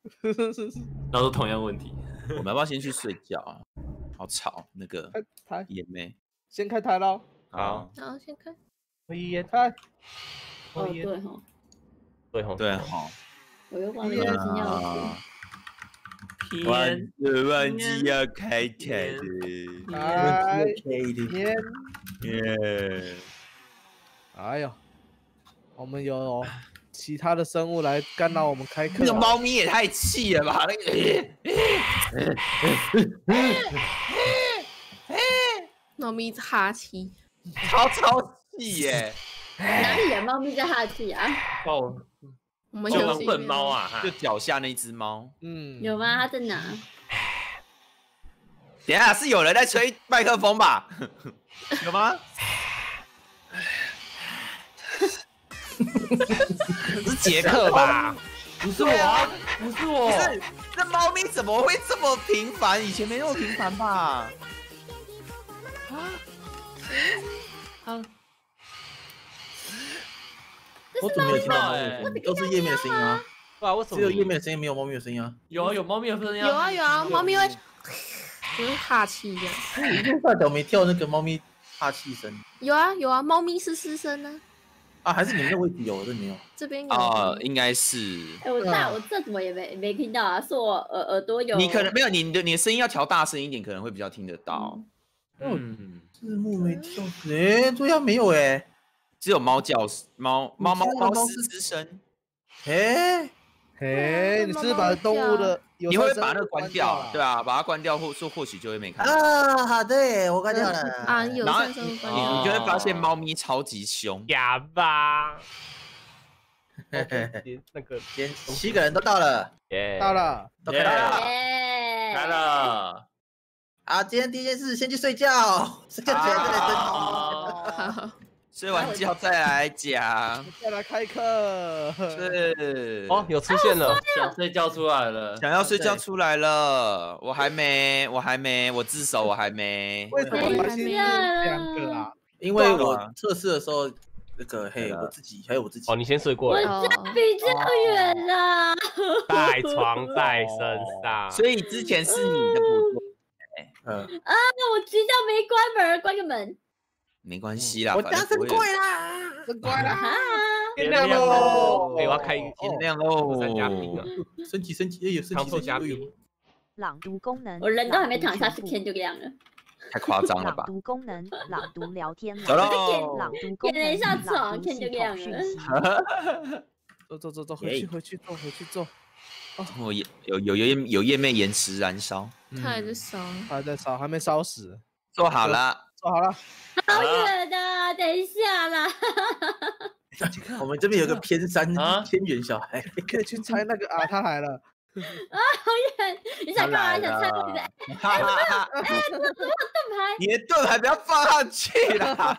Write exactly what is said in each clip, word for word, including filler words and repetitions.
都是同样问题。 我们要不要先去睡觉啊？好吵，那个台眼妹。 先开台喽。 好， 好，先开。 抽烟， 开。 哦，对哈， 对吼， 对哈。 我又忘了钥匙。 天，我忘记要开台了。 开。 天。耶。 哎呦，我们有其他的生物来干扰我们开课。 那个猫咪也太气了吧！那个。 猫咪一直哈气， 超超气耶！ 哪里有猫咪在哈气啊？ 哦， 我们就有笨猫啊， 就脚下那只猫。 嗯， 有吗？它在哪？ 等一下是有人在吹麦克风吧？有吗？是杰克吧？ 不是我啊，不是我。 不是，这猫咪怎么会这么频繁？以前没那么频繁吧？ 好。 我怎么没有听到猫咪的声音？都是页面的声音啊！ 对啊，为什么只有页面的声音，没有猫咪的声音啊？ 有啊，有猫咪的声音。 有啊有啊，猫咪会就是哈气一样。 大脚没跳那个猫咪哈气声。 有啊有啊，猫咪是嘶声呢。 啊，还是你们的位置有，我这没有。 这边有哦，应该是。 哎，我大我这怎么也没没听到啊？是我耳耳朵有。 你可能没有，你的你的声音要调大声一点，可能会比较听得到。 嗯， 字幕没跳，哎，对啊，没有哎， 只有猫叫、猫猫猫猫嘶嘶声。 哎哎，你是把动物的， 你会把那个关掉，对啊，把它关掉，或说或许就会没看到。 啊，好的，我关掉了。 啊，有然后声声关你掉。 你就会发现猫咪超级凶。 哑巴。那个先七个人都到了， 到了， 都开了， 开了。 好，今天第一件事，先去睡觉，睡觉起来再来登好， 睡完觉再来讲， 再来开课。 是哦，有出现了， 想睡觉出来了， 想要睡觉出来了，我还没，我还没，我自首我还没。 为什么还是两个啊？ 因为我测试的时候，那个嘿，我自己还有我自己。 哦，你先睡过我了。 家比较远啦， 带床在身上， 所以之前是你的捕捉。 嗯啊，我睡觉没关门，关个门。 没关系啦， 我家真贵啦， 真乖啦。 啊， 天亮喽！ 哎，我要开天亮喽！ 三加屏了， 升级升级，哎有升级升级。 朗读功能， 我人都还没躺下去，天就亮了。 太夸张了吧！ 朗读功能，朗读聊天， 走喽！ 朗读功能， 点了一下床，天就亮了。 走走走走，回去回去做回去做。 哦，有有有有有页面延迟燃烧， 它还在烧， 还在烧，还没烧死。 做好了， 做好了。 好远的，等一下啦。 我们这边有个偏山偏远小孩， 可以去猜那个啊，他来了。 啊，好远！你想干嘛？想猜我的？ 哈哈哈！ 哎，我我有盾牌。 你的盾牌不要放上去啦！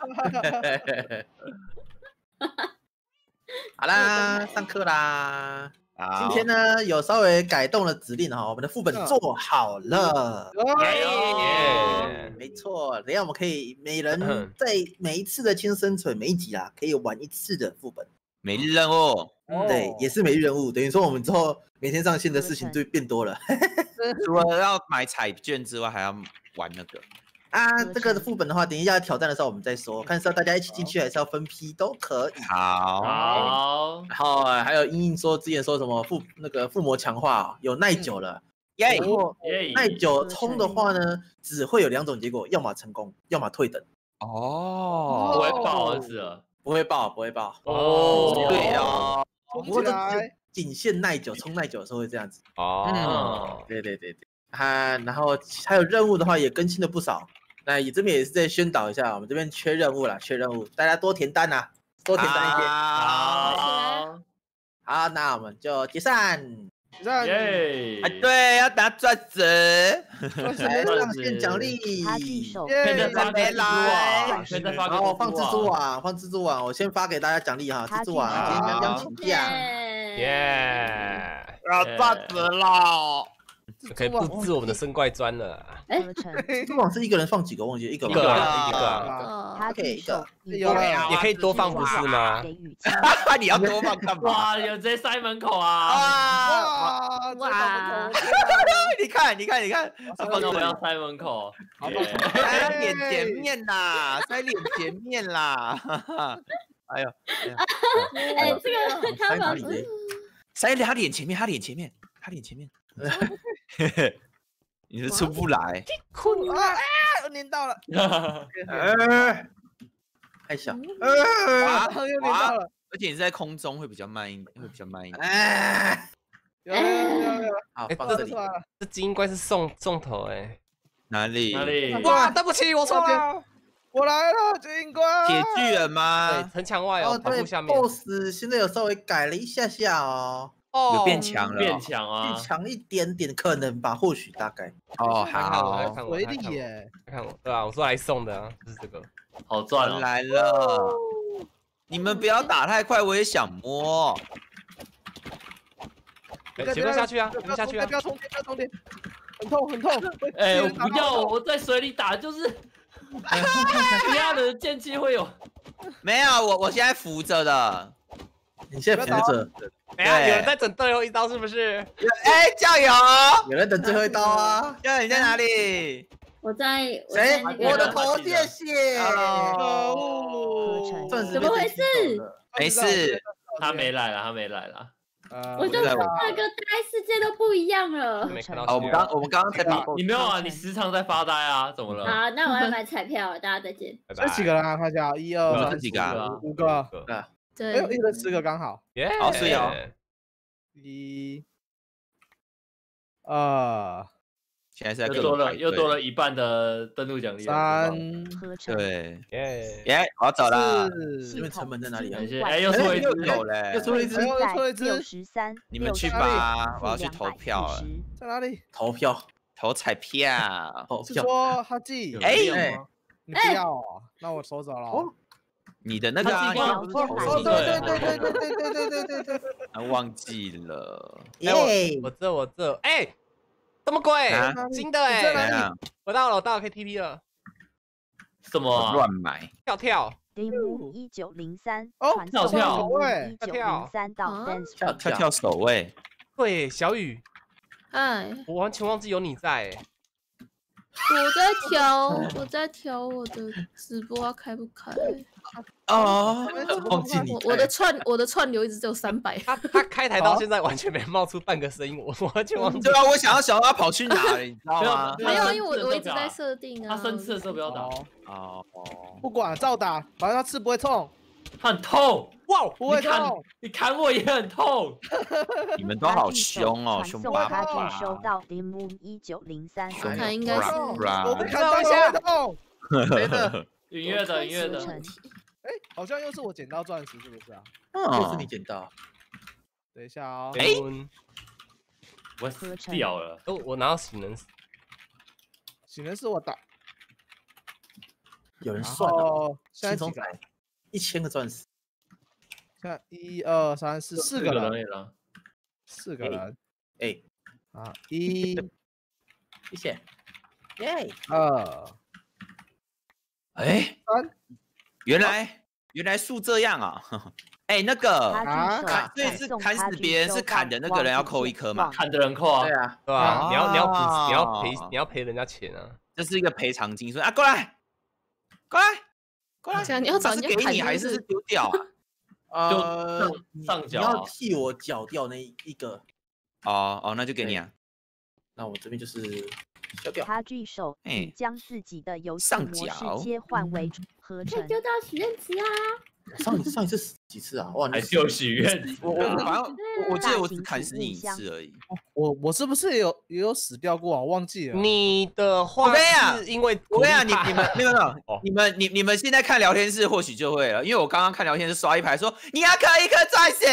好啦，上课啦。今天呢，有稍微改动了指令哈，我们的副本做好了。没错，等一下我们可以每人在每一次的轻生存每一集啊，可以玩一次的副本。 每日任务， 对，也是每日任务，等于说我们之后每天上线的事情就变多了。 除了要买彩券之外，还要玩那个。 啊，这个副本的话，等一下挑战的时候我们再说，看是要大家一起进去还是要分批都可以。 好， 好， 然后还有英英说之前说什么附那个附魔强化有耐久了，耶、 耶， 耐久冲的话呢，只会有两种结果，要么成功，要么退等。 哦， 不会爆儿子了， 不会爆，不会爆。 哦， 对啊， 不过这仅限耐久，冲耐久的时候会这样子。 哦， 对对对对。啊，然后还有任务的话也更新了不少。那也这边也是在宣导一下，我们这边缺任务啦，缺任务，大家多填单呐，多填单一些。 好， 好，那我们就解散。 解散。 耶！ 哎，对，要拿钻子， 来上线奖励。 他举手， 可以再发给蜘蛛网，可以再发给。 然后放蜘蛛网，放蜘蛛网，我先发给大家奖励哈，蜘蛛网今天刚刚请假。 耶！ 要钻子了。 可以布置我们的生怪砖了。 哎， 蜘蛛网是一个人放几个？忘记一个一个啊，一个啊。 他可以一个， 也可以多放不是吗？ 你要多放干嘛？ 哇，有直接塞门口啊！ 哇哇！ 你看，你看，你看， 他放我要塞门口， 塞脸前面啦，塞脸前面啦，哎呦， 哎，这个他们塞他脸前面，他脸前面，他脸前面，你是出不来， 困啊！哎，我粘到了， 太小， 啊，又粘到了， 而且你是在空中会比较慢一，会比较慢一点。 哎， 有有有有， 好， 哎放这里。 这金应该是送送头哎。 哪里？ 哪里？ 哇，对不起，我错了。 我来了，军官。 铁巨人对， 吗？ 城墙外哦，保护下面。 boss 现在有稍微改了一下下哦， 有变强了， 变强啊， 变强一点点，可能吧，或许大概。 哦， 好， 好， 回力耶！ 看我，对啊，我说来送的啊，就是这个。 好赚哦！ 来了，你们不要打太快，我也想摸。 前面下去啊，我们下去啊！ 不要冲天，不要冲天，很痛很痛。 哎，我不要，我在水里打就是。其他的剑气会有？ 没有，我我现在扶着的。 你现在扶着。 哎呀，有人在等最后一刀是不是？ 哎，加油！ 有人等最后一刀啊！ 加油！你在哪里？ 我在。 谁？我的头，谢谢。 可恶！ 怎么回事？ 没事， 他没来了，他没来了。 我就说那个大世界都不一样了。 好，我们刚我们刚刚才把你没有啊？你时常在发呆啊？怎么了？ 好，那我要买彩票了，大家再见。 这几个人啊？看一下，一二三几个？ 五个。 对， 哎，一人十个刚好。 好，所以哦， 一、二， 现在是在又多了又多了一半的登录奖励。 三， 对， 耶耶，我要走了。 因为成本在哪里啊？ 哎，又出了一只， 有嘞， 又出了一只， 又出了一只。 六十三， 你们去吧，我要去投票了。 在哪里？ 投票， 投彩票。 是投票。 说哈记？ 哎， 你不要哦，那我收走了。 你的那个啊， 哦，对对对对对对对对对对对， 啊，忘记了。 耶！ 我这我这，哎，什么鬼？新的哎，我到了，我到了，可以 T P 了。 什么？ 乱买？ 跳跳。 一九零三， 哦， 跳跳， 一九零三到 dance 跳跳跳守卫。 对，小雨， 哎， 我完全忘记有你在。 我在调，我在调我的直播要开不开。 哦，忘记你。 我的串我的串流一直只有三百。 他他开台到现在完全没冒出半个声音，我完全忘记。 对啊，我想要想他跑去哪了，你知道吗？ 没有，因为我我一直在设定啊。 他生刺的时候不要打。 哦， 不管照打，反正他刺不会痛。 他很痛， 哇，不会痛。 你砍我也很痛。 你们都好凶哦，凶巴巴。 收到 demo 一九零三， 看应该是。 我们看到一下痛。 谁的？ 音乐的，音乐的。 哎，好像又是我捡到钻石，是不是啊？ 又是你捡到。 等一下哦。 哎， 我死掉了。 哦，我拿到喜能死。 喜能是我打。 有人算了， 现在几个？ 一千个钻石。 现在一二三四四个人了。 四个人。 哎。 啊，一。 谢谢。耶。 二。 哎。 三。 原来原来树这样啊！哎，那个砍，所以是砍死别人，是砍的那个人要扣一颗嘛？ 砍的人扣啊？ 对啊， 对啊，你要你要补，你要赔你要赔人家钱啊！ 这是一个赔偿金，说啊，过来，过来，过来， 这样你要找人给你还是丢掉啊？呃， 上脚， 你要替我缴掉那一个。 哦哦，那就给你啊。 那我这边就是消掉。 他聚手，你将自己的游戏模式切换为合成。 丢到许愿池啊！ 上一上一次死几次啊？哇， 还是有许愿。 我我反正我我记得我只砍死你一次而已。 我我是不是也有也有死掉过啊？我忘记了。 你的话是因为我跟你讲，你你们没有没有，你们你你们现在看聊天室或许就会了，因为我刚刚看聊天室刷一排说你要扣一颗钻石。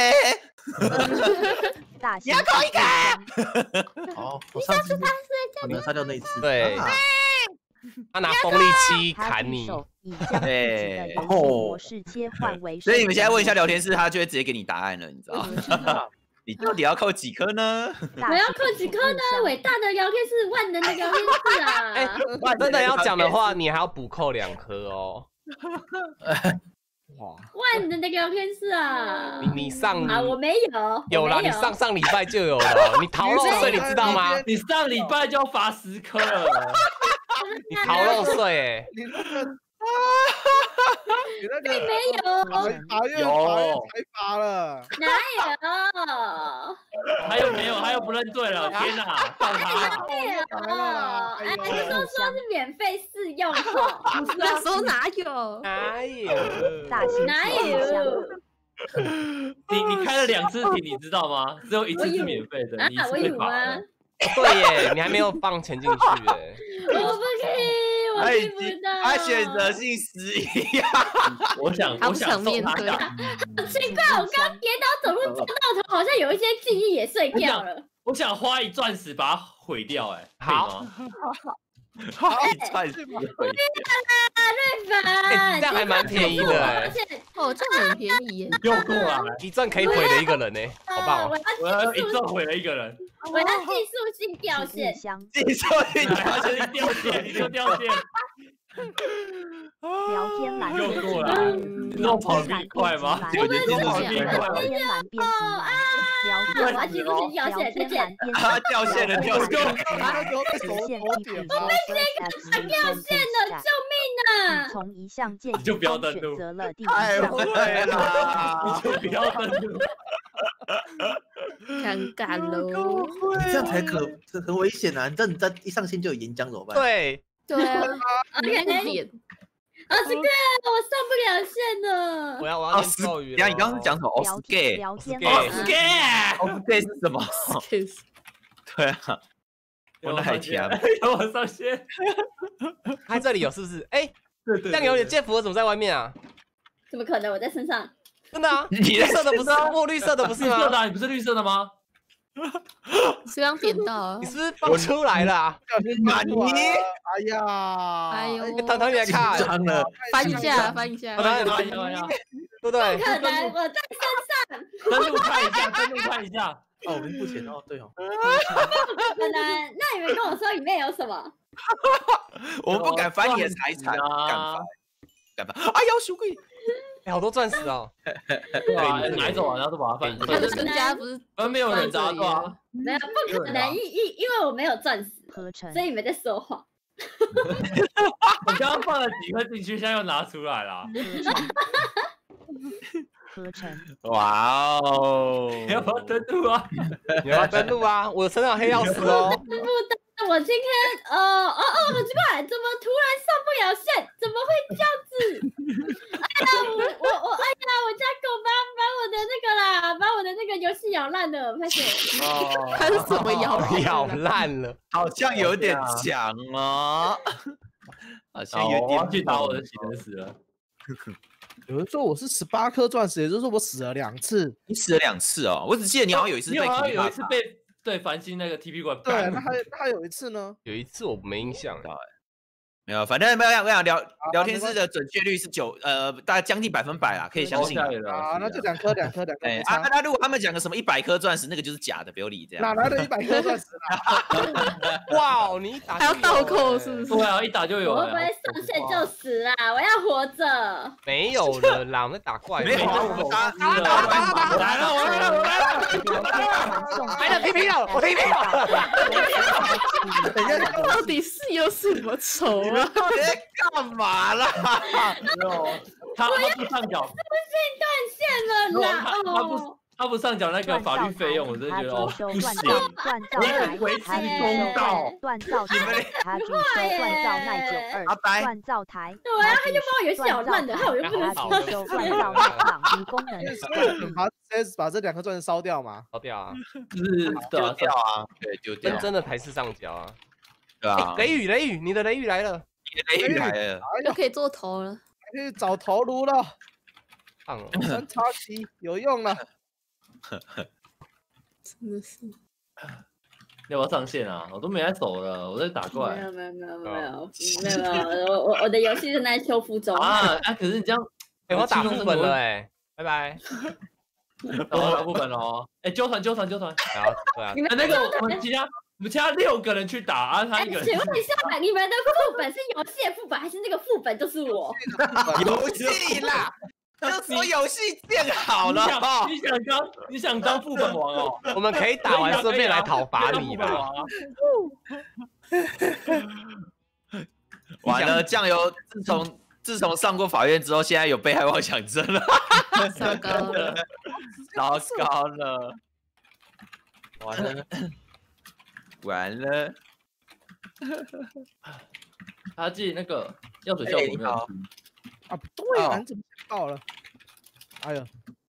你要扣一颗。 哦，我上次我能杀掉那一次。 对。他拿锋利器砍你， 对， 模式切换为。 所以你们现在问一下聊天室，他就会直接给你答案了，你知道吗？你到底要扣几颗呢？ 我要扣几颗呢？伟大的聊天室，万能的聊天室啊！ 哎，真的要讲的话，你还要补扣两颗哦。 哇， 万能的聊天室啊！ 你你上啊，我没有， 有啦，你上上礼拜就有了，你逃漏税，你知道吗？ 你上礼拜就要罚十颗了， 你逃漏税哎！ 你那个，你那个并没有， 法院法院裁罚了， 哪有？ 还有没有？还有不认罪了？天哪，告他！ 哪有？哎，你都说是免费试用哦， 那时候哪有？ 哪有？ 哪有？ 你你开了两次庭，你知道吗？只有一次是免费的，你啊，我有吗？ 对耶，你还没有放钱进去耶。 我不可以，我听不到。 他选择性失忆啊！ 我想，我想送他下。 好奇怪，我刚跌倒走路撞到头，好像有一些记忆也碎掉了。 我想花一钻石把它毁掉，哎， 好。 花一钻石毁掉。 瑞凡， 这样还蛮便宜的哎。 哦，这样很便宜耶。 又过来， 一钻可以毁了一个人呢，好棒哦！ 我要一钻毁了一个人。 我要技术性掉线， 技术性掉线，掉线，你就掉线。 聊天栏又过来，你知道跑得比快吗？ 我们是聊天栏编辑栏，聊天栏技术性掉线，再见。 他掉线了，掉线了， 实现地图我被这个掉线了，救命啊！ 从一项键就不要登录， 选择了第一太项， 会了， 你就不要登录。 尴尬喽， 这样才可很危险啊！你这你这一上线就有岩浆怎么办？ 对对啊， OK， 点啊，这个我上不了线了。 我要我要念咒语了。 等下你刚刚是讲什么 o s k 聊天 o s k o s k 是什么？对啊，我那还甜。 让我上线。 他这里有是不是？哎， 对对， 这样有点剑符怎么在外面啊？ 怎么可能？我在身上。 真的啊？绿色的不是墨绿色的不是吗？ 绿色的，你不是绿色的吗？ 是刚点到啊？ 你是不是放出来了啊？ 马尼， 哎呀， 哎呦， 糖糖你来看， 脏了， 翻一下，翻一下， 糖糖哎呀哎呀， 对不对？ 不可能，我在身上。 登录看一下，登录看一下。 哦，我们付钱哦，对哦。 不可能，那你们跟我说里面有什么？ 我们不敢翻你的财产，敢翻，敢翻！哎呀，羞愧！ 哎，好多钻石哦。 对啊，拿走啊，然后都把它翻。 他的身家不是？ 呃，没有人砸对啊。 没有，不可能，因因因为我没有钻石，所以你们在说谎。 我刚刚放了几颗进去，现在又拿出来了。 合成。 哇哦！ 你要不要登录啊？ 你要登录啊！我身上黑曜石哦。 登录的，我今天呃哦哦，好奇怪，怎么突然上不了线？怎么会这样子？哎呀，我我我，哎呀，我家狗把把我的那个啦，把我的那个游戏咬烂了，拍谁？ 哦， 它是怎么咬咬烂了？ 好像有点强哦。好像有点。 我要去打我的喜能石了。 有人说我是十八颗钻石，也就是说我死了两次。 你死了两次哦，我只记得你好像有一次被， 你好像有一次被对繁星那个 T P 馆。 对，那还那还有一次呢？ 有一次我没印象。 没有，反正没有，我想聊聊天室的准确率是九，呃，大概将近百分百啦，可以相信。 啊，那就两颗，两颗，两颗。 哎，啊，那如果他们讲个什么一百颗钻石，那个就是假的，不要理这样。 哪来的一百颗钻石啊？哇，你一打还要倒扣是不是？ 对啊，一打就有。 我会不会上线就死啦？我要活着。 没有了啦，我们打怪。 没有，我们打打打打打打来了，我来了，我来了。 来了 T P 了，我 T P 了。 等一下， 到底是有什么仇啊？ 干嘛啦？ 没有，他他不上缴， 是不是断线了啦？ 他不他不上缴那个法律费用，我真的觉得哦不行， 你很维持公道。 锻造台，他主修锻造耐久二，锻造台。 对啊，他就把我游戏咬烂的，害我又不能主修锻造耐朗迪功能。 把直接把这两颗钻石烧掉嘛？ 烧掉啊！ 就是丢掉啊，对，丢掉。 真真的台式上缴啊！ 对啊。 雷雨，雷雨，你的雷雨来了。 雷雨来了， 就可以做头了， 可以找头颅了。 棒哦， 三叉戟有用了。 真的是。 要不要上线啊？我都没在走了，我在打怪。 没有没有没有没有没有没有，我我我的游戏正在修复中。 啊啊！可是你这样， 哎，我打副本了哎，拜拜。 我打副本了哦。哎，纠团纠团纠团。 好，对啊。 你们那个我们其他。我们其他六个人去打啊，他一个人。 请问一下，你们的副本是游戏的副本，还是那个副本就是我？ 游戏啦， 就说游戏建好了哈。 你想当你想当副本王哦？ 我们可以打完顺便来讨伐你吧。 完了，酱油自从自从上过法院之后，现在有被害妄想症了。 糟糕了， 糟糕了， 完了， 完了。 他记那个药水效果没有好啊，对啊，你怎么想到了？哎呀，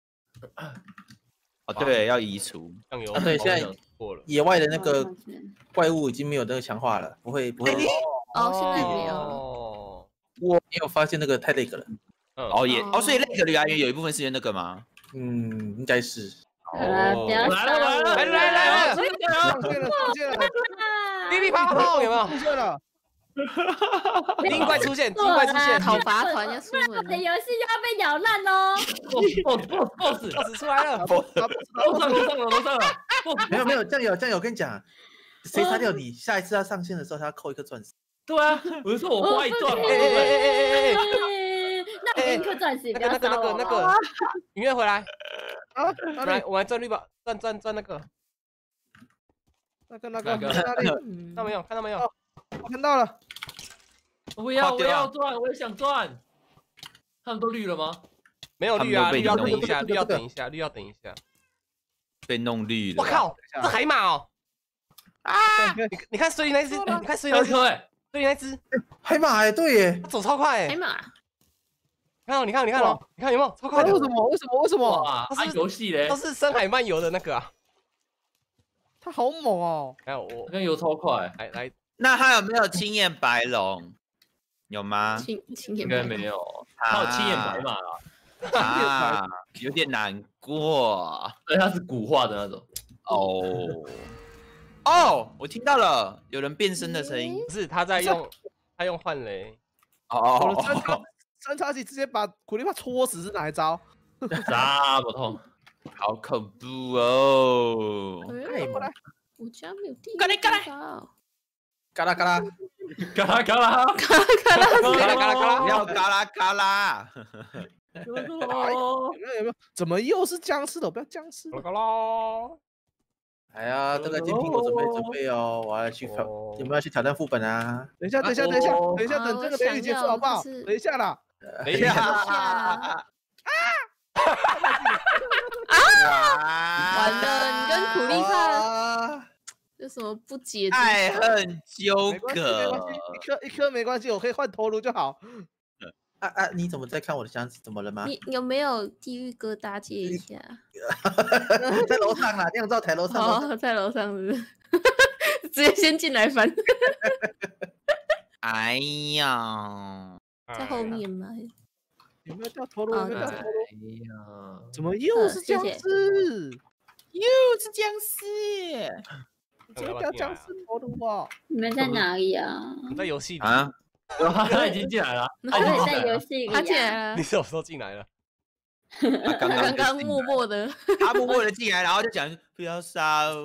哦对，要移除。 酱油啊对，现在过了。 野外的那个怪物已经没有那个强化了，不会不会。 哦，现在没有。 哦， 我没有发现那个太那个了。 哦也哦，所以那个来源有一部分是因为那个吗？ 嗯，应该是。 呃，不要来了来了来来来来， 上线了上线了， 噼里啪啦砰，有没有？ 上线了。 第一怪出现，第一怪出现， 讨伐团要出门我的游戏又要被咬烂喽！ boss boss boss boss 出来了， 楼上楼上了楼上了， 没有没有，酱油酱油，我跟你讲，谁杀掉你，下一次他上线的时候，他要扣一颗钻石。 对啊，我就说我花一钻嘛。 哎哎哎哎哎， 那我给你颗钻石， 那个那个那个那个，音乐回来， 啊， 来我来转绿宝，转转转那个， 那个那个哪里？ 看到没有？看到没有？ 我看到了。 我不要我要钻，我也想钻。他们都绿了吗？ 没有绿啊，绿要等一下，绿要等一下，绿要等一下。 被弄绿了。 我靠，这海马哦！啊！你你看水里那只，你看水里那只，水里那只海马哎，对耶， 它走超快哎！ 海马， 看到你看你看哦，你看有没有超快的？ 为什么？为什么？为什么？ 哇，它游戏嘞， 都是深海漫游的那个啊。 他好猛哦！ 还有我跟游超快， 来来， 那他有没有青眼白龙？有吗？ 青青眼应该没有，他有青眼白马啦。 啊，有点难过。 对，它是古化的那种。 哦哦，我听到了，有人变身的声音。 不是他在用他用幻雷。 哦三叉三叉戟直接把苦力怕戳死是哪一招？ 这么痛， 好恐怖哦！ 哎，过来， 我家没有地。 过来过来嘎啦嘎啦， 嘎啦嘎啦嘎啦嘎啦嘎啦嘎啦嘎啦， 要嘎啦嘎啦！ 有没有有没有？怎么又是僵尸的？我不要僵尸。 嘎啦嘎啦！ 哎呀，这个金苹果准备准备哦，我要去挑，有没有要去挑战副本啊？ 等一下，等一下，等一下，等一下，等这个美女结束好不好？等一下啦。 等一下啊！ 完了，你跟苦力怕有什么不解之爱恨纠葛。 一颗一颗没关系，我可以换头颅就好。 啊啊！你怎么在看我的箱子？怎么了吗？ 你有没有地狱哥搭接一下？ 在楼上啦，酿造台楼上。 哦，在楼上是不是？直接先进来翻。 哎呀， 在后面吗？ 有没有掉头颅？有没有掉头颅？ 哎呀， 怎么又是僵尸？ 又是僵尸！ 怎么掉僵尸头颅啊？ 你们在哪里啊？ 你在游戏里啊？ 他已经进来了， 我也在游戏里。 他进来了你。什么时候进来了？ 他刚刚刚默默的， 他默默的进来，然后就讲不要杀我，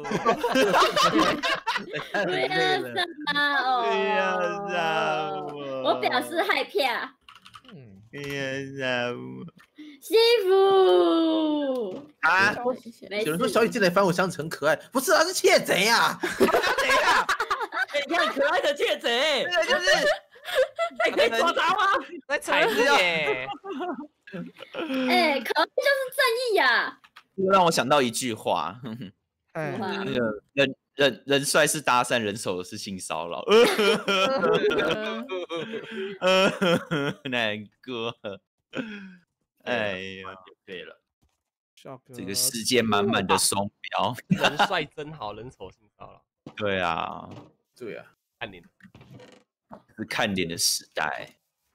不要杀我！ 不要杀我， 我表示害怕。 嗯， 不要杀我。 媳妇啊！ 有人说小雨进来翻我箱子很可爱，不是啊，是窃贼啊！ 贼啊！ 你看可爱的窃贼， 这个就是。 你可以抓他吗？ 在踩字耶！ 哎，可爱就是正义呀！ 这让我想到一句话， 哎， 那个人人人帅是搭讪，人丑是性骚扰。难过。哎呀，对了，这个世界满满的双标。 人帅真好，人丑性骚扰。 对啊， 对啊， 看脸。 是看脸的时代。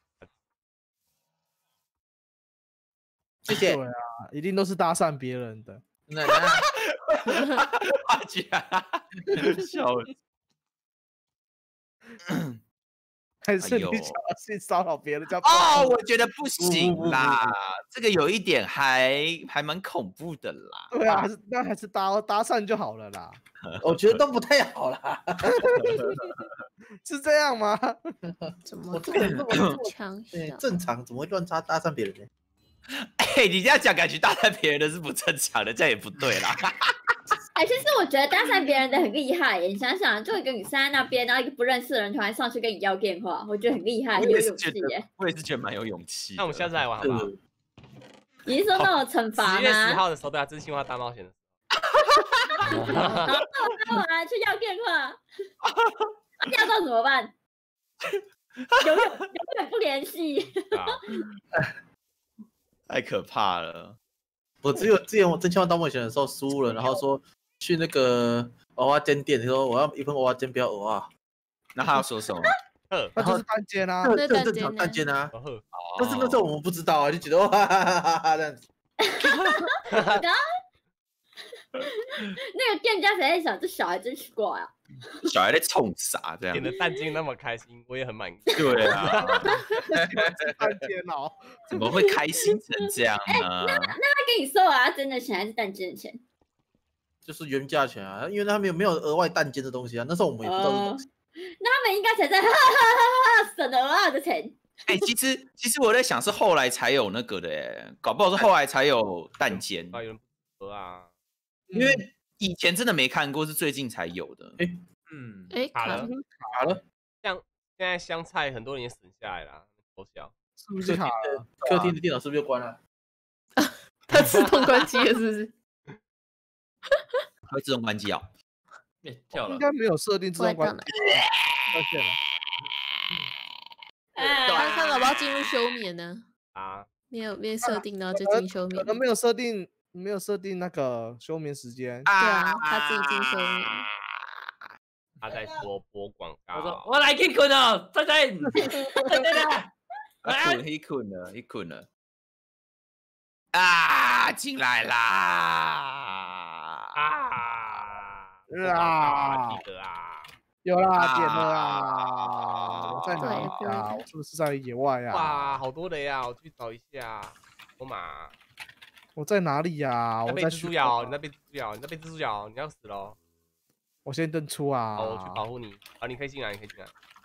谢谢。 对啊，一定都是搭讪别人的。 那那， 大家笑死。 还是你想要性骚扰别人叫？ 哦，我觉得不行啦，这个有一点还还蛮恐怖的啦。 对啊，还是那还是搭搭讪就好了啦。 我觉得都不太好啦。 是这样吗？ 怎么这个这么强对小？ 正常怎么会乱搭搭讪别人呢？ 哎，你这样讲，感觉搭讪别人的是不正常的，这样也不对啦。 哎，其实我觉得搭讪别人的很厉害耶，你想想，就一个女生在那边，然后一个不认识的人突然上去跟你要电话，我觉得很厉害，很有勇气耶。 我也是觉得蛮有勇气。 那我们下次来玩好不好？ 你是说那种惩罚吗？ 十月十号的时候，对啊，真心话大冒险的时候。然后我们来去要电话，要到怎么办？永远永远不联系。 太可怕了！ 我只有之前我真心话大冒险的时候输了，然后说去那个蚵仔煎店，说我要一份蚵仔煎，不要蚵仔。 那他要说什么？ 那就是单煎啊， 这正常单煎啊。但是那时候我们不知道啊，就觉得哇哈哈哈哈这样子。 然后那个店家才在想，这小孩真奇怪啊。 小孩在冲啥这样？ 点的蛋精那么开心，我也很满意。 对啊， 蛋煎哦， 怎么会开心成这样呢？ 那那他跟你收啊，真的钱还是蛋煎的钱？ 就是原价钱啊，因为他们有没有额外蛋煎的东西啊？那时候我们也不知道这东西。 那他们应该才在哈哈哈哈省了额外的钱。 哎，其实其实我在想，是后来才有那个的，哎，搞不好是后来才有蛋煎。 啊，有人不喝啊， 因为以前真的没看过，是最近才有的。 哎， 嗯， 哎， 卡了， 卡了。 像现在香菜很多人也省下来了，偷笑。 是不是卡了？ 客厅的电脑是不是又关了？ 它自动关机了，是不是？ 会自动关机哦。 跳了， 应该没有设定自动关机。发现了。 他看宝宝进入休眠呢？ 啊， 没有没有设定呢，就进休眠。 可能没有设定，没有设定那个休眠时间。 对啊，他自己进休眠。 他在播播广告。 我说我来去困了，再见，再见了。 他困，他困了，他困了。啊，进来啦！ 啊啊！ 记得啊， 有啦，点了啊！我在哪里啊？我是不是在野外啊？ 哇，好多雷啊！我去找一下。我马， 我在哪里呀？我在蜘蛛咬，你那被蜘蛛咬，你那被蜘蛛咬，你要死喽！ 我先登出啊！ 好，我去保护你。好，你可以进来，你可以进来。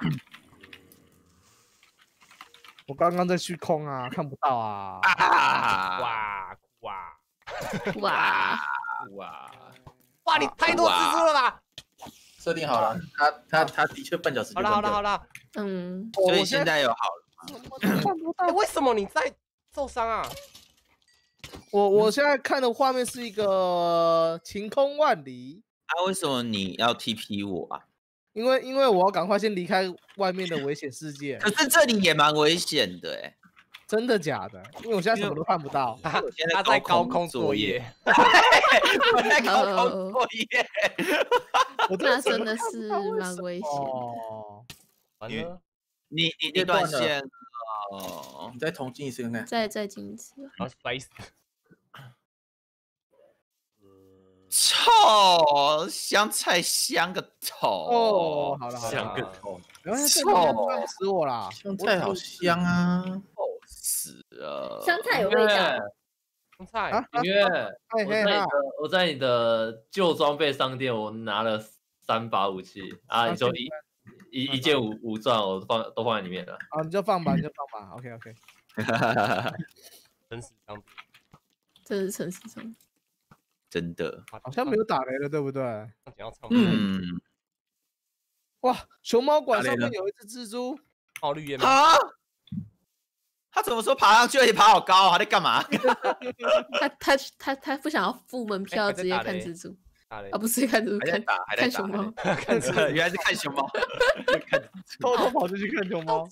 我刚刚在虚空啊，看不到啊！ 啊！ 哇哇哇哇哇！你太多蜘蛛了吧？ 设定好了，他他他的确半小时。 好了好了好了， 嗯， 所以现在有好了。 看不到， 为什么你在受伤啊？ 我我现在看的画面是一个晴空万里。 啊，为什么你要 T P 我啊？ 因为因为我要赶快先离开外面的危险世界。 可是这里也蛮危险的哎。 真的假的？因为我现在什么都看不到。 他他在高空作业。 我在高空作业。 我那真的是蛮危险的。你你你你断线了， 你再重进一次看看。 再再进一次。 好，摔死。 臭香菜香个头哦！好了好了， 香个头， 臭死我啦！ 香菜好香啊， 臭死了！ 香菜有味道。 香菜啊！ 因为我在你的我在你的旧装备商店，我拿了三把武器啊，你说一一一件武武钻，我放都放在里面了。 啊，你就放吧，你就放吧。OK OK。 真实商品， 这是城市商品。 真的， 好像没有打雷了，对不对？ 嗯。 哇，熊猫馆上面有一只蜘蛛， 爆绿叶吗？他怎么说爬上去而且爬好高啊？他在干嘛？ 他他他他不想要付门票，直接看蜘蛛。啊，不是看蜘蛛，看看熊猫。 看蜘蛛，原来是看熊猫。 偷偷跑出去看熊猫。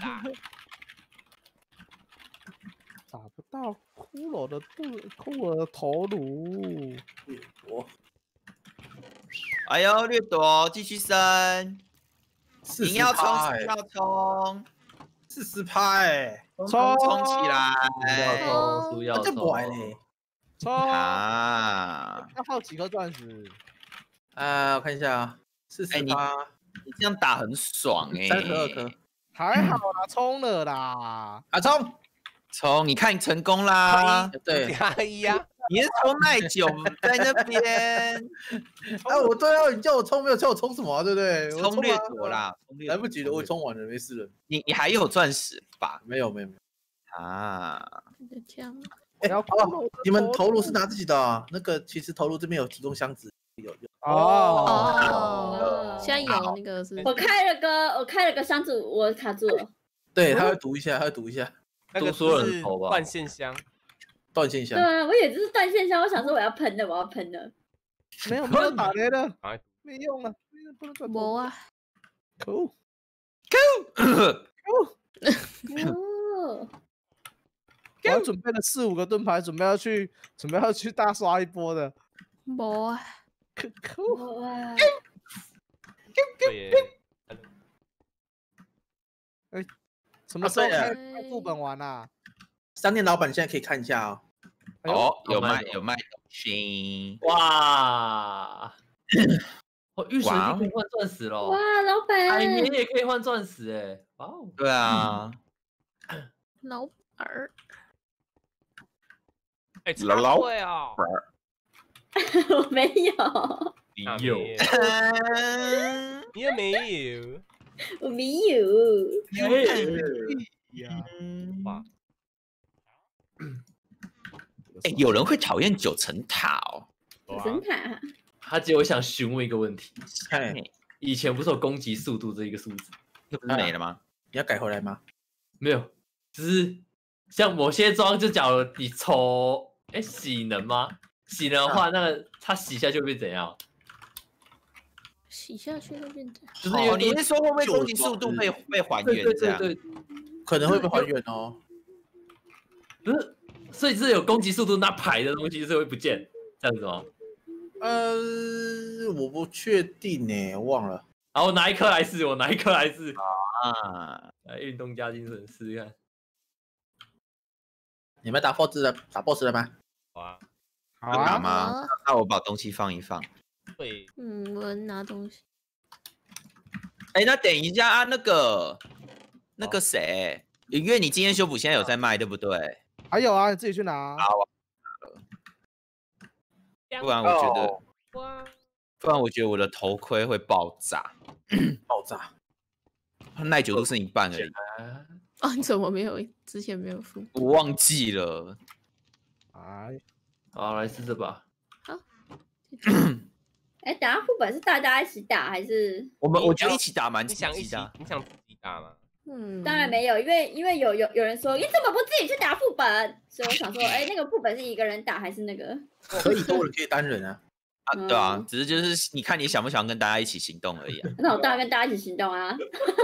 找不到骷髅的肚，骷髅的头颅。 我， 哎呦，掠夺，继续升。你要冲，要冲， 四十趴哎， 冲冲起来！ 冲，要冲，不来嘞。 冲啊！ 要耗几颗钻石？ 啊，我看一下啊，四十趴。 你这样打很爽哎， 三十二颗。 还好啦，冲了啦！ 啊，冲！ 冲！你看成功啦！ 对， 加一呀！ 你是冲耐久在那边？ 啊，我对啊，你叫我冲，没有叫我冲什么啊？对不对？ 冲掠夺啦， 来不及了，我冲完了，没事了。 你你还有钻石吧？ 没有没有没有。 啊。 枪。 哎，哦，你们头颅是拿自己的啊？那个其实头颅这边有提供箱子，有有。 哦哦，现在有那个是。 我开了个，我开了个箱子，我卡住了。 对，他会读一下，他会读一下。 那个是断线箱。断线箱。 对啊，我以为这是断线箱，我想说我要喷的，我要喷的。 没有没有打雷的，没用了，不能转。 没啊。 Cool。 Cool。 哦。 我准备了四五个盾牌，准备要去，准备要去大刷一波的。 没啊。 Cool。哎，什么时候开副本玩啊？ 商店老板现在可以看一下哦。 哦，有卖有卖东西。 哇！哦，玉水晶可以换钻石喽！ 哇，老板， 海绵也可以换钻石哎！哇哦！ 对啊， 老板。 哎，老老板啊！ 我没有。 你有？ 你也没有。 我没有。 哇！ 哎，有人会讨厌九层塔哦。 九层塔。 他姐，我想询问一个问题：以前不是有攻击速度这一个数字， 那不是没了吗？ 你要改回来吗？ 没有，只是像某些装，就假如你抽，哎，洗能吗？洗能的话，那个它洗下去会变怎样？ 洗下去会变怎样？ 就是哦，你是说会不会攻击速度被被还原这样？ 对对对， 可能会被还原哦。 不是，所以是有攻击速度，那牌的东西是会不见，这样子吗？ 呃，我不确定呢，忘了。 好，我拿一颗来试，我拿一颗来试啊！ 来，运动加精神，试试看。 你们打 boss 了，打 boss 了吗？ 好啊， 好打吗？那我把东西放一放。 对， 嗯，我拿东西。 哎，那等一下啊，那个那个谁，因为你今天修补现在有在卖，对不对？ 还有啊，你自己去拿。 好。不然我觉得，不然我觉得我的头盔会爆炸， 爆炸， 耐久度剩一半而已。 啊，你怎么没有？之前没有付？ 我忘记了。 哎， 好，来试这把。 好。 哎，打副本是大家一起打还是？ 我们我觉得一起打蛮你想一起，你想自己打吗？ 嗯，当然没有，因为因为有有有人说，你怎么不自己去打副本？所以我想说，哎，那个副本是一个人打还是那个？ 可以多人可以单人啊。 啊，对啊，只是就是你看你想不想跟大家一起行动而已啊。 那我当然跟大家一起行动啊。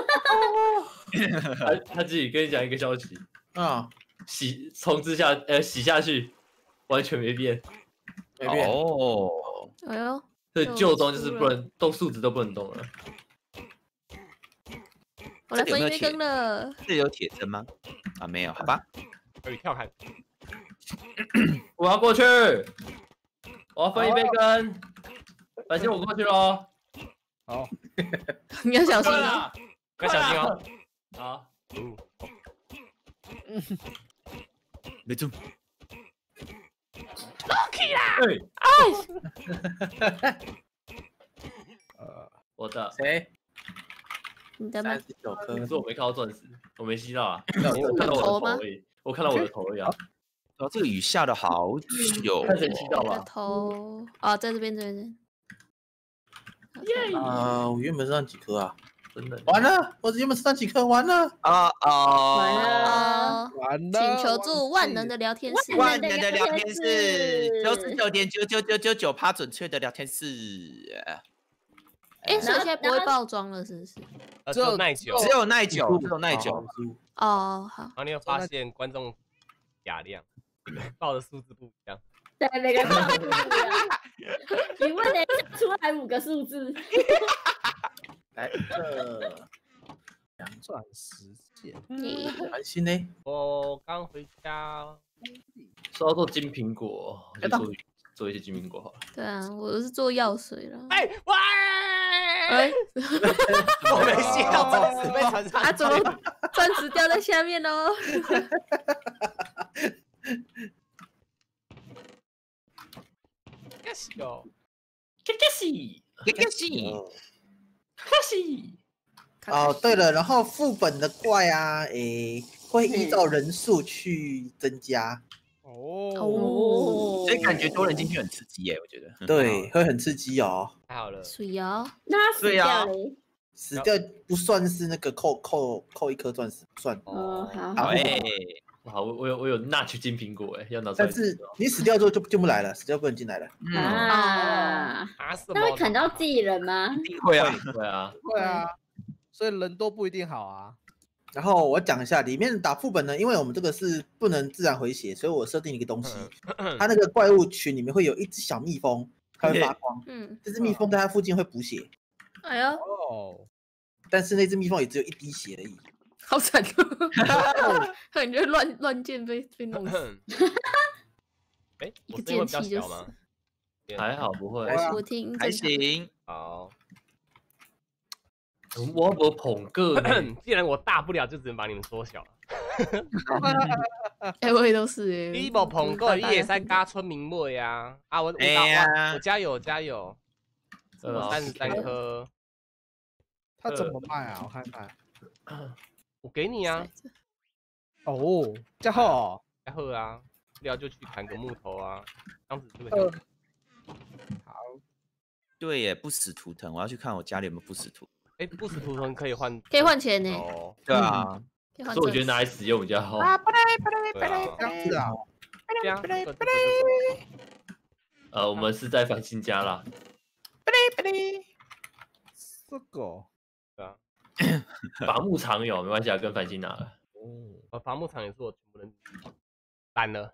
他他自己跟你讲一个消息啊， 洗重置下呃洗下去完全没变， 没变哦。 哎呦， 所以旧装就是不能动数值都不能动了。 我来分月更了。 这有铁针吗？啊，没有，好吧。 可以跳开。 我要过去，我要分一杯羹。反正我过去喽。 好， 你要小心啊！ 要小心哦。 好。 嗯。没中。 Lucky 啦！ 哎。呃，我的。 谁？ 你的吗？ 可是我没看到钻石，我没吸到啊。我看到我的头而已，我看到我的头而已啊。 哦，这个雨下了好久。 看谁吸到吧。 头啊，在这边这边。 耶！啊，我原本是上几颗啊？ 真的。 完了，我原本是上几颗，完了。 啊啊！ 完了， 完了。 请求助万能的聊天室。 万能的聊天室，九十九点九九九九九趴准确的聊天室。 哎，所以现在不会爆装了，是不是？ 只有耐久， 只有耐久，只有耐久。 哦，好。 然后你有发现观众雅量，报的数字不一样。 对，每个人报的数字不一样。你问的出来五个数字。 来一个两钻石剑， 安心呢。 我刚回家， 说要做金苹果，就做做一些金苹果好了。 对啊，我是做药水了。 哎喂！ 哎， 我没吸到钻石被传上。 啊，怎么钻石掉在下面喽？ 可惜哦， 可惜， 可惜， 可惜。 哦，对了，然后副本的怪啊，诶， 会依照人数去增加。 哦哦，所以感觉多人进去很刺激耶，我觉得。 对，会很刺激哦。 太好了。 水哦， 那死掉嘞？ 死掉不算是那个扣扣扣一颗钻石，不算。 哦，好。 好哎， 好，我我有我有 notch 金苹果哎，要拿出来。 但是你死掉之后就进不来了，死掉不能进来了。 啊啊！那会砍到自己人吗？ 一定会啊， 会啊， 会啊。所以人多不一定好啊。 然后我讲一下里面打副本呢，因为我们这个是不能自然回血，所以我设定一个东西，它那个怪物群里面会有一只小蜜蜂，它会发光，嗯，这只蜜蜂在它附近会补血。 哎呦， 哦， 但是那只蜜蜂也只有一滴血而已， 好惨哦，感觉乱乱箭被被弄死。 哎，一个剑气就是， 还好不会， 我听还行， 好。 我我捧个， 既然我大不了，就只能把你们缩小了。 哎，我也都是哎。 你无捧个，你也使加村民尾啊！啊，我我我我加油加油！我三十三颗。 他怎么卖啊？我看看。 我给你啊。 哦，加厚， 加厚啊！不了就去砍个木头啊，箱子这个。 好。 对耶，不死图腾，我要去看我家里有没有不死图。 哎，不死图腾可以换， 可以换钱呢。 哦，对啊， 所以我觉得拿来使用比较好。 啊，不对不对不对，这样子啊， 这样不对不对。 呃，我们是在繁星家啦。 不对不对，这个， 对啊， 伐木场有没关系啊，跟繁星拿了。 哦，伐木场也是我全部人懒了，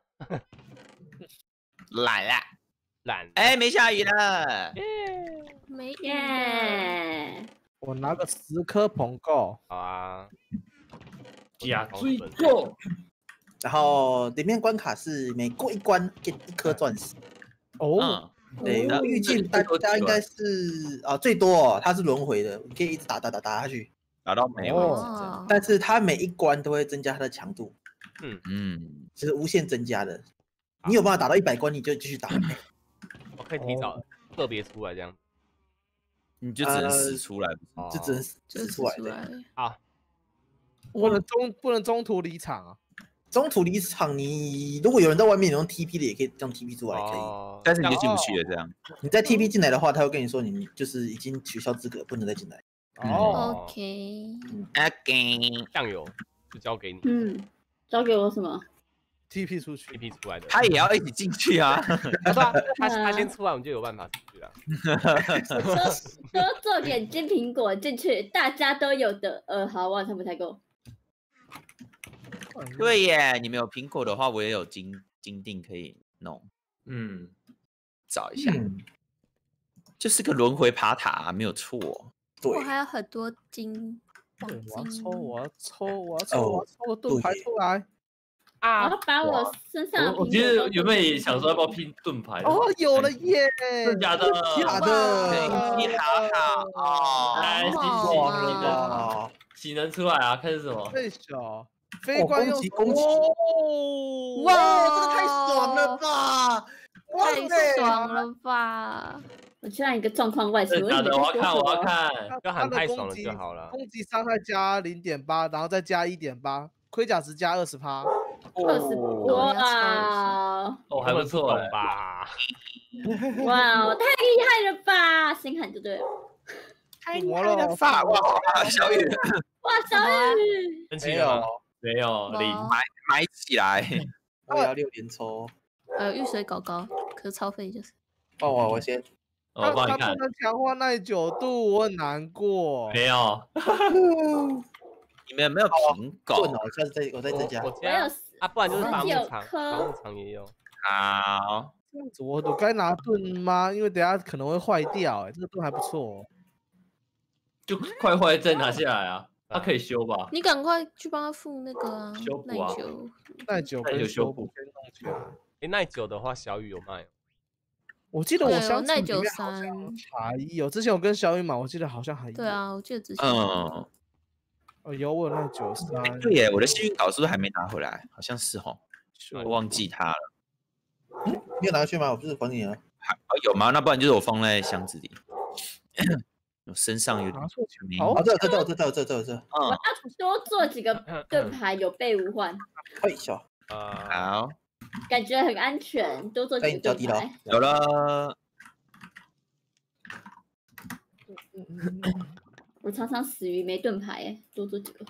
懒了， 懒。 哎，没下雨了。 没耶！ 我拿个十颗捧够。 好啊， 假追够。 然后里面关卡是每过一关给一颗钻石。 哦， 对，我预计大家应该是啊最多哦，它是轮回的，你可以一直打打打打下去， 打到没有。但是它每一关都会增加它的强度。 嗯嗯， 就是无限增加的。你有办法打到一百关，你就继续打。 我可以提早特别出来这样。 你就只能死出来， 呃、就只能死出来的啊！ 不能中不能中途离场啊！ 中途离场，你如果有人在外面，你用 T P 的也可以这样 T P 出来，可以。 哦、但是你就进不去了，这样。 你在 T P 进来的话，他会跟你说你就是已经取消资格，不能再进来。 哦 ，OK， OK， 酱油就交给你。 嗯，交给我什么 ？T P 出去 ，T P 出来的。 他也要一起进去啊！ 他他他先出来，我们就有办法出去了。 多做点金苹果进去，大家都有的。呃，好，我好像不太够。 对耶，你们有苹果的话，我也有金金锭可以弄。 嗯， 找一下，嗯、就是个轮回爬塔、啊，没有错。 对，我还有很多金。 对，我要抽，我要抽，我要抽，我要抽个盾牌出来。 啊！我要把我身上的苹果。 我其实原本也想说要不要拼盾牌。 哦，有了耶！ 真假的？ 假的！ 你好好哦， 来，喜喜能喜能出来啊？看是什么？ 最小飞官攻击攻击！ 哇， 这个太爽了吧！ 太爽了吧！ 我居然一个状况外是假的，我要看，我要看。 要喊太爽了就好了。 攻击伤害加零点八，然后再加一点八，盔甲值加二十趴。 二十哇！ 哦，还不错哎吧？ 哇，太厉害了吧！先喊就对了。 太厉害了吧！ 哇，小雨！ 哇，小雨！ 没有， 没有零， 买买起来！ 我要六连抽。 呃，遇水搞高，可是超费就是。 哦，我我先。 我帮你看。 他不能强化耐久度，我很难过。 没有。 你们有没有苹果？ 我下次再我再增加。 我有啊，不然就是伐木场，伐木场也有。 好， 这样子我我该拿盾吗？因为等下可能会坏掉。哎，这个盾还不错。 就快坏再拿下来啊，它可以修吧？ 你赶快去帮他付那个啊， 修补啊， 耐久跟修补先弄起来。 哎，耐久的话，小雨有卖。 我记得我箱耐久三还有，之前我跟小雨买，我记得好像还有。 对啊，我记得之前。 嗯。 哦，有我那九三。 对耶，我的幸运稿是不是还没拿回来？好像是哦，我忘记它了。 嗯，你有拿去吗？我不是还你了。 还有吗？那不然就是我放在箱子里。 我身上有点没。 哦，这这这这这这这。 我要多做几个盾牌，有备无患。 嘿咻。 啊，好。 感觉很安全，多做几个盾牌。 有了。 我常常死于没盾牌，哎，多做几个。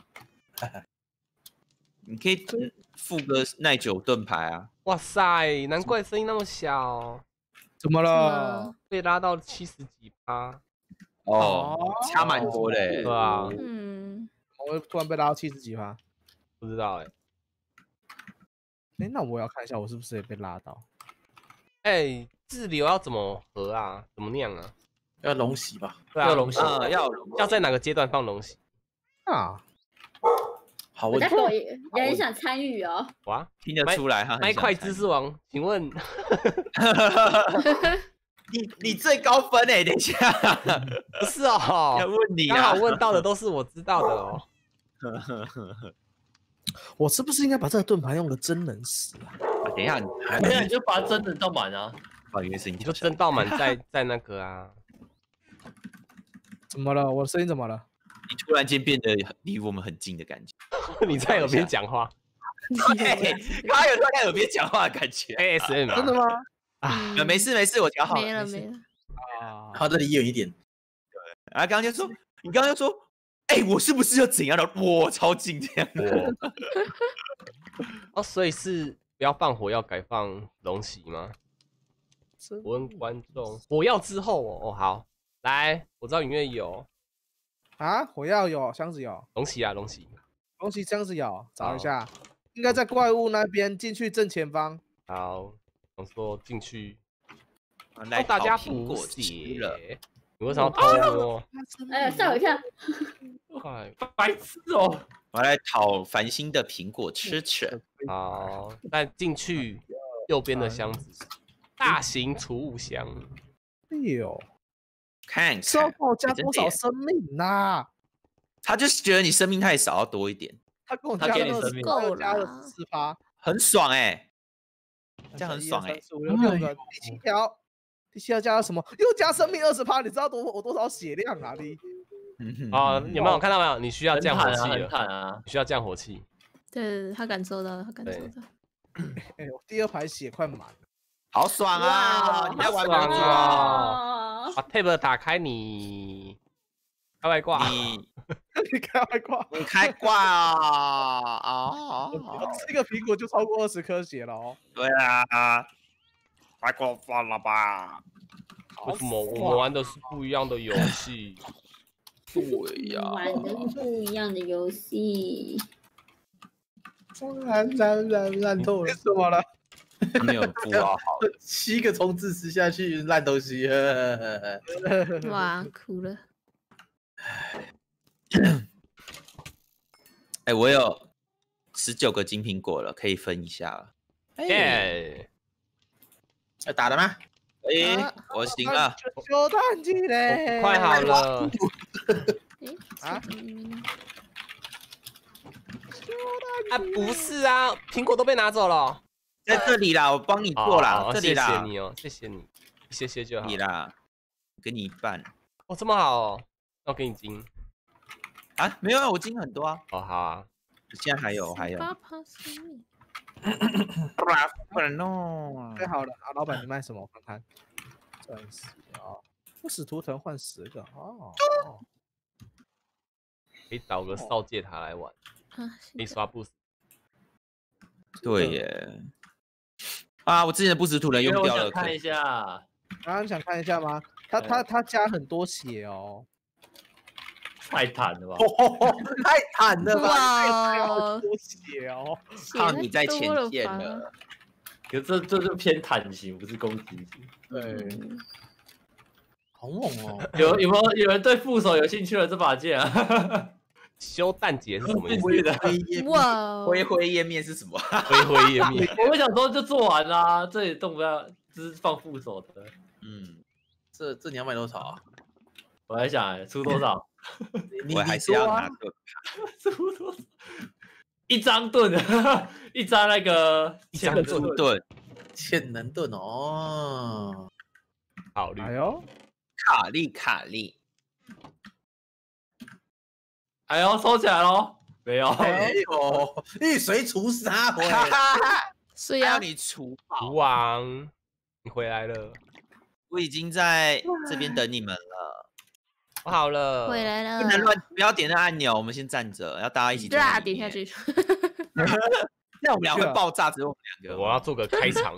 你可以附个耐久盾牌啊！ 哇塞，难怪声音那么小。 怎么了？ 被拉到七十几趴。 哦，差蛮多的， 对吧？ 嗯。 我突然被拉到七十几趴， 不知道哎。 哎，那我要看一下，我是不是也被拉到？ 哎，自流要怎么合啊？怎么酿啊？ 要龙洗吧？ 对啊， 要龙洗， 要要在哪个阶段放龙洗？ 啊。 好问题， 我也很想参与哦。 哇， 听得出来哈。 麦块知识王，请问， 你你最高分哎？等一下， 不是哦， 要问你啊，刚好问到的都是我知道的哦。 我是不是应该把这个盾牌用个真人使啊？ 等一下， 等一下你就把它真人到满啊！ 不好意思， 你就真到满在在那个啊。 怎么了？我的声音怎么了？ 你突然间变得离我们很近的感觉。 你在耳边讲话， 对，他有在耳边讲话的感觉。 A S M 真的吗？ 啊，没事没事，我调好了。 没了没了。 啊，好的，离远一点。 对，啊，刚刚就说，你刚刚就说，哎，我是不是要怎样的？我超近这样。 哦，所以是不要放火药，改放龙洗吗？我问观众，火药之后哦，哦好，来，我知道影院有。 啊，火药有，箱子有， 龙洗啊，龙洗， 龙洗箱子有，找一下，应该在怪物那边，进去正前方。 好，我说进去， 来大家补血了。你为什么要偷摸？ 哎呀，吓我一跳！ 快， 白痴哦！ 我来讨繁星的苹果吃吃。 好，再进去右边的箱子，大型储物箱。 哎呦。 看， 是要帮我加多少生命呐？ 他就是觉得你生命太少，要多一点。 他跟我加了二十， 够加了十四趴， 很爽哎，这样很爽哎。 五六六个，第七条，第七条加了什么？又加生命二十趴，你知道多我多少血量啊？你啊，有没有看到没有？你需要降火器了啊！ 需要降火器。 对他感受到，他感受到。 哎，我第二排血快满了。 好爽啊！你在玩爽啊！ 把 tab 打开，你开外挂， 你你开外挂， 你开挂啊！啊！ 吃一个苹果就超过二十颗血了哦。 对啊，太过分了吧？ 为什么我们玩的是不一样的游戏？ 对呀， 玩的是不一样的游戏。 烂烂烂烂透了，怎么了？ 没有不好， 七个冲刺吃下去，烂东西。 哇，哭了。 哎，我有十九个金苹果了，可以分一下了。 耶！ 要打了吗？ 哎，我行了。 修蛋机嘞， 快好了。 啊？ 啊，不是啊，苹果都被拿走了。 在这里啦，我帮你做啦，这里啦。 谢谢你哦，谢谢你，谢谢就好。 你啦，给你一半。 哦，这么好哦，那我给你金。 啊，没有啊，我金很多啊。 哦，好啊， 现在还有，还有。不然弄。 太好了，啊，老板你卖什么？我看看。钻石啊，不死图腾换十个哦。 可以找个少界塔来玩，可以刷不死。 对耶。啊！我之前的不死图人用掉了， 看一下。 刚刚想看一下吗？他他他加很多血哦， 太坦了吧！ 太坦了吧！ 哇，好多血哦， 靠你在前线了。 可这这就偏坦型，不是攻击型。 对，好猛哦！ 有有没有有人对副手有兴趣了？这把剑啊！ 修蛋节是什么意思？ 哇， 灰灰页面是什么？ 灰灰页面。 我们想说就做完啦，这里动不了，只是放副手的。 嗯，这这你要卖多少啊？ 我在想，出多少？ 我还是要拿个出多少？一张盾，一张那个一张盾， 潜能盾哦。 考虑。 哎呦， 卡利卡利。 哎呦，收起来喽！没有， 没有，遇水除沙回。 是呀， 你除吴王，你回来了， 我已经在这边等你们了。 我好了， 回来了， 不能乱，不要点那按钮，我们先站着，要大家一起。 对啊，点下去。 那我们俩会爆炸，只有我们两个。 我要做个开场。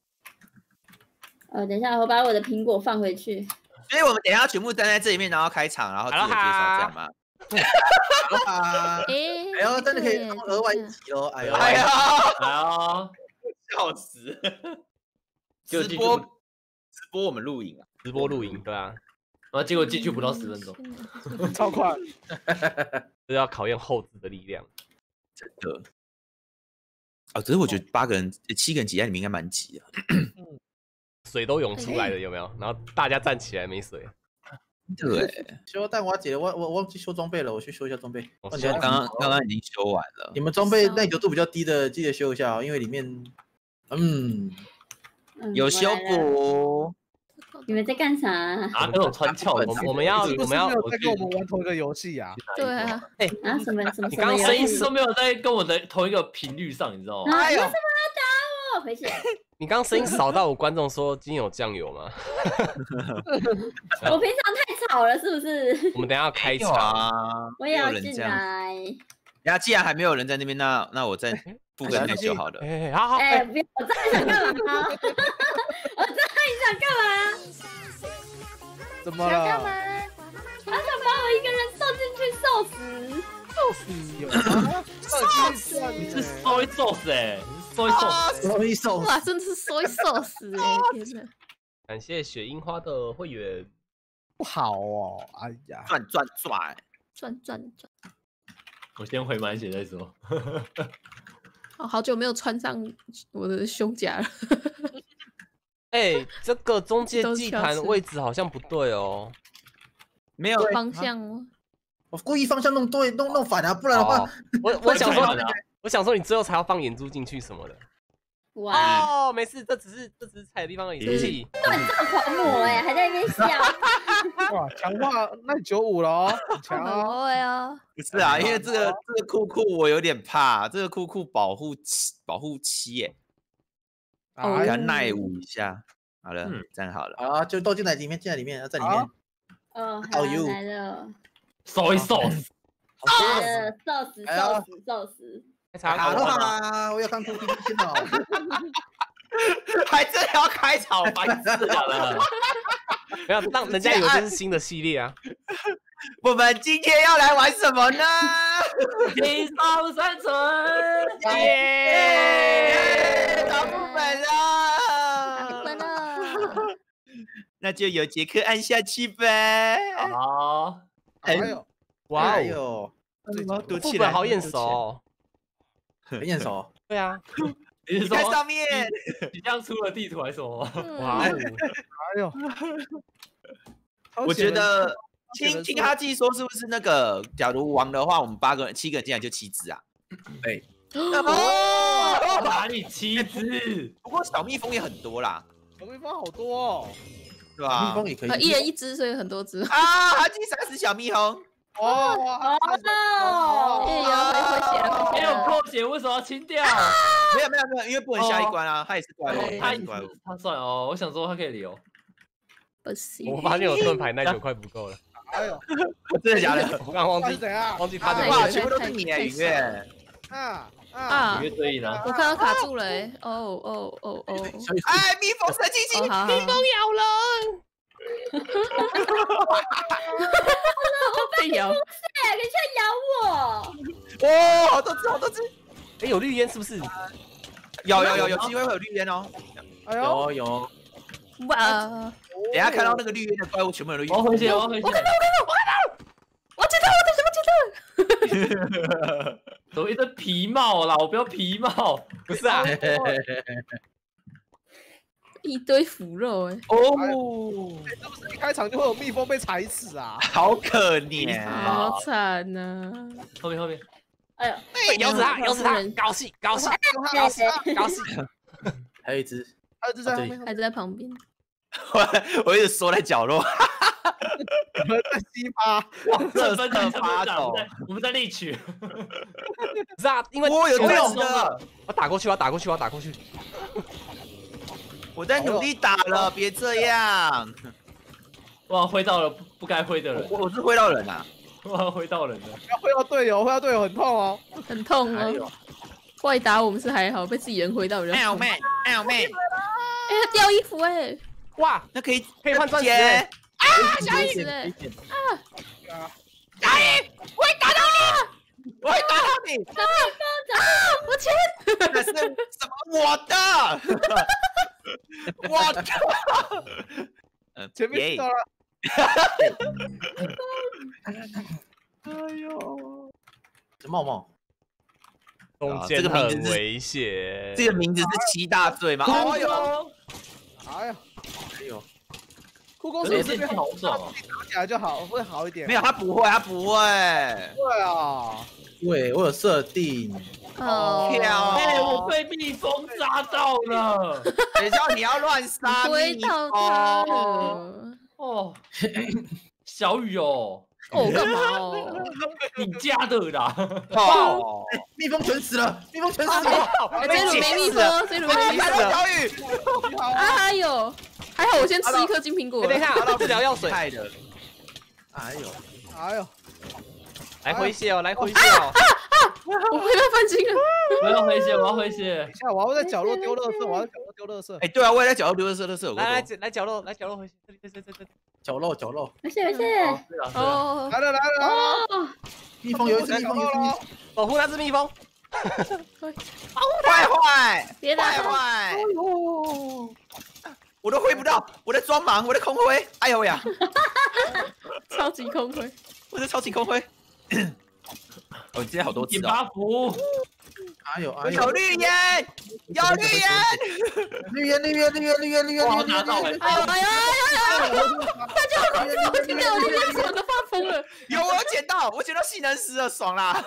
呃，等一下，我把我的苹果放回去。 所以我们等一下全部站在这里面，然后开场，然后自我介绍，这样吗？ 啊！哎呦，真的可以额外一集哦！哎呦， 哎呦， 哎呦， 笑死！ 直播直播我们录影啊， 直播录影，对啊。 然后结果进去不到十分钟， 超快！ 这要考验后置的力量， 真的。哦，只是我觉得八个人、七个人挤在里面应该蛮挤的。 水都涌出来了，有没有？然后大家站起来没水。 对， 修，但我姐，我我忘记修装备了，我去修一下装备。 我刚刚刚刚已经修完了。 你们装备耐久度比较低的，记得修一下哦，因为里面，嗯， 有修补。 你们在干啥？ 啊，那种穿翘的， 我们要我们要在跟我们玩同一个游戏啊？ 对啊， 哎啊什么什么？ 你刚刚声音都没有在跟我的同一个频率上，你知道吗？ 哎呀，为什么要打我？回去。 你刚刚声音扫到我观众说今天有酱油吗？ 我平常太吵了，是不是？ 我们等一下开场啊， 我也要进来。 呀，既然还没有人在那边，那那我再付个那就好了。 哎，好好。 哎，不要，我知道你想干嘛？我知道你想干嘛？ 怎么了？ 想干嘛？他想把我一个人送进去受死。 受死有吗？受死！ 你是收一受死哎！收一受死， 收一受死！ 哇，真的是收一受死哎！天哪！ 感谢雪樱花的会员， 不好哦！哎呀， 转转转转转转！ 我先回满血再说。 哦，好久没有穿上我的胸甲了。 哎，这个中介祭坛位置好像不对哦， 没有方向哦。 我故意方向弄对，弄弄反了，不然的话， 我我想说，我想说你最后才要放眼珠进去什么的。 哇哦，没事，这只是这只是踩的地方而已。对不起， 乱造狂魔哎，还在那边笑。 哇，强化那九五了哦，强哦！对啊， 不是啊，因为这个这个酷酷我有点怕，这个酷酷保护七保护七耶， 哦， 给他耐捂一下。好了，站好了。 啊，就都进来里面，进来里面，在里面。 哦，好来了。 收一受死， 来了，受死，受死，受死。 好了啦，我要看酷酷先哦。 还真要开场，烦死了！ 不要让人家以为这是新的系列啊！ 我们今天要来玩什么呢？ 地上生存， 耶！打副本了， 打副本了， 那就由杰克按下去呗。 好， 哎呦， 哇哦， 副本好眼熟， 很眼熟。 对啊。 你是看上面， 你这样出了地图还是什么？ 哇！哎呦， 我觉得听听哈记说，是不是那个假如王的话，我们八个人、七个人进来就七只啊？ 对。 哦，哪里七只？ 不过小蜜蜂也很多啦， 小蜜蜂好多哦， 对吧？ 蜜蜂也可以， 一人一只，所以很多只。 啊，哈记杀死小蜜蜂。 哦哦， 也有回血了， 没有扣血，为什么要清掉？ 没有没有没有，因为不能下一关啊，他也是怪物，他也是怪物， 他算哦，我想说他可以留。 不行， 我发现我盾牌耐久快不够了。 哎呦， 真的假的？ 我刚刚忘记怎样？ 忘记他的哇，全部都是你哎，雨月。 啊啊！ 雨月追赢了， 我看到卡住了哎！哦哦哦哦！ 哎，蜜蜂生气气，蜜蜂咬人。 被咬，是你却咬我！ 哦，好多只，好多只！ 哎，有绿烟是不是？ 有有有有机会会有绿烟哦！ 有有。 哇！ 等下看到那个绿烟的怪物，全部有绿烟。 我回血，我回血！ 我看到，我看到，我看到！我记得，我记得，我记得。 怎么一堆皮帽啦？我不要皮帽， 不是啊。 一堆腐肉哎！ 哦， 是不是一开场就会有蜜蜂被踩死啊？ 好可怜， 好惨呐！ 后面后面， 哎呦， 咬死他，咬死他，高兴高兴高兴高兴！ 还有一只， 还有一只在后面， 还在旁边。 我我一直缩在角落。 我们在西巴， 哇，这分成发抖，我们在力取。 是啊，因为我有这种的， 我打过去，我打过去，我打过去。 我在努力打了，别这样。 哇，挥到了不不该挥的人。 我我是挥到人啊。 哇，挥到人了。 要挥到队友，挥到队友很痛哦， 很痛哦。外打我们是还好，被自己人挥到人。 哎妹，哎妹， 哎，他掉衣服哎。 哇， 那可以可以换钻石哎！ 啊，小雨哎！ 啊！小雨，我会打到你，我会打到你！ 啊！我钱！ 那是什么？我的，我的。 嗯，前面到了。 哎呦，茂茂， 中间很危险。 这个名字是七大罪吗？ 哎呦！哎呀， 哎呦， 酷公司这边好爽哦，打起来就好，会好一点。 没有，他不会，他不会。 对啊， 对我有设定。 哦， 哎，我被蜜蜂扎到了。 等一下，你要乱杀蜜蜂哦，小雨哦。 哦，干嘛哦？ 你家的啦！ 哦， 蜜蜂全死了，蜜蜂全死了。 哎，这轮没蜜蜂，这轮没蜜蜂。 小雨， 哎呦，还好我先吃一颗金苹果。 等一下，治疗药水。 哎呦，哎呦， 来回血哦，来回血哦。 我回到翻金了。 我要回血，我要回血。 等一下，我要在角落丢垃圾，我要在角落丢垃圾。 哎，对啊，我也在角落丢垃圾，垃圾。 来来来角落，来角落回血。这里这这这这。 角落角落， 没事没事。 哦， 来了来了来了！ 蜜蜂有一只蜜蜂，有一只蜜蜂， 保护那只蜜蜂。 坏坏， 别打坏坏！我都挥不到，我在装忙，我在空挥。哎呦呀！ 超级空挥， 我在超级空挥。哦，你今天好多次啊！ 哎呦哎呦！ 有绿烟，有绿烟， 绿烟绿烟绿烟绿烟绿烟！ 我拿到了！ 哎呦哎呦哎呦！大家好，我听到我的烟嗓都发疯了。 有，我捡到，我捡到技能石了，爽啦！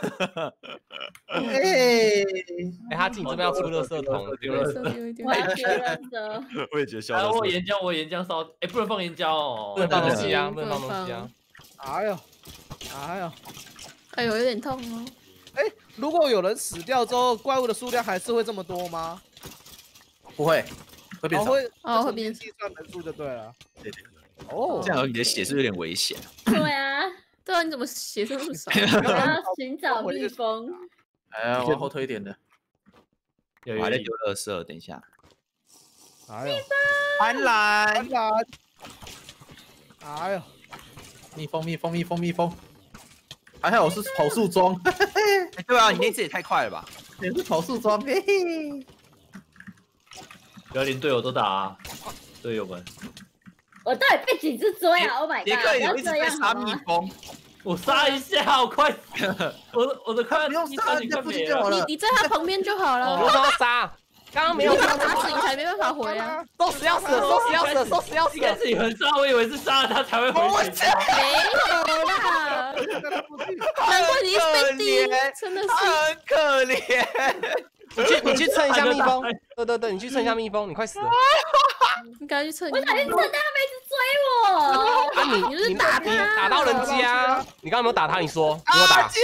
哎哎，他自己这边要出垃圾桶，丢垃圾， 我也丢垃圾。 我也觉得笑。 哎，我岩浆，我岩浆烧，哎，不能放岩浆哦， 不能放东西啊，不能放东西啊。 哎呦，哎呦， 哎呦，有点痛哦。 哎，如果有人死掉之后，怪物的数量还是会这么多吗？ 不会，会变少。 会哦，会变计算人数就对了。 对对。 哦， 这样你的血是有点危险。 对啊， 对啊，你怎么血这么少？ 我要寻找蜜蜂。 哎呀，往后推一点的。 我还在丢垃圾，等一下。 哎呦， 斑斓， 斑斓。哎呦， 蜜蜂蜜蜂蜜蜂蜜蜂。还好我是跑速装， 哎，对啊，你那次也太快了吧！ 也是跑速装，嘿嘿。 不要连队友都打啊，队友们。 我到底被几只追啊 ？Oh my god！ 杰克也一直在杀蜜蜂， 我杀一下，我快，我的我的快， 不用杀，你在附近就好了。 你你在他旁边就好了。 我说要杀，刚刚没有打死你才没办法回啊！ 受死要死，受死要死，受死要死！ 一开始你很杀，我以为是杀了他才会回去。 没有啦，难怪你一被滴，真的是很可怜。 你去你去蹭一下蜜蜂，对对对，你去蹭一下蜜蜂，你快死了。 你赶快去蹭。 我想去蹭，但他们一直追我。 啊你你就是打你打到人家，你刚刚有没有打他？你说你有打？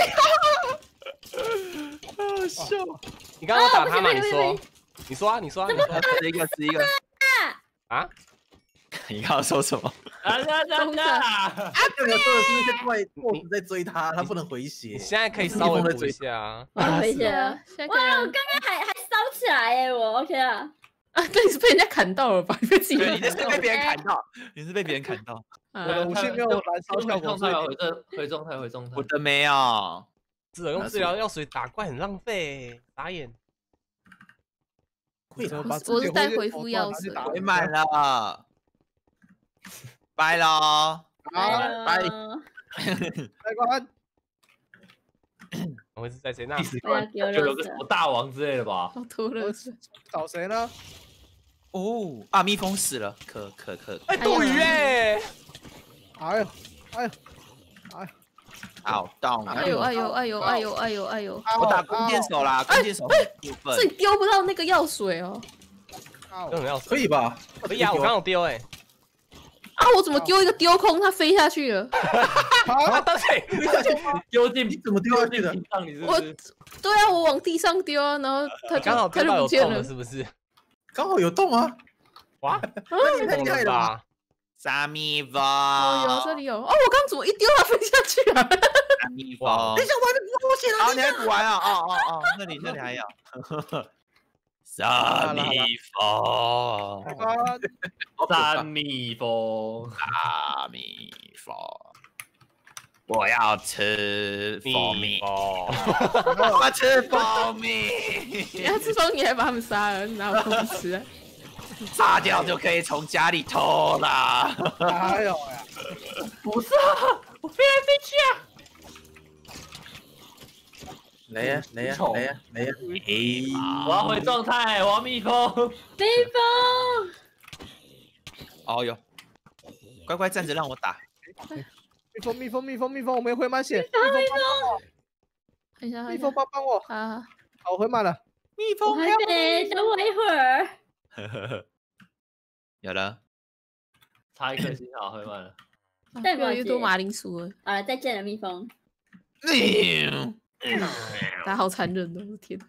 好笑！ 你刚刚有打他吗？你说，你说啊，你说啊，你说。 死一个，死一个。啊？你刚刚说什么？ 啊啊啊！ 啊！这个说的是那些怪 boss 在追他，他不能回血。 你现在可以稍微补一下啊。 回血啊！哇，我刚刚还还烧起来哎，我 OK 啊。 啊，对，你是被人家砍到了吧？你被自己， 你是被别人砍到，你是被别人砍到。 我的武器没有燃烧效果， 回状态，回状态，回状态。 我的没有。 只能用治疗药水打怪很浪费，打眼。 我我是带回复药水， 回满了。拜喽， 拜拜， 拜关。 我会是在谁那？ 就有个什么大王之类的吧？ 好突然， 找谁呢？ 哦，啊，蜜蜂死了，可可可。 哎，斗鱼哎！ 哎呦，哎呦，哎， 好down！ 哎呦，哎呦，哎呦，哎呦，哎呦，哎呦！ 我打弓箭手啦，弓箭手部分。 这里丢不到那个药水哦。 用药水可以吧？ 可以啊，我刚好丢哎。 啊！我怎么丢一个丢空，它飞下去了？ 啊！大嘴丢进你怎么丢下去的？ 我对啊，我往地上丢啊，然后它刚好它就有不见了， 洞是不是？ 刚好有洞啊！ 哇， 那你太厉害了吧！ 沙米风， 哦，有这里有哦，我刚怎么一丢它飞下去了？ 沙米风， 等一下，我还没我写了。 好，你还补完啊？哦哦哦，那里那里还有。沙米风， 三蜜蜂， 沙米蜂，我要吃蜂蜜，我要吃蜂蜜。 你要吃蜂蜜还把他们杀了，哪有空吃啊？ 杀掉就可以从家里偷了。 哪有呀？ 不是啊，我飞来飞去啊！ 来呀来呀来呀来呀！ 我要回状态，我要蜜蜂。 蜜蜂。 哦哟，乖乖站着让我打。 蜜蜂蜜蜂蜜蜂蜜蜂，我没回满血。 蜜蜂， 等一下， 蜜蜂帮帮我。 啊， 好，我回满了。 蜜蜂还没，等我一会儿。 有了， 差一颗星好，回满了。 越来越多马铃薯了。 好了，再见了，蜜蜂。 他好残忍哦！我的天。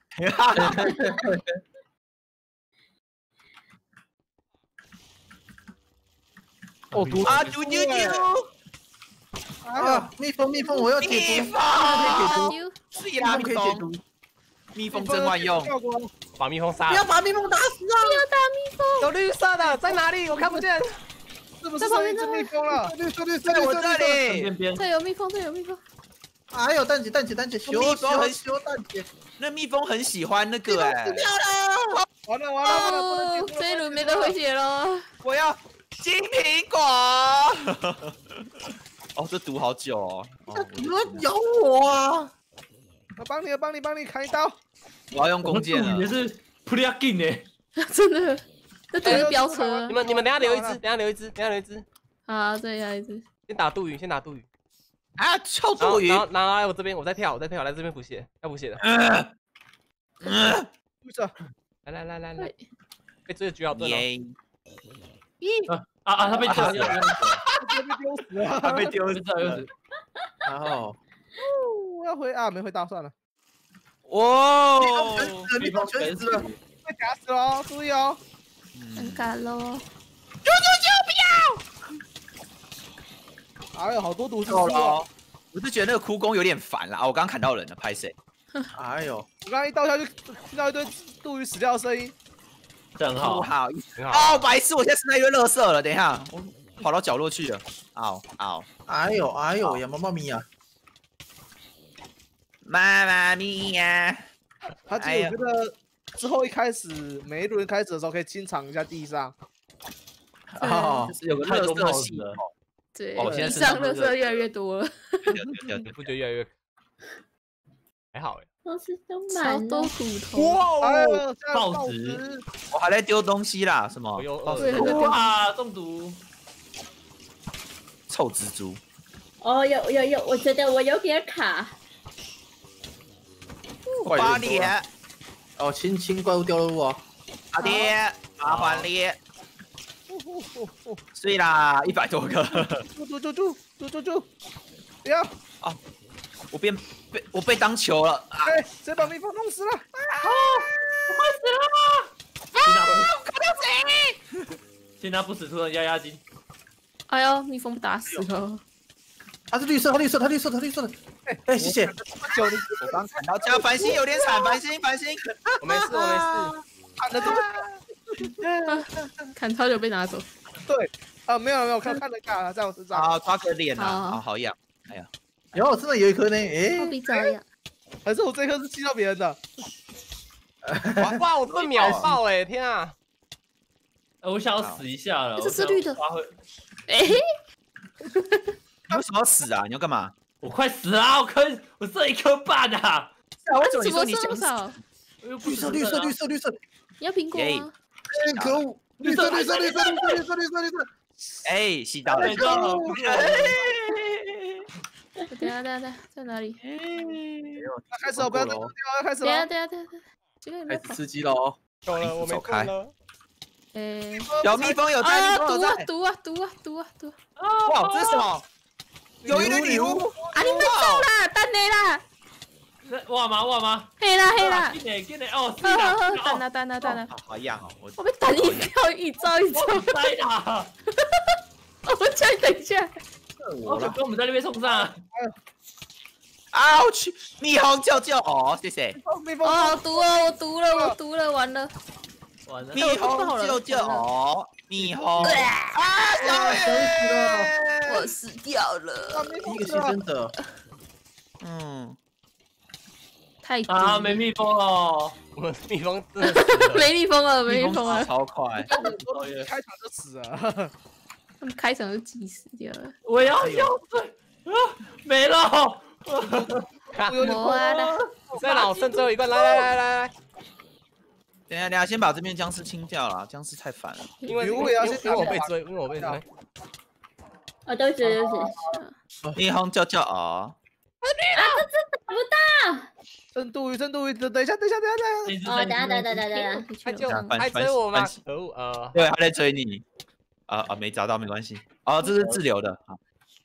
哦，毒啊！丢丢丢！ 啊！蜜蜂蜜蜂，我要解毒。 是啦，蜜蜂。蜜蜂真万用。 把蜜蜂杀了。 不要把蜜蜂打死啊！ 不要打蜜蜂。 有绿色的在哪里？我看不见。 是不是剩一只蜜蜂了？绿色绿色在我这里。 这有蜜蜂，这有蜜蜂。 还有蛋姐蛋姐蛋姐， 蜜蜂很修蛋姐。 那蜜蜂很喜欢那个哎。 死掉了！ 完了完了完了！ 这一轮没得回血了。 我要金苹果。哦，这毒好久哦。 怎么咬我啊？ 我帮你，我帮你，帮你砍一刀。 我要用弓箭了。 也是 plug in 呢， 真的，这都是飙车。 你们你们等下留一只，等下留一只，等下留一只。 好，再下一只。 先打杜鱼，先打杜鱼。 啊，臭杜鱼！ 然后然后来我这边，我再跳，我再跳，来这边补血，要补血的。 为啥？ 来来来来来，被追的狙好盾哦。 咦啊啊！他被丢死了， 被丢死了， 他被丢死了。 然后， 我要回啊，没回到，算了。 哇！ 蜜蜂全死了， 被夹死了，注意哦。 尴尬喽。 救救救！不要！哎呦，好多毒素哦！我是觉得那个哭工有点烦了啊！我刚砍到人了，拍谁？ 哎呦！ 我刚刚一倒下去，听到一堆杜鱼死掉的声音。 这很好， 好，很好。哦，白痴！我现在是那一堆垃圾了，等一下，我跑到角落去了。嗷嗷！ 哎呦哎呦呀，妈妈咪呀！ 妈妈咪呀！ 他其实我觉得之后一开始每一轮开始的时候可以清场一下地上。 哦，就是有个垃圾系统。 对， 哦，现在地上垃圾越来越多了。 你不觉得越来越还好哎？ 都是都超多骨头。 哇！ 报纸， 我还在丢东西啦，什么？ 哇，中毒！ 臭蜘蛛。 哦，有有有，我觉得我有点卡。 八爹。 哦，亲亲怪物掉落啊！ 八爹，麻烦你。碎啦，一百多个。 住住住住住住住！不要！ 哦，我变被我被当球了。 哎，谁把蜜蜂弄死了？ 啊！我快死了！啊！ 卡掉谁？ 先拿不死兔的压压惊。 哎呦，蜜蜂打死了。 它是绿色，它绿色，它绿色，它绿色的。哎哎，谢谢。 我刚砍到家，繁星有点惨，繁星繁星。 我没事，我没事。 砍的多。 砍超久被拿走。 对，啊，没有没有，看看得看，在我身上。 啊，抓个脸啊，啊，好痒，哎呀， 然后我真的有一颗呢，哎， 比较痒， 还是我这颗是击到别人的？ 哇哇，我被秒爆哎，天啊！ 我想要死一下了， 这是绿的。哎， 你为什么要死啊？你要干嘛？ 我快死了，我可我剩一颗半啊！ 为什么你说你想死？ 绿色绿色绿色绿色， 你要苹果吗？ 哎，可恶！绿色绿色绿色绿色绿色绿色绿色， 哎，吸到了！ 等下等下等下，在哪里？ 开始了，不要再丢掉，要开始了。 等下等下等下，这个开始吃鸡了哦！ 够了，我没空了。 诶， 有蜜蜂有在，蜜蜂有在。 毒啊毒啊毒啊毒啊！ 哇，这是什么？有一堆女巫啊！你们走啦，等你啦。 哇吗哇吗？ 嘿啦嘿啦！ 进来进来哦！ 好好好，等啦等啦等啦。 好一样哦，我我被等一票一招一招。 塞啦！ 我叫你等一下。 我跟我们在那边冲上。 啊！我去，蜜蜂救救哦，谢谢。 哦，毒了，我毒了，我毒了，完了。 完了。 蜜蜂救救哦，蜜蜂。啊！小雨，我死掉了。 一个牺牲者。嗯。 太啊！没蜜蜂了， 我蜜蜂没蜜蜂了，没蜜蜂了， 超快， 开场就死了， 他们开场就急死掉了。 我要药水啊，没了， 我啊的， 在哪？剩最后一罐，来来来来来， 等一下等一下，先把这边僵尸清掉了，僵尸太烦了。 因为因为因为我被追，因为我被追。 啊，对不起对不起。 蜜蜂救救哦。 啊，这真打不到。 深度鱼，深度鱼，等等一下，等一下，等一下， 哦，等下，等下，等下，等下， 他就还追我吗？可恶，呃， 对，他在追你。啊啊，没找到，没关系。哦，这是自留的。好，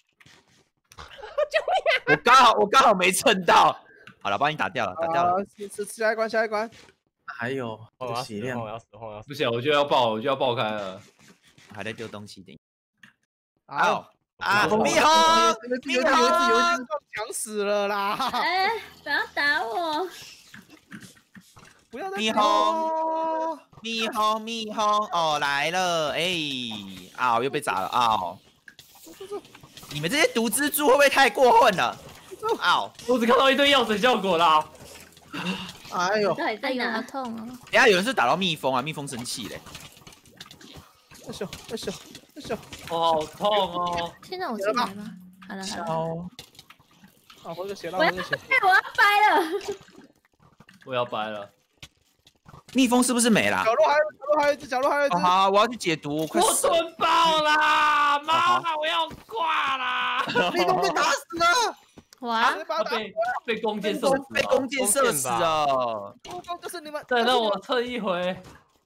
我刚好，我刚好没蹭到。好了，帮你打掉了，打掉了。 是下一关，下一关。 还有血量， 我要死，我要死。 不行，我就要爆，我就要爆开了。 还在丢东西的。 好。 啊！蜜蜂， 蜜蜂，抢死了啦！ 哎，不要打我！ 不要再蜜蜂，蜜蜂，蜜蜂，哦来了！哎，啊，又被砸了啊！你们这些毒蜘蛛会不会太过分了？啊！ 我只看到一堆药水效果啦！ 哎呦， 到底在哪？ 痛啊！ 等下有人是打到蜜蜂啊，蜜蜂生气嘞！ 哎呦，哎呦！ 哦，好痛哦！ 现在我进来吗？好了好了。 啊，回个血，回个血。 我要掰了！ 我要掰了。 蜜蜂是不是没了？ 角落还有，角落还有一只，角落还有一只。 好，我要去解毒，快死！我吞爆啦！妈妈，我要挂啦！ 蜜蜂被打死了！ 哇！ 被被弓箭射死， 被弓箭射死了！ 就是你们！ 再让我蹭一回。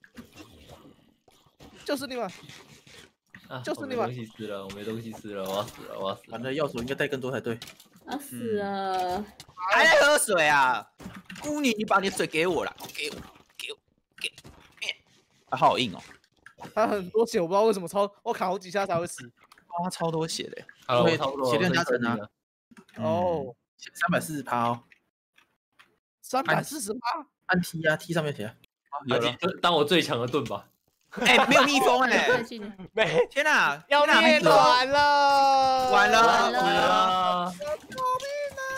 就是你们！ 啊、 就是你们！ 我没东西吃了，我没东西吃了，我要死了，我要死了！ 完了，药水应该带更多才对。 要死了！ 还在喝水啊？姑女，你把你的水给我了，给我，给我，给我！啊，好硬哦！ 他很多血，我不知道为什么超，我卡好几下才会死。 哇，超多血的。 好了，差不多。 血量加成啊！ 哦， 三百四十趴哦。 三百四十趴？ 按 T 啊 ，T 上面写。 有了，当我最强的盾吧。 哎，没有蜜蜂哎！ 没， 天哪， 要灭团了！ 完了完了！ 救命啊！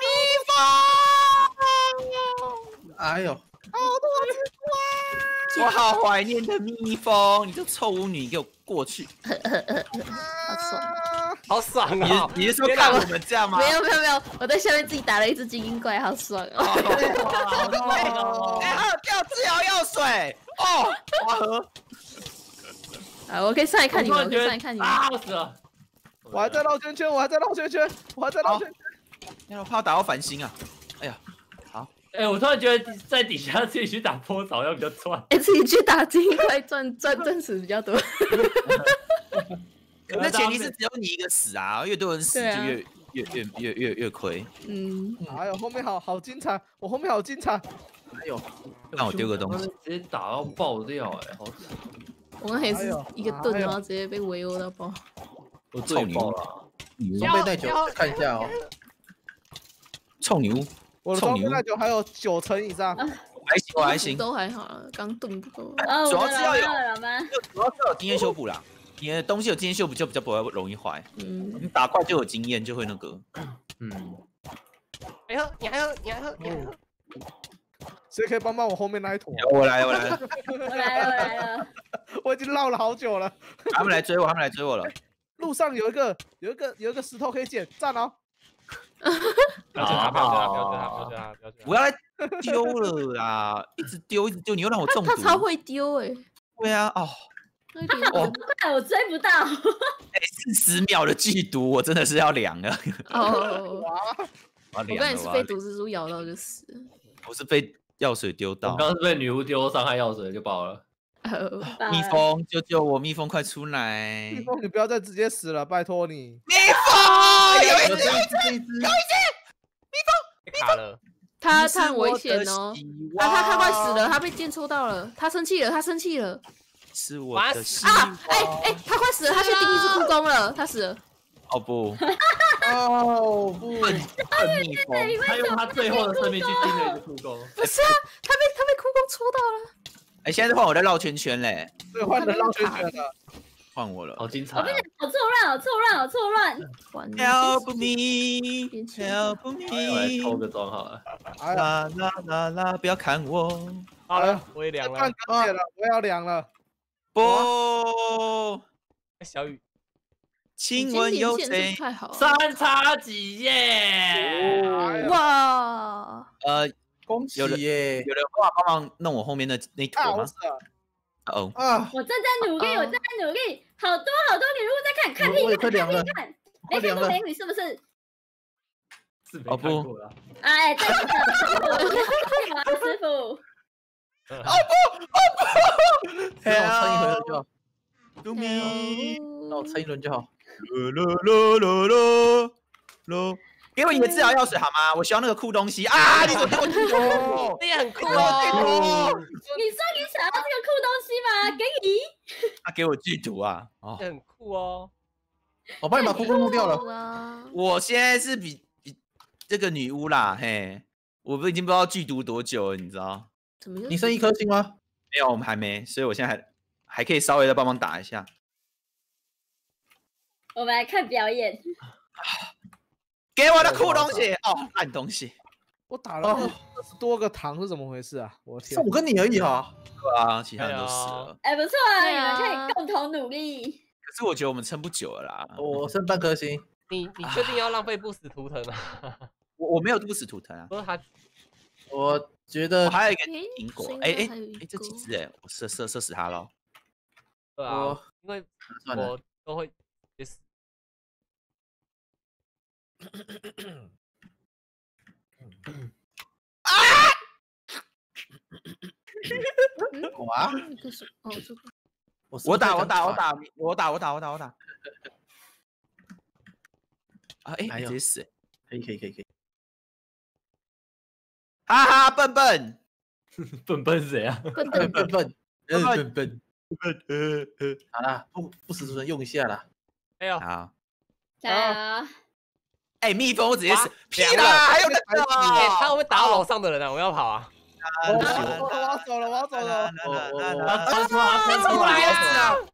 蜜蜂！哎呦，好多蜘蛛啊！我好怀念的蜜蜂，你这臭巫女，给我过去！ 好爽， 好爽啊！ 你是说看我们这样吗？ 没有没有没有，我在下面自己打了一只精英怪，好爽哦！ 好爽哦！ 哎，还有掉治疗药水哦，华和。 啊，我可以上来看你们，我可以上来看你们。 啊，死了！ 我还在绕圈圈，我还在绕圈圈，我还在绕圈圈。 哎，我怕打到繁星啊！哎呀，好。 哎，我突然觉得在底下自己去打波好像比较赚。 哎，自己去打精英怪赚赚钻石比较多。 那前提是只有你一个死啊，越多人死就越越越越越越亏。 嗯。 哎呦，后面好好精彩，我后面好精彩。 哎呦，让我丢个东西， 直接打到爆掉，哎，好惨。 我刚才是一个盾，然后直接被围殴到爆。 我臭牛了， 装备耐久看一下哦。臭牛， 我的装备耐久还有九成以上， 还行，我还行， 都还好了，刚盾不够。 主要是要有，主要是要有经验修补啦。你的东西有经验修补就比较不会容易坏。嗯，你打怪就有经验，就会那个。嗯。 哎呦，你还有，你还有，你还有。 谁可以帮帮我后面那一坨？ 我来，我来， 我来了，我来了。 我已经绕了好久了。 他们来追我，他们来追我了。 路上有一个，有一个，有一个石头可以捡，站哦。 不要追他，不要追他，不要追他，不要追他，不要追他。 不要来丢了啦！一直丢，一直丢，你又让我中毒。 他超会丢哎。 对啊，哦。 我快，我追不到。 哎，四十秒的剧毒，我真的是要凉了。 哦。 我刚才是被毒蜘蛛咬到就死了。 我是被药水丢到。 我刚刚是被女巫丢伤害药水就爆了。 蜜蜂，救救我！蜜蜂快出来！ 蜜蜂，你不要再直接死了，拜托你！ 蜜蜂，有一只，有一只，有一只， 蜜蜂卡了。 他他很危险哦，他他他快死了，他被剑抽到了，他生气了，他生气了。 是我的希望啊！哎哎，他快死了，他去盯一只故宫了，他死了。 哦不， 哦不， 蜜蜂， 他用他最后的生命去盯了一只故宫。 不是啊，他被他被故宫抽到了。 哎，现在是换我在绕圈圈嘞， 对，换人绕圈圈了， 换我了， 好精彩！ 我跟你讲，好错乱，好错乱，好错乱。 Help me, help me。 我来抽个装好了。 啦啦啦啦，不要砍我。 好了，我也凉了。 了，我要凉了。 不， 小雨， 亲吻有谁？ 三叉戟耶！ 哇， 呃， 恭喜耶！ 有人帮帮忙弄我后面的那坨吗？哦啊！ 我正在努力，我正在努力，好多好多女巫在看，看屁看，看屁看，没看过美女是不是？ 是没看过啦。 哎，对的，师傅。 哦不哦不！ 让我撑一回就好。 救命！ 让我撑一轮就好。 咯咯咯咯咯咯！给我你的治疗药水好吗？我需要那个酷东西啊！你怎么给我剧毒？ 这也很酷哦！ 你说你想要这个酷东西吗？给你。 他给我剧毒啊！ 哦，很酷哦！ 我帮你把酷宫弄掉了。 我现在是比比这个女巫啦，嘿，我都已经不知道剧毒多久了，你知道？ 你剩一颗星吗？ 没有，我们还没，所以我现在还还可以稍微的帮忙打一下。 我们来看表演。 给我的酷东西哦，烂东西！ 我打了二十多个糖是怎么回事啊？我天， 我跟你而已啊。 对啊，其他人都死了。 哎，不错啊，你们可以共同努力。 可是我觉得我们撑不久了啦。 我剩半颗星。 你你确定要浪费不死图腾啊？ 我我没有不死图腾啊。 不是他， 我觉得还有一个苹果。哎哎哎，这几只哎，我射射射死他了。 对啊，因为我都会死。 啊！哇！ 哦，这个我打我打我打我打我打我打我打！啊哎，直接死！ 可以可以可以可以！ 哈哈，笨笨， 笨笨是谁啊？ 笨笨笨笨笨笨笨笨！好啦，不不死主人用一下啦。 哎呦， 好， 加油！ 哎，蜜蜂我直接死，屁啦，还有那个， 他会不会打到楼上的人啊？我要跑啊！ 我我要走了，我要走了， 他冲出来，冲出来了！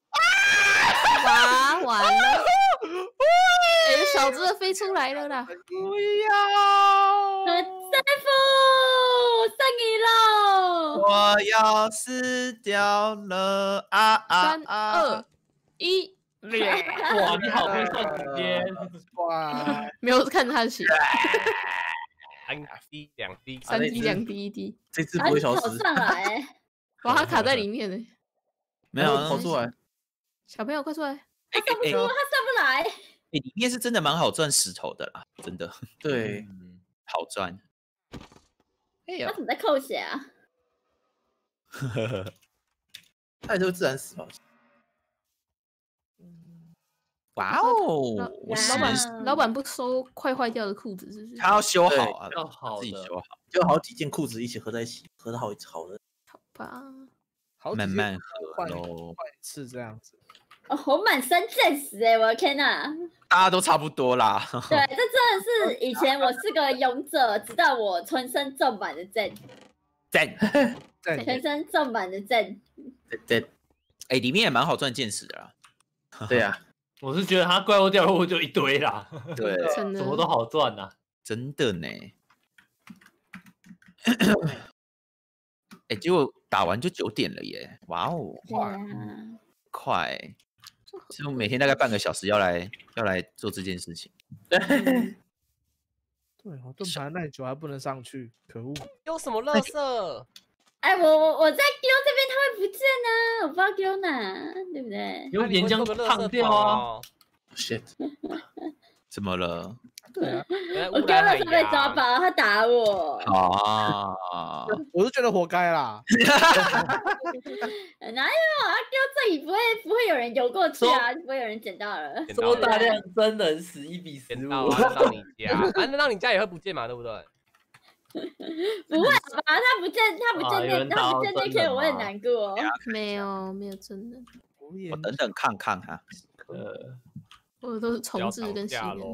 哇，完了！哎，小只的飞出来了啦！ 不要！ 师傅，剩你喽！ 我要死掉了啊啊！ 三二一。 哇，你好会算时间！ 哇， 没有看他的血， 三滴两滴， 三滴两滴一滴， 这次不会消失。 上来， 哇，他卡在里面呢， 没有跑出来。 小朋友快出来！ 他上不出，他上不来。 哎，里面是真的蛮好赚石头的啦，真的。 对， 好赚。 哎呀，他怎么在扣血啊？ 呵呵呵，他也是会自然死亡。 哇哦！ 老板，老板不收快坏掉的裤子，是不是？ 他要修好啊， 要好自己修好， 就好几件裤子一起合在一起，合的好好的。 好吧， 慢慢合喽， 换一次这样子。 哦，我满身剑士哎，我的天哪！ 大家都差不多啦。 对，这真的是以前我是个勇者，直到我全身中满的剑， 剑， 全身中满的剑， 剑。 哎，里面也蛮好赚剑士的啦。 对呀。 我是觉得他怪物掉落就一堆啦， 对， 什么都好赚呐， 真的呢。哎，结果打完就九点了耶！哇哦， 快快！所以我每天大概半个小时要来要来做这件事情。 对，我盾牌耐久还不能上去，可恶！ 有什么垃圾？ 哎，我我我在丢这边，它会不见呢，我不知道丢哪，对不对？ 有岩浆烫掉啊 ！shit！ 怎么了？ 对啊， 我刚刚是被抓包，他打我。 啊， 我是觉得活该啦。 哪有啊？丢这里不会不会有人游过去啊，不会有人捡到了。 说大量真人死一比十五， 到到你家，啊，那到你家也会不见嘛，对不对？ 不会吧？他不见，他不见那，他不见那天，我很难过。 没有，没有真的。 我等等看看哈。 呃， 我都是重置跟新人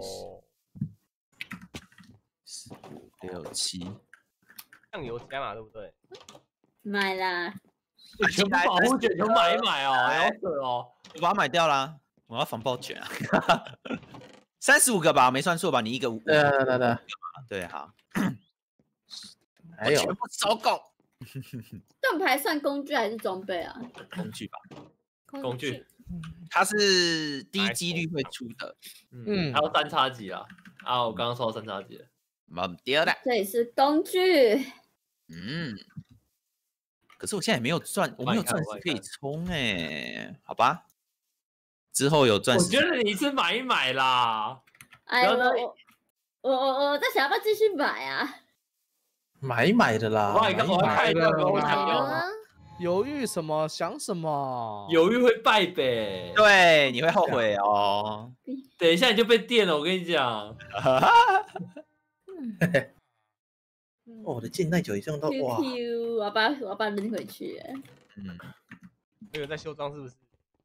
四五六七， 酱油加嘛，对不对？ 买啦！ 全部保护卷就买一买哦，好扯哦！ 我把它买掉啦，我要防爆卷啊！三十五个吧，没算错吧？你一个五， 对对对对， 对，好。 还有全部收购。 盾牌算工具还是装备啊？ 工具吧， 工具。 它是低几率会出的。 嗯，还有三叉戟啊！啊，我刚刚说三叉戟了。 忘掉了。 这里是工具。 嗯。可是我现在也没有钻，我没有钻石可以冲哎，好吧。之后有钻石。 我觉得你是买一买啦。 哎，我我我我我在想要不要继续买啊？ 买买的啦， 买买的啦。 犹豫什么？想什么？ 犹豫会败北。 对，你会后悔哦。 等一下你就被电了，我跟你讲。 哦，我的剑耐久已经到哇！ 我要把我要把扔回去。 嗯。那个在修装是不是？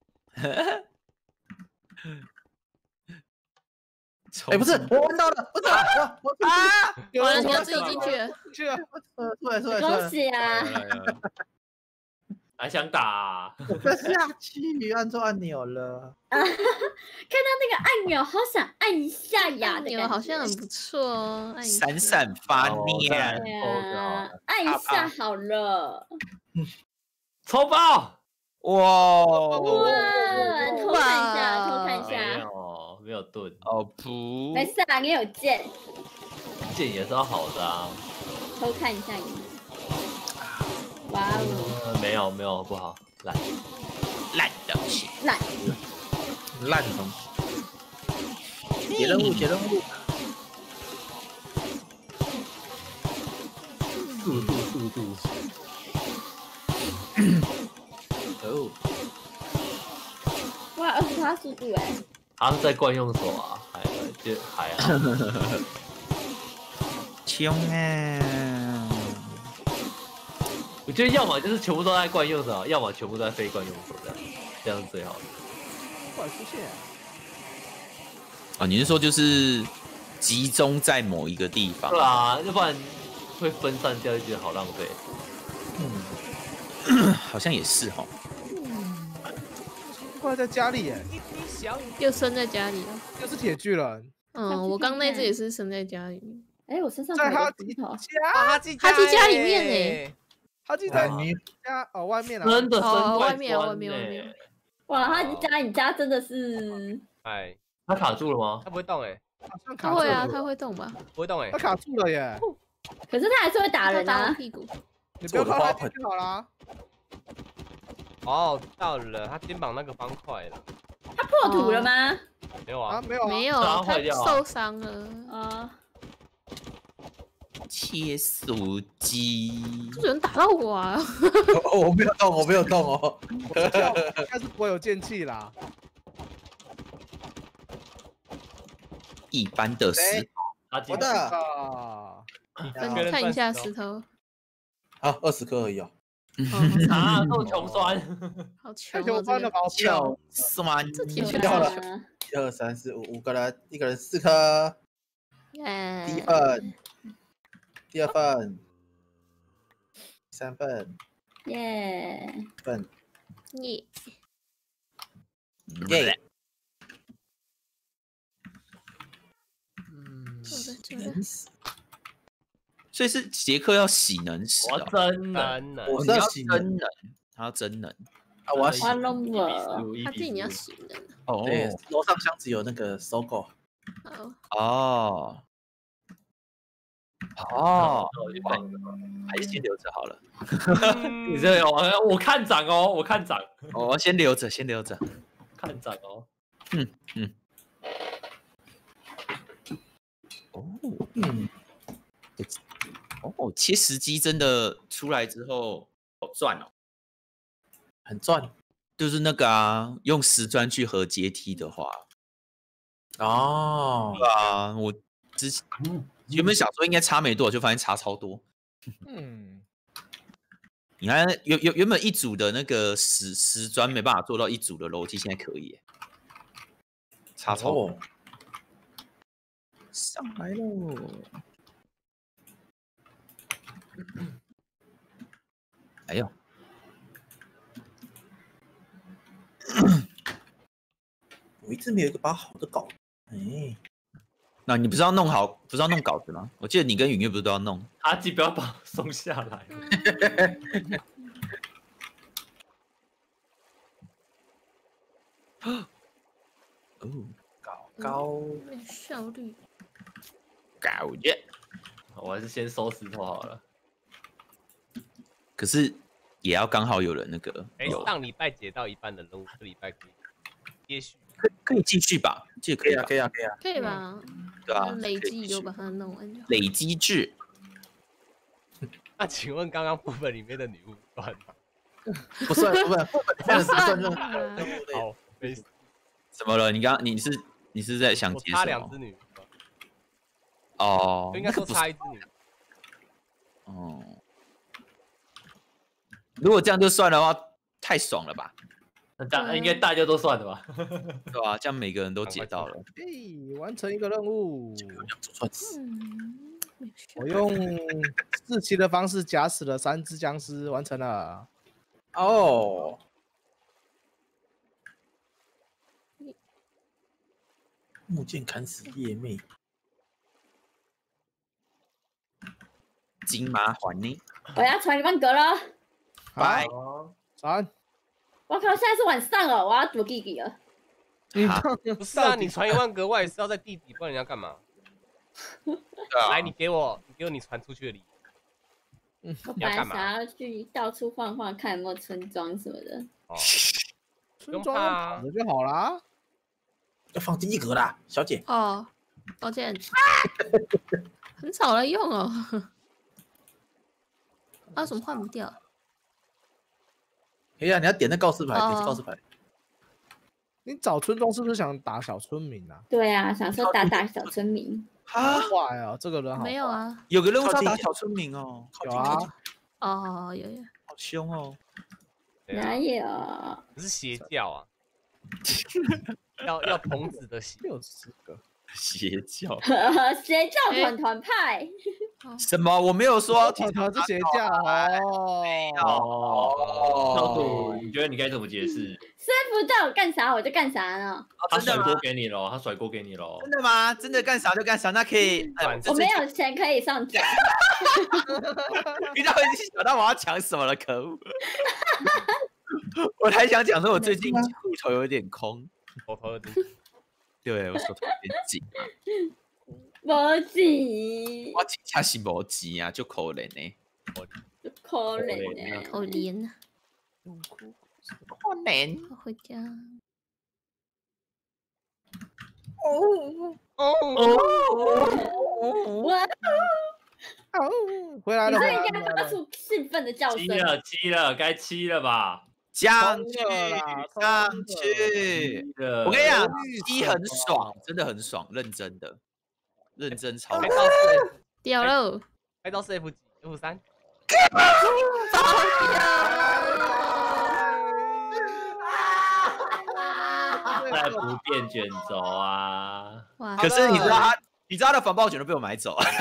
哎，不是，我闻到了，不是，我啊！完了，你要自己进去了， 去了，出来出来出来！ 恭喜啊！ 还想打？ 我要下去，按错按钮了。 啊！看到那个按钮，好想按一下呀！ 按钮好像很不错哦，按一下。 闪闪发亮。 按一下好了。 抽爆！ 哇！ 哇！偷看一下，偷看一下。 没有，没有盾。 哦噗！ 没事啦，你有剑。 剑也是要好的啊。 偷看一下你。哇哦！ 没有没有不好，烂烂东西， 烂烂东西。解任务，解任务。 速度速度。 哦。 哇，二十八速度哎！ 他是在惯用手啊，还就还好。 凶啊！ 我觉得要么就是全部都在惯用手，要么全部都在非惯用手，这样这样是最好的。 突然出现啊，你是说就是集中在某一个地方？ 对啊，要不然会分散掉，就觉得好浪费。 嗯，好像也是哈。 嗯，怪在家里耶， 又生在家里了， 又是铁巨人。 嗯，我刚那只也是生在家里面。 哎，我身上在哈吉家， 哈吉家里面呢。 哈吉在你家哦，外面啊， 真的哦，外面外面外面。 哇，哈吉家，你家真的是…… 哎， 他卡住了吗？ 他不会动哎， 他会啊，他会动吧？ 不会动哎， 他卡住了耶。 可是他还是会打人啊！ 屁股， 你不要靠他就好啦。 哦，到了，他肩膀那个方块了。 他破土了吗？ 没有啊， 没有没有，他受伤了啊。 切素鸡， 有人打到我啊！ 我没有动，我没有动哦。 应该是不会有剑气啦。 一般的石头， 我的。 分看一下石头。 好，二十颗而已哦。 啊，够穷酸， 好穷哦，这个穷酸， 这铁拳掉了。一二三四五，五个人，一个人四颗。第一份。第二份，第三份， 耶， 份， 耶， 耶， 嗯， 所以是杰克要洗能使啊，真能， 我要真能，他要真能啊，我要洗， 他自己你要洗能， 哦， 对，楼上箱子有那个搜狗， 哦。哦，还是先留着好了。 你这我我看涨哦，我看涨。 我先留着，先留着， 看涨哦。 嗯嗯。 哦，嗯，哦，切时机真的出来之后好赚哦， 很赚。 就是那个啊，用石砖去合阶梯的话， 哦， 对啊，我之前原本想说应该差没多少，就发现差超多。嗯，你看原原原本一组的那个石石砖没办法做到一组的楼梯，现在可以，差超多。哦、上来喽！哎呦！ 我一直没有一个把好的稿，哎， 那你不是要弄好，不是要弄稿子吗？我记得你跟允月不是都要弄？ 阿基不要把我松下来。 哦，高高效率， 高耶！ 我还是先收石头好了。 可是也要刚好有人那个。 哎，上礼拜解到一半的任务，这礼拜可以接续。 可可以继续吧？这可以啊，可以啊，可以啊， 可以吧？ 对啊， 累积就把它弄完就好。 累积制。 那请问刚刚副本里面的女巫算吗？ 不算，不算，副本不算任务。 好，没事。 怎么了？你刚你是你是在想解什么？ 差两只女巫。 哦， 应该说差一只女巫。 哦，如果这样就算的话，太爽了吧？ 大应该大家都算的吧？ 对吧、啊？这样每个人都解到了。 哎，完成一个任务。 嗯， 我用四期的方式假死了三只僵尸，完成了。 哦。木剑砍死夜魅。 金麻环呢？ 我要传一万格了。 拜。 传。 我靠！现在是晚上了，我要躲弟弟了。 不是啊，你传一万格，我也是要在地底，不然人家干嘛？ 啊、 来，你给我，你给我你传出去的礼物。我本来想要去到处晃晃，看有没有村庄什么的。 哦， 村庄跑着就好啦。 要放第一格啦，小姐。 哦，抱歉，很少来用哦。啊，怎么换不掉？ 哎呀，你要点那告示牌，点告示牌。 你找村庄是不是想打小村民啊？ 对啊，想说打打小村民。 好坏哦，这个人好。 没有啊， 有个任务要打小村民哦。 有啊。 哦，有有。 好凶哦。 哪有？ 不是邪教啊。要要童子的邪。 六十个。 邪教。 邪教团团派。 什么？我没有说团团是邪教哦。 哦，你觉得你该怎么解释？ 师傅叫我干啥我就干啥呢。 他甩锅给你了，他甩锅给你了。 真的吗？真的干啥就干啥，那可以。 我没有钱可以上架。 你知道已经想到我要讲什么了，可恶！我还想讲说，我最近户头有点空， 手头有点， 对我手头有点紧啊。 无钱， 我真正是无钱啊，就可怜呢， 可怜呢， 可怜啊， 可怜。 我回家。 哦哦哦！哇！ 哦，回来了！ 你这应该发出兴奋的叫声。 七了，七了，该七了吧？ 上去，上去！我跟你讲，七很爽，真的很爽，认真的。认真超掉了， 开到是 F 几 F 三， 再不变卷轴啊！ 可是你知道他，你知道他的防爆卷都被我买走了，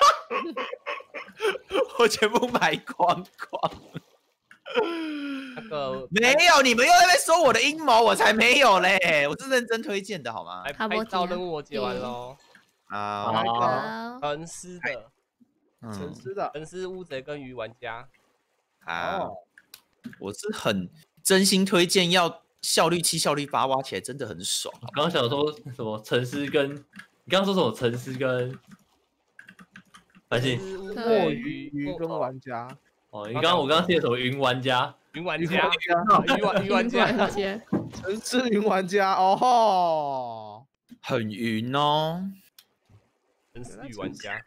我全部买光光。 那个没有，你们又在那边说我的阴谋，我才没有嘞！我是认真推荐的好吗？ 来拍照任务我解完喽。 啊， 那个沉思的， 沉思的， 沉思乌贼跟鱼玩家。 啊，我是很真心推荐，要效率七、效率八挖起来真的很爽。 我刚刚想说什么沉思跟，你刚刚说什么沉思跟，反正墨鱼鱼跟玩家。 哦，你刚刚我刚刚写什么云玩家？ 云玩家，鱼玩鱼玩家， 沉思云玩家哦吼， 很云哦。 真是女玩家。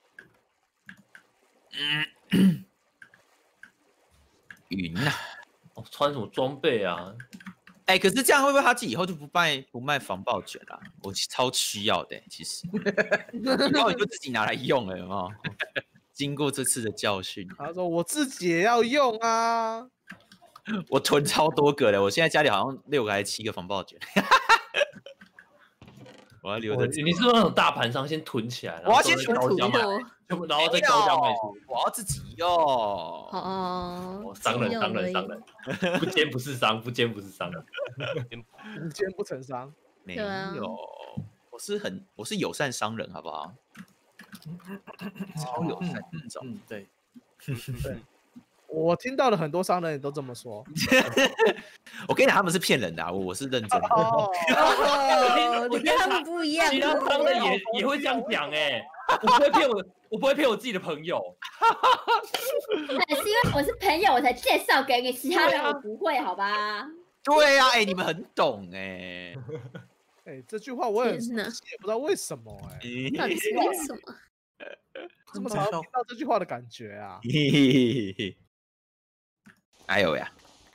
云呐， 哦，穿什么装备啊？ 哎、欸，可是这样会不会他自己以后就不卖不卖防爆卷啦、啊？我超需要的、欸，其实，以后你就自己拿来用了，有没有？经过这次的教训， 他说我自己也要用啊， 我囤超多个的，我现在家里好像六个还是七个防爆卷。我要留着。 你是不是那种大盘商先囤起来？ 我要先囤高价卖，然后再高价卖出。 我要自己用。 哦， 商人，商人，商人，不奸不是商，不奸不是商人， 不奸不成商。 没有，我是很我是友善商人，好不好？超友善那种。 嗯，对， 对。我听到了很多商人也都这么说。 我跟你讲，他们是骗人的、啊，我我是认真的。 哦，我跟他们不一样。 其他商人也也会这样讲哎、欸，我不会骗我，我不会骗我自己的朋友。 那是因为我是朋友，我才介绍给你，其他人我不会，好吧？ 对啊，哎、欸，你们很懂哎、欸。 哎、欸，这句话我也也不知道为什么哎、 欸，到底是为什么？ 怎么常听到这句话的感觉啊？ 哎呦呀！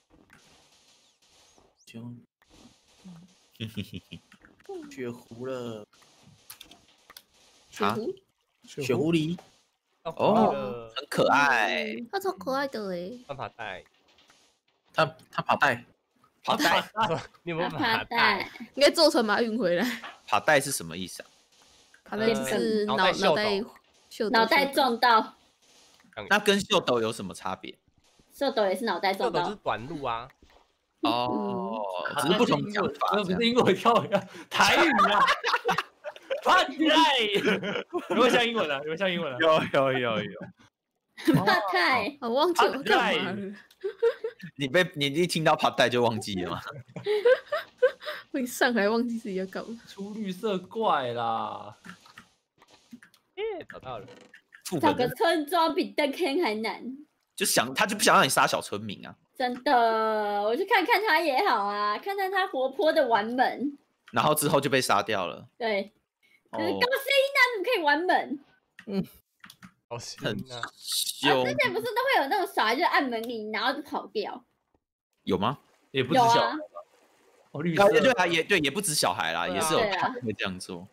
雪狐了， 雪狐， 雪狐狸， 哦，很可爱， 它超可爱的哎。 攀爬带， 它它爬带， 爬带， 你有没有爬带？ 应该坐船把它运回来。 爬带是什么意思啊？ 爬带就是脑脑袋秀脑袋撞到。 那跟秀斗有什么差别？ 秀斗也是脑袋撞到， 秀斗是短路啊。 哦，只是不同讲法。 不是英文跳台语啊。爬带，有没有像英文啊？有没有像英文啊？ 有有有有。 爬带， 我忘记我干嘛了。 你被你一听到爬带就忘记了吗？ 我一上来忘记自己要干嘛。 出绿色怪啦！ 耶，找到了。 找个村庄比登天还难。 就想他就不想让你杀小村民啊！ 真的，我去看看他也好啊，看看他活泼的玩门。 然后之后就被杀掉了。 对，可是高兴啊，怎么可以玩门？ 嗯，高兴很啊！之前不是都会有那种小孩就按门铃，然后就跑掉？ 有吗？ 也不止小孩。哦，绿色对啊，也对，也不止小孩啦，也是有他会这样做。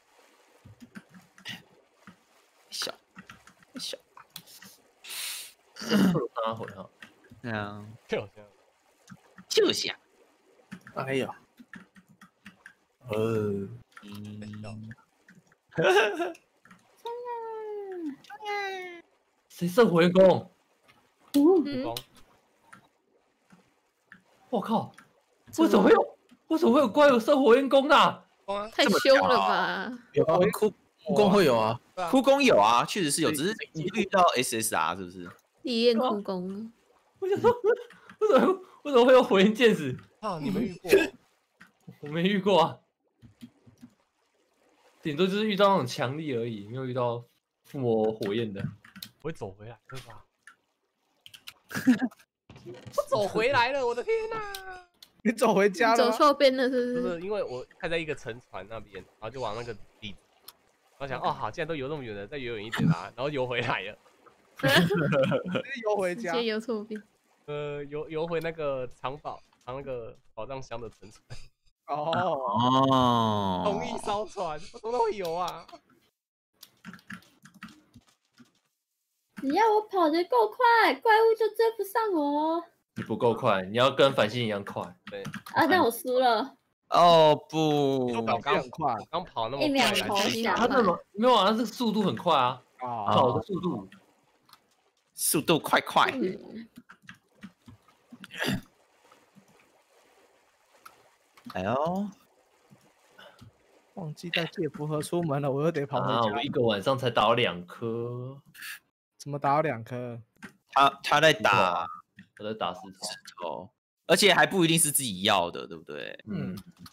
小小。 他回哈， 对啊， 就这样， 就像， 哎呀，呃， 嗯， 谁射火焰弓？ 嗯， 我靠，为什么会有？为什么会有怪物射火焰弓的？ 太凶了吧！ 有啊，哭哭弓会有啊， 哭弓有啊，确实是有，只是你遇到 S S R 是不是？ 烈焰哭弓， 我想说，为什么为什么会有火焰剑士？ 啊，你没遇过？ 我没遇过啊，顶多就是遇到那种强力而已，没有遇到附魔火焰的。 我会走回来，对吧？我走回来了，我的天哪！ 你走回家了？ 走错边了，是不是？不是，因为我开在一个沉船那边，然后就往那个底，我想，哦，好，既然都游那么远了，再游远一点啦，然后游回来了。 直接游回家， 直接游错边。 呃，游游回那个藏宝藏那个宝藏箱的沉船。 哦哦， 同一艘船，我怎么都会游啊？ 只要我跑得够快，怪物就追不上我。 你不够快，你要跟繁星一样快。 对。 啊，那我输了。 哦不， 我刚快，我刚跑那么快， 一秒头下。 他那么没有啊，这速度很快啊，跑的速度。 速度快快， 嗯、 哎呦， 忘记带戒符盒出门了，我又得跑回家。 啊、我一个晚上才打两颗， 怎么打两颗？ 他他在打， 我在打石头，而且还不一定是自己要的，对不对？ 嗯，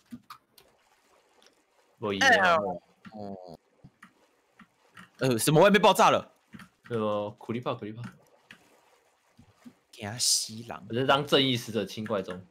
不一样。 哦，呃，什么外面爆炸了？ 那个苦力怕，苦力怕， 给他吸狼。 我是当正义使者清怪中。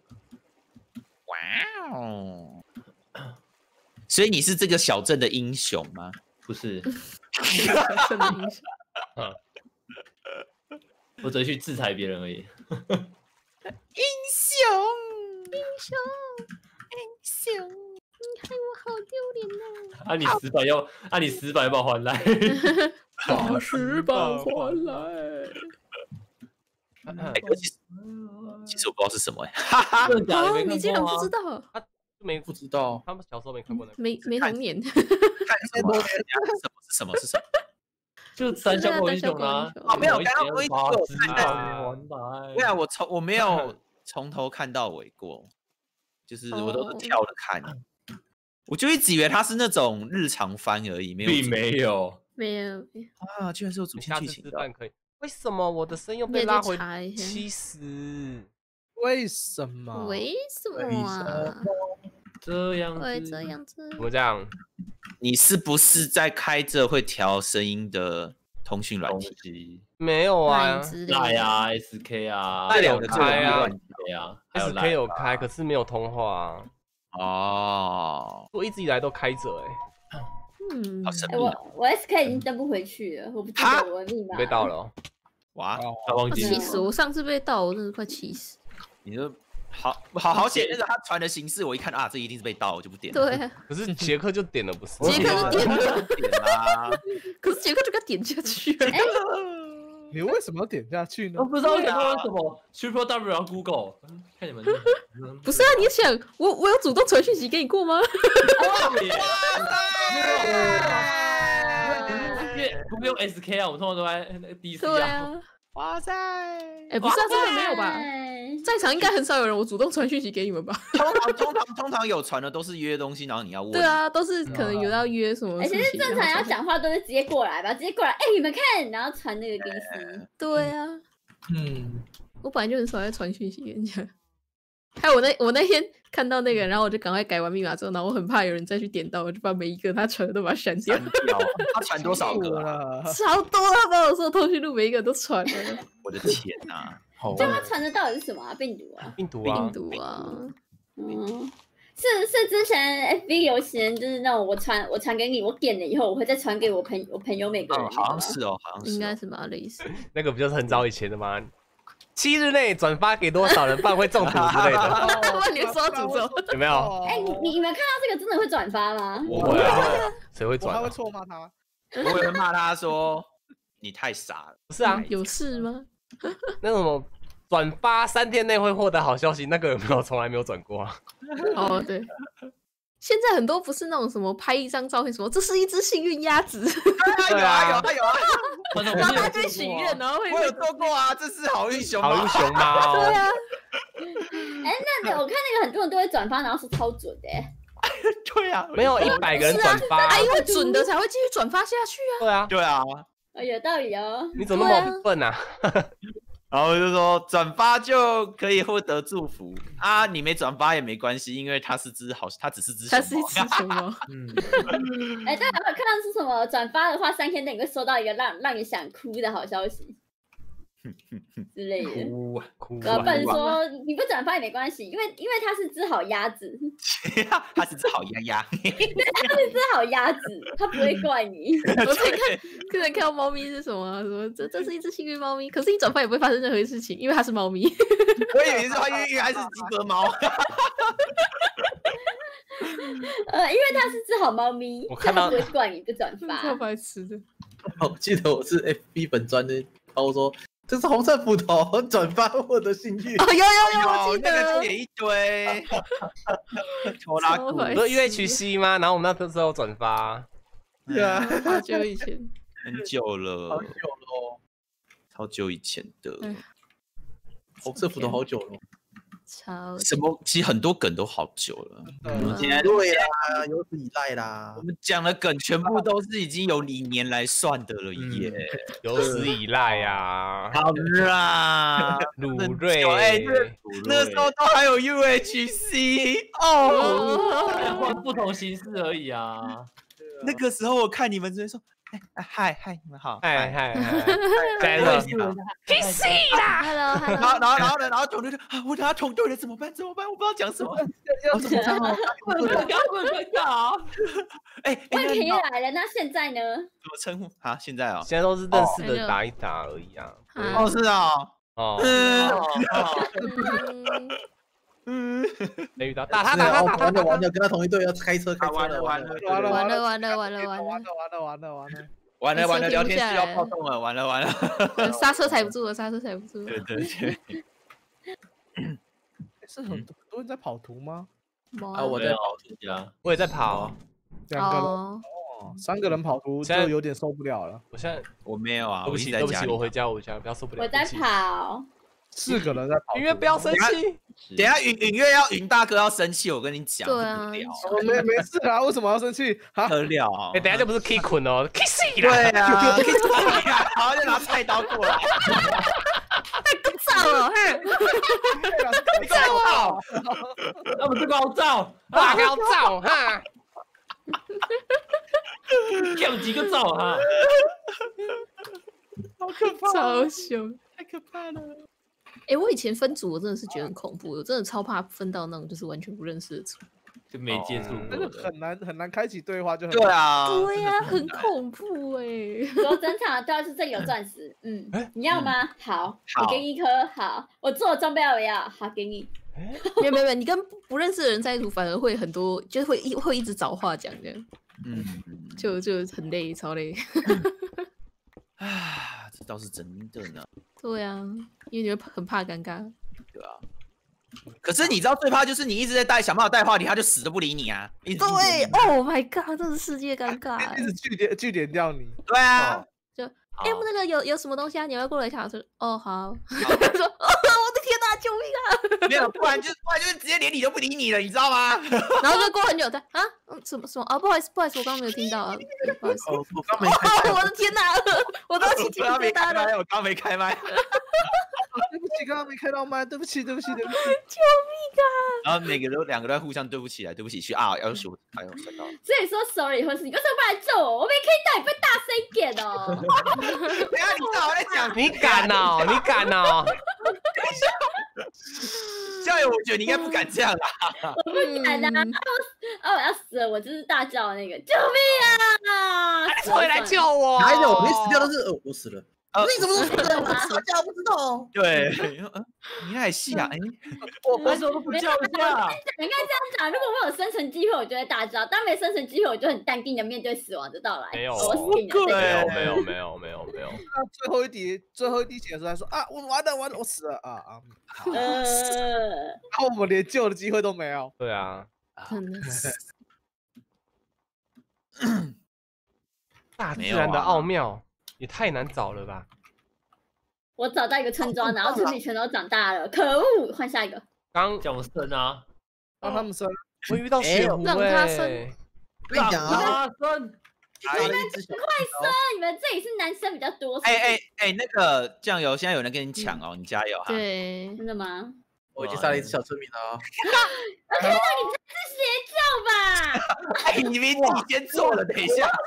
哇哦！所以你是这个小镇的英雄吗？ 不是。 什么影响？ 啊，我只是去制裁别人而已。 英雄， 英雄，英雄，你害我好丢脸呐！ 啊，你十百要，啊，你十百把还来， 把十百还来。 哎，可其实其实我不知道是什么哎， 真的假的？没看过吗？ 你竟然不知道？ 他没不知道， 他们小时候没看过那个。 没没童年。 看什么？是什么？是什么？ 就胆小狗英雄啊！ 哦，没有，刚刚我一直有看到。 对啊，我从我没有从头看到尾过，就是我都是跳着看，我就一直以为它是那种日常番而已，没有， 并没有， 没有啊，居然是有主线剧情的。 可以？为什么我的声又被拉回七十？ 为什么？ 为什么啊？ 这样会这样子？ 怎么这样？ 你是不是在开着会调声音的通讯软体？ 没有啊， 赖啊 ，S K 啊， 赖有开啊 ，S K 有开，可是没有通话啊。哦， 我一直以来都开着哎。 嗯， 我我 S K 已经登不回去了，我不记得我的密码。 被盗了， 哇， 他忘记了。 气死我！上次被盗，我真的快气死。 你就好好好写那个他传的形式，我一看啊，这一定是被盗，我就不点了。 对啊， 可是杰克就点了，不是？ 杰克就点了， 点啦。 可是杰克就给他点下去了。 你为什么要点下去呢？ 我不知道为什么 Triple W 然后 Google， 看你们。 不是啊，你想我我有主动传讯息给你过吗？ 不用 S K 啊，我们通常都在那个 D C 啊。 对啊。 哇塞！ 哎，不是啊，真的没有吧？在场应该很少有人我主动传讯息给你们吧？ 通常通常通常有传的都是约东西，然后你要问。 对啊，都是可能有要约什么。 而且是正常要讲话都是直接过来吧，直接过来，哎，你们看，然后传那个给你。 对啊。 嗯。 我本来就很少在传讯息给人家。还有我那我那天看到那个，然后我就赶快改完密码之后，然后我很怕有人再去点到，我就把每一个他传的都把它删掉。 他传多少个啊？ 超多，他把我说通讯录每一个都传了。 我的天哪！ 这他传的到底是什么啊？病毒啊？ 病毒啊？ 病毒啊？ 嗯，是是之前 F B 流行就是那种我传我传给你，我点了以后我会再传给我朋我朋友每个人。 好像是哦，好像是。 应该是吧，类似。 那个不就是很早以前的吗？七日内转发给多少人，不然会中毒之类的。 万年刷诅咒有没有？ 哎，你你们看到这个真的会转发吗？ 我会啊，谁会转？ 他会错骂他。 我会骂他说你太傻了。 不是啊， 有事吗？ 那种转发三天内会获得好消息，那个有没有从来没有转过啊？ 哦，对。现在很多不是那种什么拍一张照片，什么这是一只幸运鸭子， 有啊有啊有啊， 然后他就许愿，然后会我有做过啊，这是好运熊猫，好运熊猫， 对啊。哎，那我看那个很多人都会转发，然后是超准的。 对啊， 没有一百个人转发， 啊，因为准的才会继续转发下去啊。 对啊， 对啊， 有道理哦。 你怎么那么笨啊？ 然后就说转发就可以获得祝福啊，你没转发也没关系，因为它是只好，它只是只它是一只熊猫。 嗯， 哎，大家有没有看到是什么？转发的话，三天内你会收到一个让让你想哭的好消息之类的。 哭啊哭！ 老板说你不转发也没关系，因为因为它是只好鸭子， 它是只好鸭鸭， 对，它是只好鸭子，它不会怪你。 我在看，可能看到猫咪是什么，什么这这是一只幸运猫咪，可是你转发也不会发生任何事情，因为它是猫咪。 我以为是花运运还是吉格猫。 呃，因为它是只好猫咪， 我看到不会怪你不转发。 超白痴的。 我记得我是 F B 本专的，包说这是红色斧头，转发获得幸运。 哦，有有有，我记得那个点一堆。拖拉库， 不是 U H C 吗？然后我们那时候转发。 对啊， 好久以前， 很久了， 好久了， 超久以前的。 红色斧头好久了。 超什么？其实很多梗都好久了。 嗯，对啦，有史以来啦。 我们讲的梗全部都是已经有以年来算的了耶， 有史以来呀。 好啦， 鲁瑞， 哎，那时候都还有 U H C 哦， 换不同形式而已啊。 那个时候我看你们直接说， 嗨嗨，你们好， 嗨嗨嗨，在了， 你好 ，P C 啦 ，Hello 然 Hello， 后然后然后呢，然后虫就说啊，我等下重对了怎么办？怎么办？我不知道讲什么。 要怎么唱哦？ 刚刚很尴尬啊！ 哎， 问题来了，那现在呢？ 怎么称呼？啊，现在啊， 现在都是认识的打一打而已啊。 哦，是啊， 哦， 嗯， 没遇到，打他打他打他， 完了完了，跟他同一队要开车开车完了完了完了完了完了完了完了完了完了完了完了。 完了完了，聊天室要暴动了，完了完了， 刹车踩不住了，刹车踩不住了。 对对对， 是很多很多人在跑图吗？ 啊，我在跑图家， 我也在跑， 两个人哦，三个人跑图就有点受不了了。 我现在我没有啊， 对不起对不起，我回家我回家，不要受不了。 我在跑， 四个人在跑。 云月不要生气， 等下允允月要允大哥要生气，我跟你讲， 对啊， 没没事啊，为什么要生气？ 不得了， 哎，等下就不是 K 捆哦 ，Kiss 对啊，然后就拿菜刀过来， 照了， 你照我， 那不是高照， 哇高照哈， 跳几个照哈， 好可怕， 超凶， 太可怕了。 哎，我以前分组我真的是觉得很恐怖，我真的超怕分到那种就是完全不认识的组， 就没接触那过的， 个很难很难开启对话，就很对啊， 对呀，很恐怖哎。 我整场都是这里有钻石，嗯，你要吗？好，我给你一颗，好，我做的装备要不要？好，给你。 没有没有没有，你跟不认识的人在一组反而会很多，就是会一会一直找话讲这样， 嗯， 就就很累，超累。 啊，这倒是真的呢。 对啊，因为你会很怕尴尬。 对啊。可是你知道最怕就是你一直在带想办法带话题，他就死都不理你啊！ 对 ，Oh my god， 这是世界尴尬， 一直据点据点掉你。 对啊， 就哎，那个有有什么东西啊？你要过来一下，我说哦好，说哦我的天哪，救命啊！ 没有，不然就是不然就是直接连理都不理你了，你知道吗？ 然后就过很久，他啊什么什么啊？不好意思不好意思，我刚刚没有听到啊，不好意思。 哦，我刚没开， 我的天哪，我都起鸡皮疙瘩了。 我刚没开麦。 对不起，刚刚没开到麦，对不起，对不起，对不起， 救命啊！ 然后每个都两个都在互相对不起来，对不起去啊，要求，哎呦，摔到了。 所以说 sorry 或是你为什么不来救我？我们也可以叫你不大声一点哦。 等下你正好在讲， 你敢哦，你敢哦。 教友，我觉得你应该不敢这样啦。 我不敢啊！啊，我要死了！我就是大叫的那个，救命啊！ 你回来救我！ 哪有我没死掉都是呃我死了。你怎么都死了？我死掉不知道。 对，你还戏啊？哎， 我为什么都不叫一下？ 你应该这样讲，如果我有生存机会，我就会大叫；当没生存机会，我就很淡定的面对死亡的到来。 没有， 我死定了。 没有，没有，没有，没有，没有。 那最后一滴，最后一滴血的时候，他说啊，我完了完了，我死了啊啊！ 呃， 然后我们连救的机会都没有。 对啊， 真的是。 大自然的奥妙也太难找了吧！ 我找到一个村庄，然后村里全都长大了，可恶！换下一个。 刚叫我生啊， 让他们生。 我遇到血狐让他生哎， 跟你讲啊， 他生， 你们快生！你们这里是男生比较多。 哎哎哎，那个酱油，现在有人跟你抢哦，你加油哈！ 对， 真的吗？ 我已经杀了一只小村民了哦。 我看到你这是邪教吧？ 哎，你们自己先做了，等一下。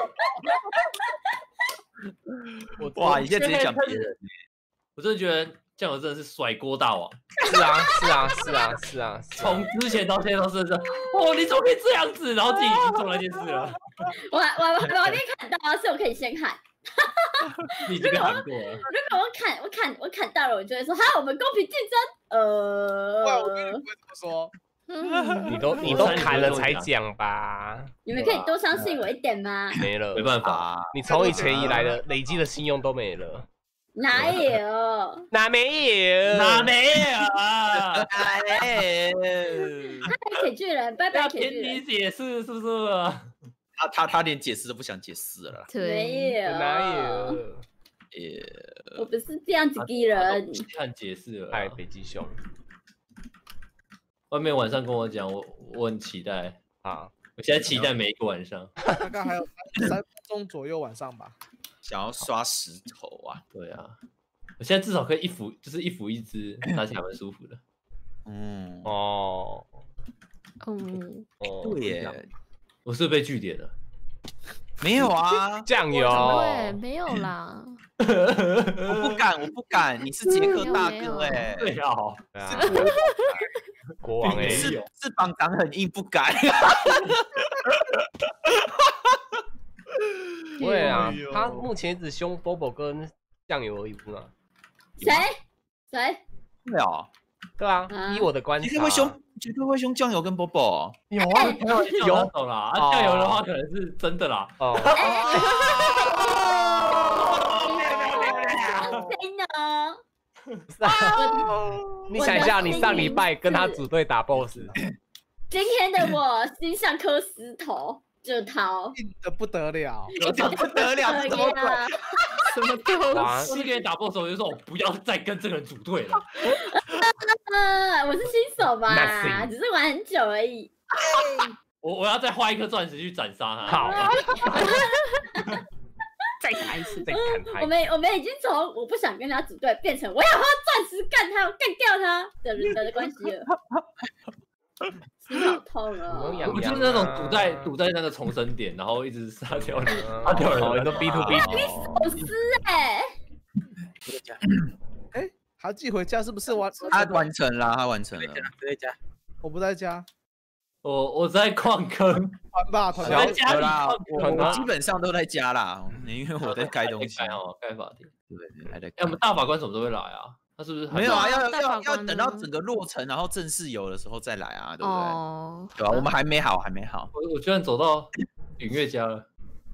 哇，你现在直接讲别人， 我真的觉得酱油真的是甩锅大王。 是啊，是啊，是啊，是啊， 从之前到现在都是这，哦，你怎么可以这样子？然后自己已经做了一件事了。 我还我我我还没看到，所以我可以先喊。 你已经被喊过了。 如果我砍我砍我砍到了，我就会说哈，我们公平竞争。呃， 哇，我跟你不会这么说。 你都你都砍了才讲吧？ 你们可以多相信我一点吗？ 没了， 没办法， 你从以前以来的累积的信用都没了。 哪有？ 哪没有？ 哪没有啊？ 哎， 拜拜铁巨人，拜拜铁巨人。 要听你解释是不是？ 他他他连解释都不想解释了。 没有， 哪有？ 也， 我不是这样子的人。 看解释了。 哎，北极熊。 外面晚上跟我讲，我我很期待啊！ 我现在期待每一个晚上， 大概还有三分钟左右晚上吧。 想要刷石头啊？ 对啊，我现在至少可以一扶，就是一扶一只，拿起来蛮舒服的。 嗯， 哦， 嗯， 哦， 对耶， 我是被据点了。 没有啊， 酱油。 对，没有啦。 我不敢，我不敢，你是杰克大哥哎。 对啊， 是国王哎， 是是膀长很硬，不敢。 对啊，他目前只凶 Bobo 跟酱油而已，不是吗？ 谁？谁？ 对啊， 对啊，依我的观察， 绝对会凶，绝对会凶酱油跟 Bobo。 有啊， 有那种啦，酱油的话可能是真的啦。 哦。 谁呢？ 你想一下，你上礼拜跟他组队打 boss， 今天的我心像颗石头，就逃， 硬的不得了， 硬的不得了，怎么鬼？ 什么东西？是跟你打 boss 我就说我不要再跟这个人组队了。 呃，我是新手吧，只是玩很久而已。 我我要再花一颗钻石去斩杀他。 好。 再打一次， 再干他。 我们我们已经从我不想跟他组队，变成我要花钻石干他，干掉他的人的关系了。心好痛啊！ 我就是那种堵在堵在那个重生点，然后一直杀掉人，杀掉人， 你都 B to B。 你手撕哎！ 哎，他寄回家是不是完？ 他完成了，他完成了。 在家， 我不在家。 我我在矿坑， 团吧团在家里， 我基本上都在家啦，因为我在盖东西哦，盖法庭。 对对，还在。 哎，我们大法官什么时候会来啊？他是不是没有啊？要要要等到整个落成，然后正式有的时候再来啊，对不对？对啊，我们还没好，还没好。 我我居然走到允月家了。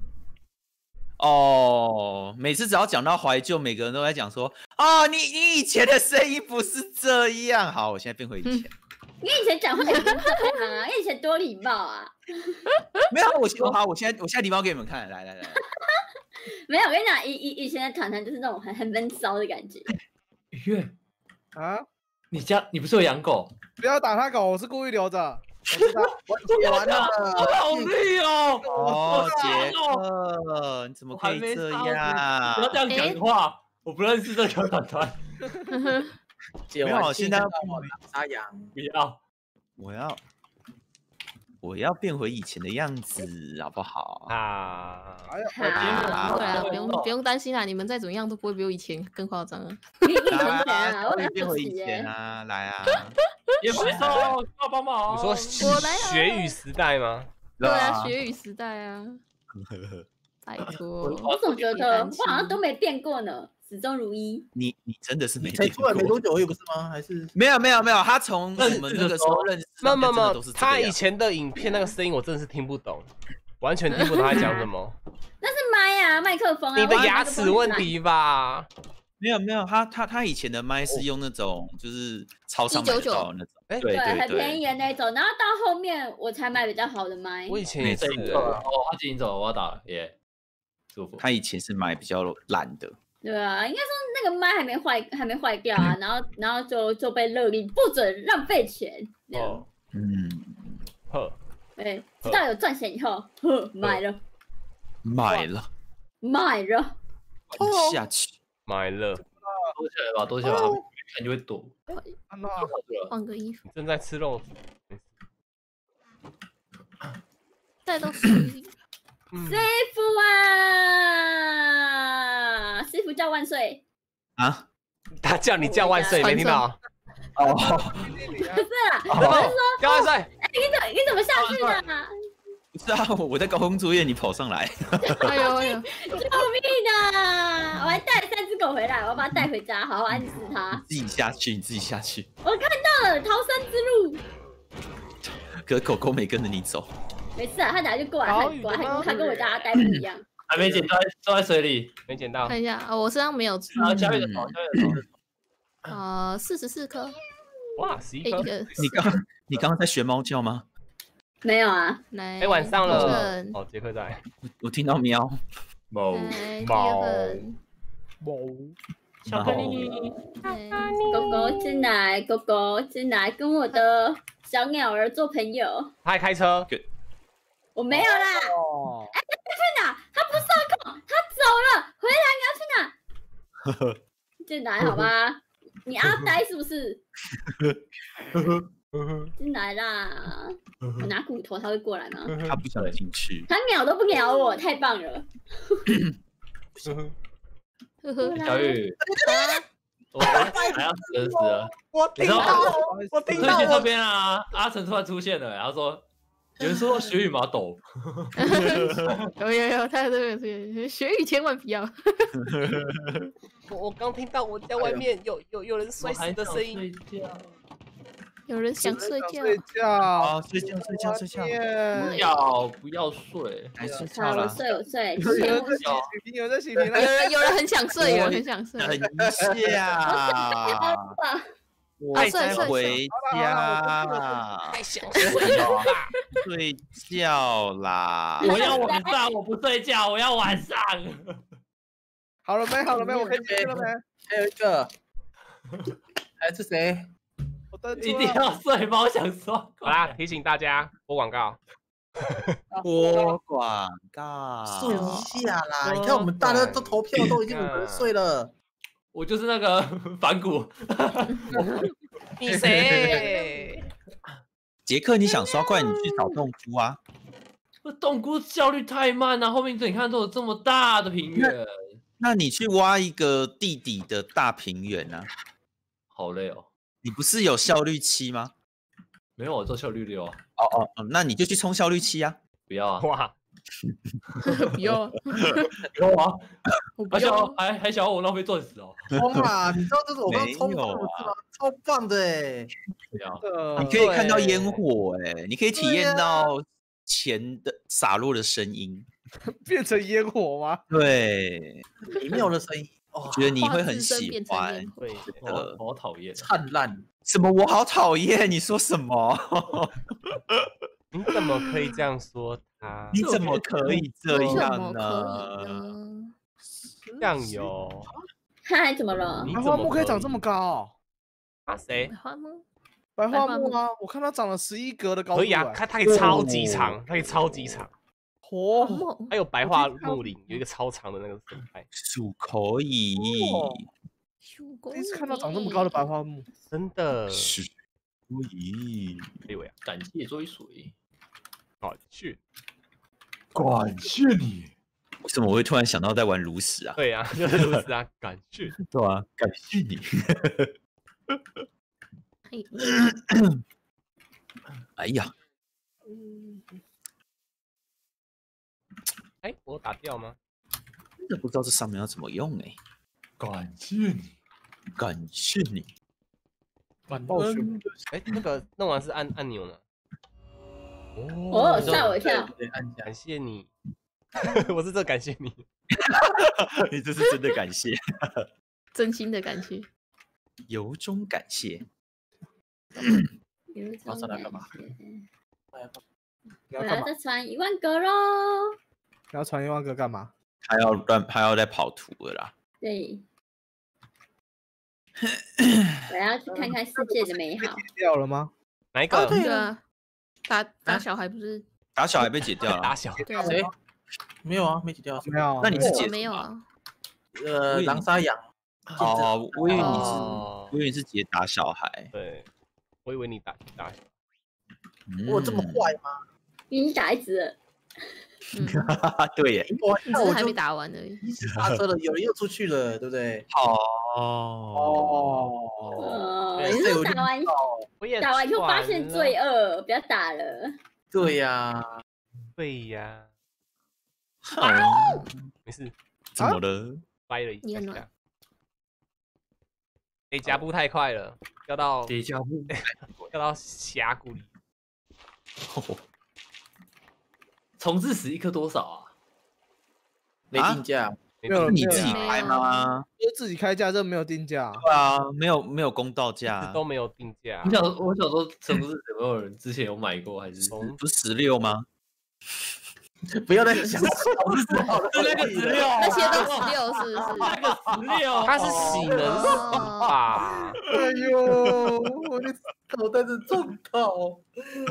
哦，每次只要讲到怀旧，每个人都在讲说，哦，你你以前的声音不是这样。好，我现在变回以前。 你以前讲话也不是这样啊，你以前多礼貌啊。 没有，我我好，我现在我现在礼貌给你们看，来来来。 没有，我跟你讲，以以以前的团团就是那种很很闷骚的感觉。 雨月啊， 你家你不是有养狗？ 不要打他狗，我是故意留着。 我知道，我写完了。 好厉哦！ 哦，杰克，你怎么可以这样？ 不要这样讲话，我不认识这个团团。 没有，现在杀羊， 不要， 我要，我要变回以前的样子，好不好？ 啊， 哎呀， 对啊，不用不用担心啦，你们再怎么样都不会比我以前更夸张啊。 你以前啊，我变回以前啊，来啊， 也不错，要帮忙。 你说学语时代吗？ 对啊，学语时代啊。拜托， 我总觉得我好像都没变过呢。始终如一。 你你真的是没才出来没多久而已，不是吗？还是没有没有没有，他从我们那个时候认识， 没有没有没有，他以前的影片那个声音我真的是听不懂，完全听不懂他在讲什么。 那是麦啊，麦克风啊。 你的牙齿问题吧？ 没有没有，他他他以前的麦是用那种就是超商买到的那种， 哎对，很便宜的那种。然后到后面我才买比较好的麦。 我以前也是。 哦，他进行走，我要打了，耶，舒服。 他以前是买比较烂的。 对啊，应该说那个麦还没坏，还没坏掉啊，然后然后就就被勒令不准浪费钱。哦， 嗯， 呵， 哎，直到有赚钱以后，呵，买了， 买了， 买了， 玩下去， 买了， 躲起来吧，躲起来吧，看就会躲。 换个衣服。 正在吃肉。 带到水里。 师傅啊，师傅叫万岁啊！ 他叫你叫万岁，没听到？ 哦， 不是啦，我是说叫万岁。 哎，你怎你怎么下去的？ 不是啊，我在高空作业，你跑上来。 哎呦哎呦！ 救命啊！我还带了三只狗回来，我要把它带回家，好好安置它。 自己下去，你自己下去。 我看到了逃生之路。 可是狗狗没跟着你走。 没事啊，他等下就过来，他过来，他他跟我家呆不一样。 还没捡到，都在水里， 没捡到。 看一下，哦，我身上没有。 啊，下面的头，下面的头。 呃，四十四颗。 哇，十一颗。 你刚你刚刚在学猫叫吗？ 没有啊。 来， 哎，晚上了。哦，杰克在。 我听到喵。 猫猫猫。 巧克力。 狗狗进来，狗狗进来，跟我的小鸟儿做朋友。 他还开车。 我没有啦。 哦。 哎，他去哪？他不受控，他走了。回来，你要去哪？进来好吧。你阿呆是不是？ 进来啦！我拿骨头，他会过来吗？ 他不想进去， 他鸟都不鸟我，太棒了！ 小雨，我还要死死了。 我听到，我听到这边啊，阿成突然出现了，然后说。有人说雪羽马抖， 有有有，他这个是雪羽千万不要。 我我刚听到我家外面有有有人摔死的声音， 有人想睡觉， 睡觉啊，睡觉睡觉睡觉， 不要不要睡， 还睡觉了。 我睡我睡， 有人在洗屏，有人在洗屏， 有人有人很想睡，有人很想睡。 等一下。我再回家， 太想睡了， 睡觉啦！ 我要晚上，我不睡觉，我要晚上。 好了没？好了没？我可以接了没？ 还有一个，哎，是谁？ 我登一定要睡吗？我想说。 好啦，提醒大家播广告。 播广告， 睡一下啦！你看我们大家都投票，都已经五个人睡了。 我就是那个反骨。 你谁？ 杰克，你想刷怪，你去找洞窟啊。 洞窟效率太慢了，后面你看都有这么大的平原。 那你去挖一个地底的大平原啊。 好累哦。 你不是有效率七吗？ 没有，我做效率六啊。 哦哦哦，那你就去冲效率七啊。 不要啊！ 哇！ 不要啊！ 不要啊！还想还还想要我浪费钻石哦？ 冲啊！你知道这是我刚冲过的是吗？超棒的哎！ 你可以看到烟火哎，你可以体验到钱的洒落的声音， 变成烟火吗？ 对， 奇妙的声音， 我觉得你会很喜欢。 会的，好讨厌， 灿烂。 什么？我好讨厌！你说什么？ 你怎么可以这样说他？ 你怎么可以这样呢？ 酱油， 嗨，怎么了？ 白花木可以长这么高？ 啊，谁？ 白花木， 白花木啊！我看它长了十一格的高度。 可以啊，它它可以超级长，它可以超级长。 哦， 还有白桦木林有一个超长的那个生态， 树可以。 第一次看到长这么高的白花木， 真的。 是。可以， 哎呦呀！ 感谢追随， 感谢， 感谢你。为什么我会突然想到在玩炉石啊？ 对啊，就是炉石啊，感谢。 对啊，感谢你。哎呀， 哎，我打掉吗？ 真的不知道这上面要怎么用哎。 感谢你， 感谢你。 反暴熊， 哎，那个弄完是按按钮呢。 哦，吓我一跳！ 感谢你，我是这感谢你， 你这是真的感谢， 真心的感谢， 由衷感谢。 马上来干嘛？ 我要再传一万个喽！ 你要传一万个干嘛？ 还要乱，还要再跑图了啦。 对。我要去看看世界的美好。 掉了吗？ 哪一个？ 对啊，打打小孩不是？ 打小孩被解掉了。 打小孩？ 对啊。 谁？没有啊，没解掉。 没有。 那你是解？ 没有啊。 呃，狼杀羊。 哦，我以为你是，我以为你是解打小孩。 对，我以为你打打小孩。 我这么坏吗？ 你打一只了。 对耶， 你只是还没打完而已。 一直刹车了，有人又出去了，对不对？ 哦哦，你是打完打完就发现罪恶，不要打了。 对呀， 对呀。没事， 怎么了？ 掰了一下。哎，加步太快了，要到加步， 要到峡谷里。 重置十一颗多少啊？ 没定价， 没有你自己开吗？ 就自己开价，这没有定价。 对啊，没有没有公道价， 都没有定价。 我想我想说，重置有没有人之前有买过，还是不是十六吗？ 不要再想重置好了， 就那个十六， 那些都十六是不是？ 那个十六， 它是喜能死吧？ 哎呦，我的脑袋是撞到。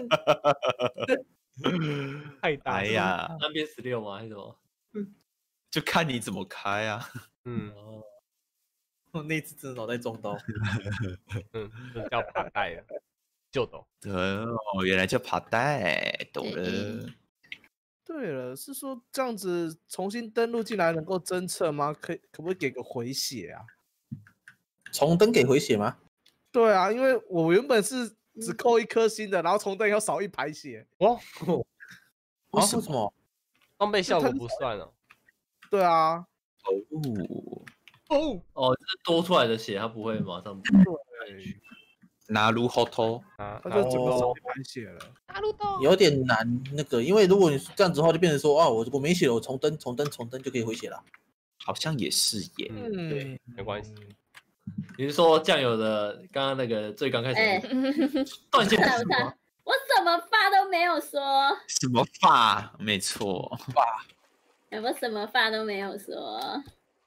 太大！ 哎呀， 那边十六吗？还是什么？ 就看你怎么开啊。 嗯， 我那次真的脑袋撞到。 嗯，这叫爬带了。 就懂。 哦，原来叫爬带，懂了。 对了，是说这样子重新登录进来能够侦测吗？可以，可不可以给个回血啊？ 重登给回血吗？ 对啊，因为我原本是只扣一颗星的，然后重登要少一排血。 哦， 为什么？ 装备效果不算哦。 对啊。 哦哦哦，这是多出来的血，它不会马上。 对。 拿入后头， 他就整个少一排血了。 拿入头有点难那个，因为如果你这样子的话，就变成说啊，我我没血了，我重登重登重登就可以回血了。 好像也是耶。 嗯，对，没关系。 你是说酱油的刚刚那个最刚开始断线是吗？ 我什么话都没有说。 什么话？没错， 话。 我什么话都没有说。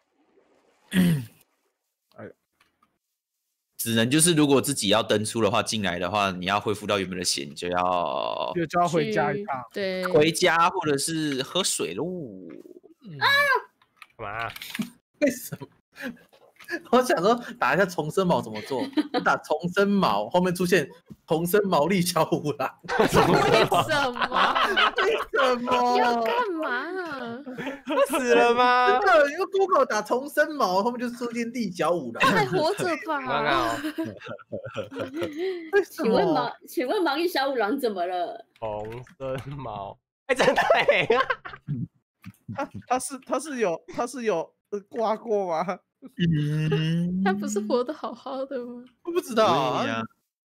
只能就是如果自己要登出的话，进来的话，你要恢复到原本的血，你就要就就要回家一趟， 对， 回家或者是喝水喽。 哎呦，干嘛？ 为什么？我想说打一下重生矛怎么做？打重生矛后面出现重生毛利小五郎， 为什么？ 为什么？ 要干嘛？ 死了吗？ 真的，因为 Google 打重生矛后面就出现地小五郎， 还活着吧？ 请问毛，请问毛利小五郎怎么了？ 重生矛，哎，真的哎， 他他是他是有他是有刮过吗？ 嗯， 他不是活得好好的吗？ 我不知道啊，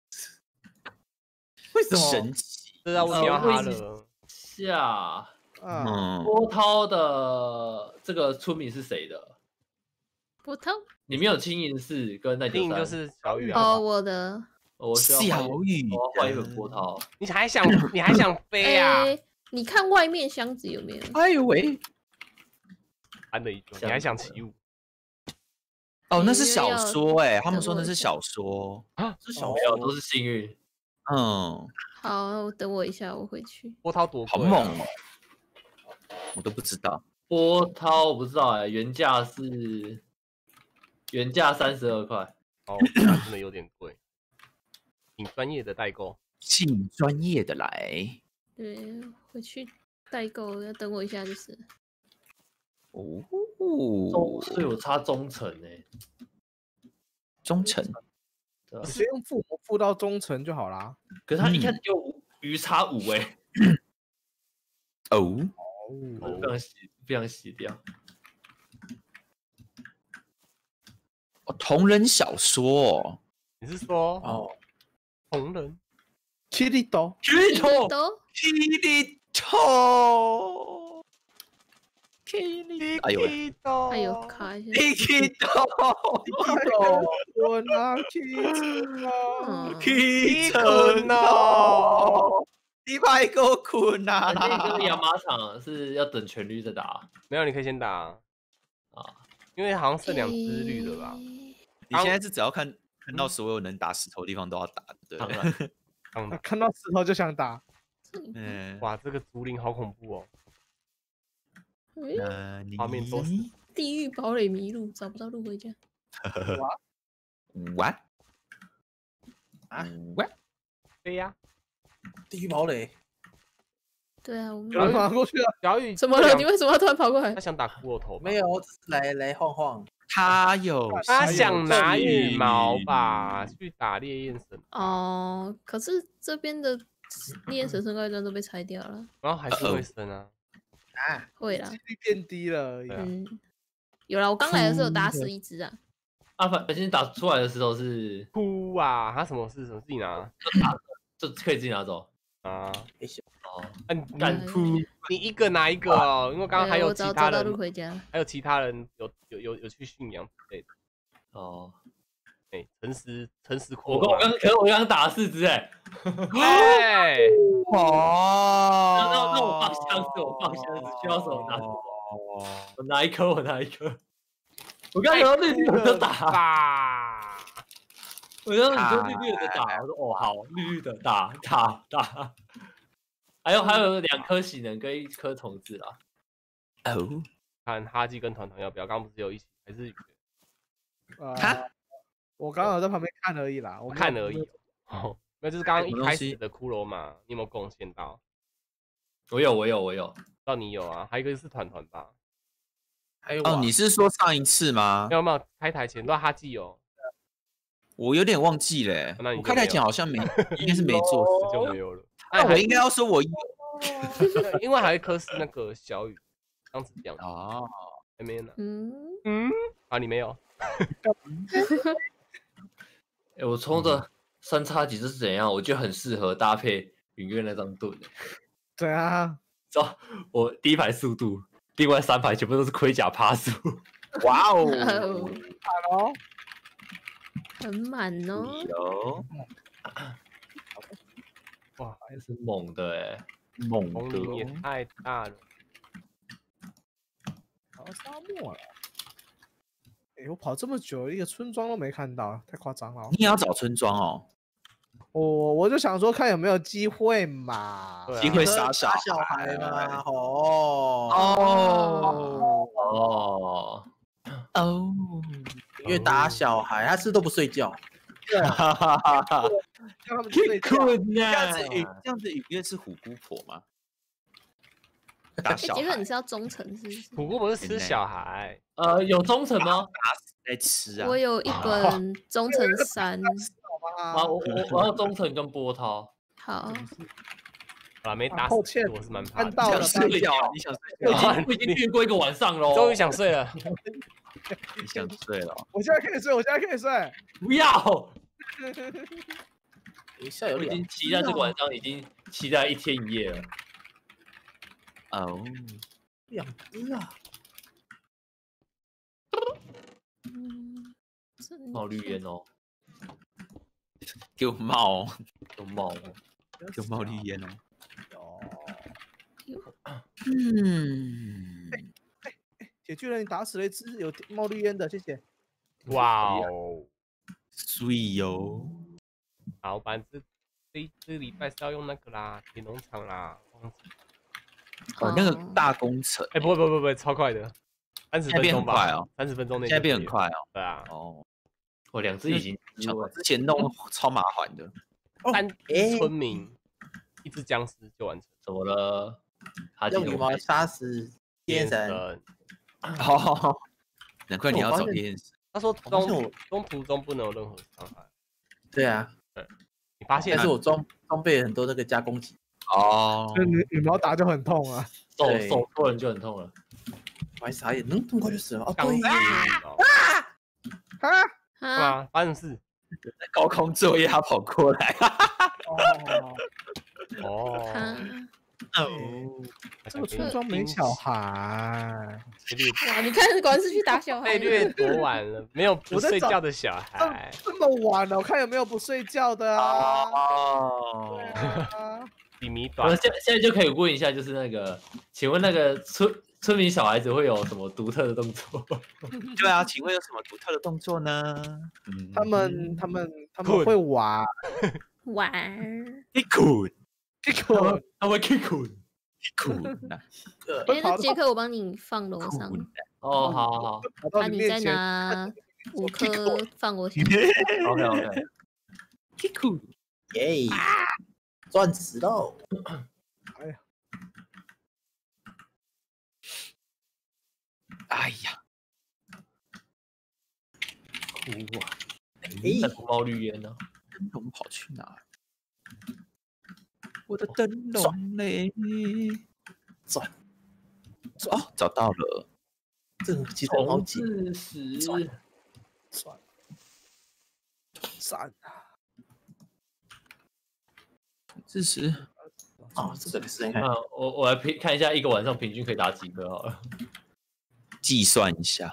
为什么？ 神奇， 这要问他了。 下， 嗯， 波涛的这个村民是谁的？ 波涛， 里面有青银寺跟那青银就是小雨啊。 哦，我的， 我需要小雨， 我要换一本波涛。 你还想你还想飞啊？ 你看外面箱子有没有？ 哎呦喂， 安了一句，你还想起舞？ 哦，那是小说哎，他们说那是小说啊，是小说都是幸运。 嗯， 好，等我一下，我回去。 波涛多好猛哦，我都不知道。 波涛我不知道哎，原价是原价三十二块。 哦，那真的有点贵。挺专业的代购， 请专业的来。 对，回去代购要等我一下就是。 哦， 所以我差中层哎， 中层， 你先用附魔附到中层就好啦。 可是他一开始就鱼差五哎， 哦， 不想洗，不想洗掉。 哦，同人小说， 你是说哦， 同人 ？Kirito Kirito Kirito。 哎呦喂！ 哎呦，卡一下。 Kirito， 我拿 Kirito，Kirito，你拍个困啊！ 那个养马场是要等全绿再打， 没有，你可以先打啊，因为好像剩两只绿的吧。 你现在是只要看看到所有能打石头的地方都要打，对。 当然， 看到石头就想打。 嗯， 哇，这个竹林好恐怖哦。画面都是地狱堡垒迷路，找不到路回家。 What？ 啊 ？What？ 对呀， 地狱堡垒。 对啊，我们跑过去了。 小雨怎么了？你为什么要突然跑过来？ 他想打骷髅头？ 没有，我只是来来晃晃。 他有， 他想拿羽毛吧，去打烈焰神。 哦，可是这边的烈焰神圣怪钻都被拆掉了。 然后还是会升啊。 啊， 会啦， 几率变低了而已。 嗯，有啦，我刚来的时候打死一只啊。 啊，反正你打出来的时候是哭啊，他什么事？什么自己拿？ 就打就可以自己拿走啊。 哦， 嗯，敢哭？你一个拿一个哦，因为刚刚还有其他人， 回家还有其他人有有有有去驯养之类的。 哦， 哎，诚实诚实我我刚可是我刚刚打了四只哎。 哎。 哦， 那那那我放箱子，我放箱子需要什么拿什么，我拿一颗，我拿一颗。我刚才说绿绿的就打，我刚刚你说绿绿的打，我说哦好，绿绿的打打打。还有还有两颗喜能跟一颗重置啦。 哦， 看哈基跟团团要不要？刚刚不是有一起还是？ 啊，我刚好在旁边看而已啦，我看而已。哦。 没有，就是刚刚一开始的骷髅嘛，你有没有贡献到？ 我有，我有，我有， 到你有啊，还有一个是团团吧？ 还有哦，你是说上一次吗？ 没有没有，开台前都哈记有。 我有点忘记了， 那我开台前好像没，应该是没做， 就没有了。 那我应该要说我有， 因为还有一颗是那个小雨，这样子讲哦， 还没呢。 嗯嗯，啊，你没有。 哎，我冲的三叉戟是怎样？我觉得很适合搭配云月那张盾。 对啊， 知道我第一排速度，另外三排全部都是盔甲趴数。 哇哦， 哦， 很满哦。 有， 哇，还是猛的哎， 猛风力也太大了。 跑沙漠了。哎，我跑这么久，一个村庄都没看到，太夸张了。 你也要找村庄哦？ 我我就想说，看有没有机会嘛， 机会杀杀小孩嘛。哦哦哦哦， 因为打小孩，他是都不睡觉。 对啊， 哈哈哈哈让他们睡觉。 这样子雨，这样子雨月是虎姑婆吗？打小孩， 杰克，你是要忠诚是不是？ 虎姑婆是吃小孩， 呃，有忠诚吗？ 打死在吃啊！ 我有一本忠诚三。 啊，我我我要忠诚跟波涛。 好。 啊，没打死，我是蛮怕的。 到了， 睡觉，你想睡觉？我已经运过一个晚上喽， 终于想睡了。 你想睡了？ 我现在可以睡，我现在可以睡。 不要！ 一下有我已经期待这个晚上，已经期待一天一夜了。 哦， 两只啊！ 嗯， 冒绿烟哦， 给我冒， 给我冒， 给我冒绿烟哦。 哦。 嗯。 哎哎，铁巨人，你打死了一只有冒绿烟的，谢谢。 哇哦， 水哟！ 好，反正这这礼拜是要用那个啦，铁农场啦。 哦，那个大工程， 哎，不会不会不会，超快的，三十分钟吧， 哦， 三十分钟内现在变很快哦。 对啊， 哦， 我两只已经之前弄超麻烦的， 三村民，一只僵尸就完成。 怎么了？ 用羽毛杀死天神。 哦，难怪你要找天神。 他说中中途中不能有任何伤害。 对啊， 对，你发现？ 但是我装装备很多那个加攻击。 哦， 羽羽毛打就很痛啊， 手手戳人就很痛了。 我还傻眼，能这么快就死了？哦，对啊啊啊！发生事， 在高空作业，他跑过来。 哦哦哦， 这个村庄没小孩。 哇，你看，果然是去打小孩。 被掠夺完了，没有不睡觉的小孩。 这么晚了，我看有没有不睡觉的啊？ 哦， 对啊。 比米短。 现现在就可以问一下，就是那个，请问那个村村民小孩子会有什么独特的动作？ 对啊，请问有什么独特的动作呢？ 嗯，他们他们他们会玩玩。 一滚一滚， 他们一滚一滚呐！ 哎，那杰克，我帮你放楼上。 哦，好好好。 那你再拿五颗放我前。 OK OK。 一滚， 耶！钻石喽！ 哎呀， 哎呀， 哭啊！哎，怎么冒绿烟呢？ 灯笼跑去哪？我的灯笼嘞！ 转哦，找到了。 这其实好紧。 转转闪啊！ 四十。 哦，这个时间看。 嗯，我我来平看一下，一个晚上平均可以打几颗好了。 计算一下。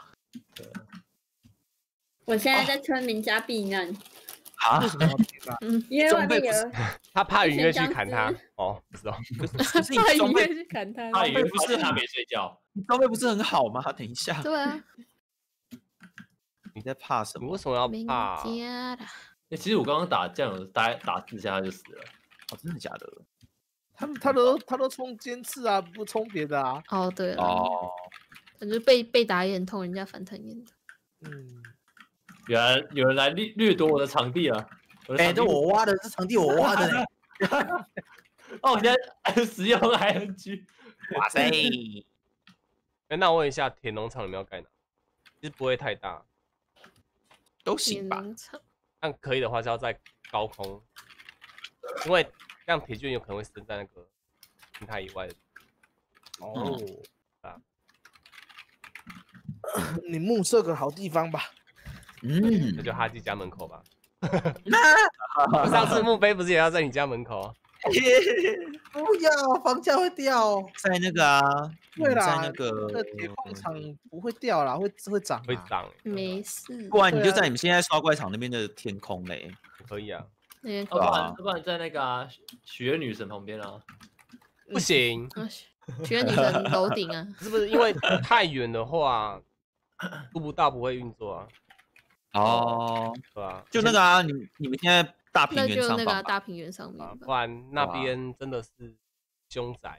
我现在在村民家避难。 啊？ 为什么要避难？ 嗯，因为外面有他怕云月去砍他。哦，不知道。 怕云月去砍他。 怕云月不是他没睡觉。 你装备不是很好吗？等一下。 对啊。 你在怕什么？ 你为什么要怕？ 哎，其实我刚刚打酱油，打打四下他就死了。 哦，真的假的？ 他他都他都冲尖刺啊，不冲别的啊。 哦，对了。 哦。 感觉被被打也很痛，人家反弹烟的。 嗯。 原来有人来掠掠夺我的场地了。 哎，这我挖的，这场地我挖的嘞。 哦，我现在使用 I N G。 哇塞！ 哎，那我问一下，铁农场你们要盖哪？其实不会太大， 都行吧。 但可以的话是要在高空，因为这样铁卷有可能会生在那个平台以外的。 哦，啊，你目设个好地方吧。 嗯， 那就哈基家门口吧。我上次墓碑不是也要在你家门口？ 不要，房价会掉。 在那个啊， 对啦， 在那个那铁矿场不会掉啦，会会涨， 会涨。 没事。 不然你就在你们现在刷怪场那边的天空嘞。 可以啊。 要不然要不然在那个啊许愿女神旁边啊。 不行。 许愿女神楼顶啊。 是不是因为太远的话，录不到不会运作啊？ 哦， 对啊， 就那个啊，你你们现在大平原上那就那个大平原上面， 不然那边真的是凶宅。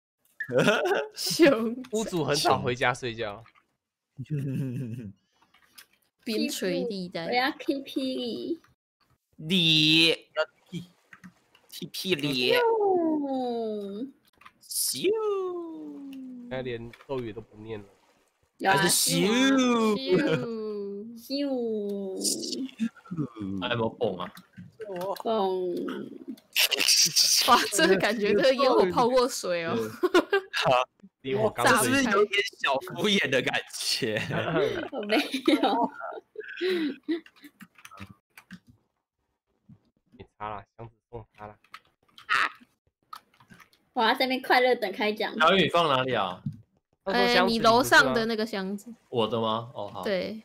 凶， 屋主很少回家睡觉。 边陲地带， 我要 K P 你要 T T P 里，咻， 现在连咒语都不念了， 还是咻。 咻！ 还有没有蹦啊？ 蹦！ 哇，这个感觉，这个烟火泡过水哦。 离我刚是不是有点小敷衍的感觉？ 我没有。 你擦了，箱子送他了。 我要在那边快乐等开奖。 小雨放哪里啊？ 呃，你楼上的那个箱子。 我的吗？哦，好。 对。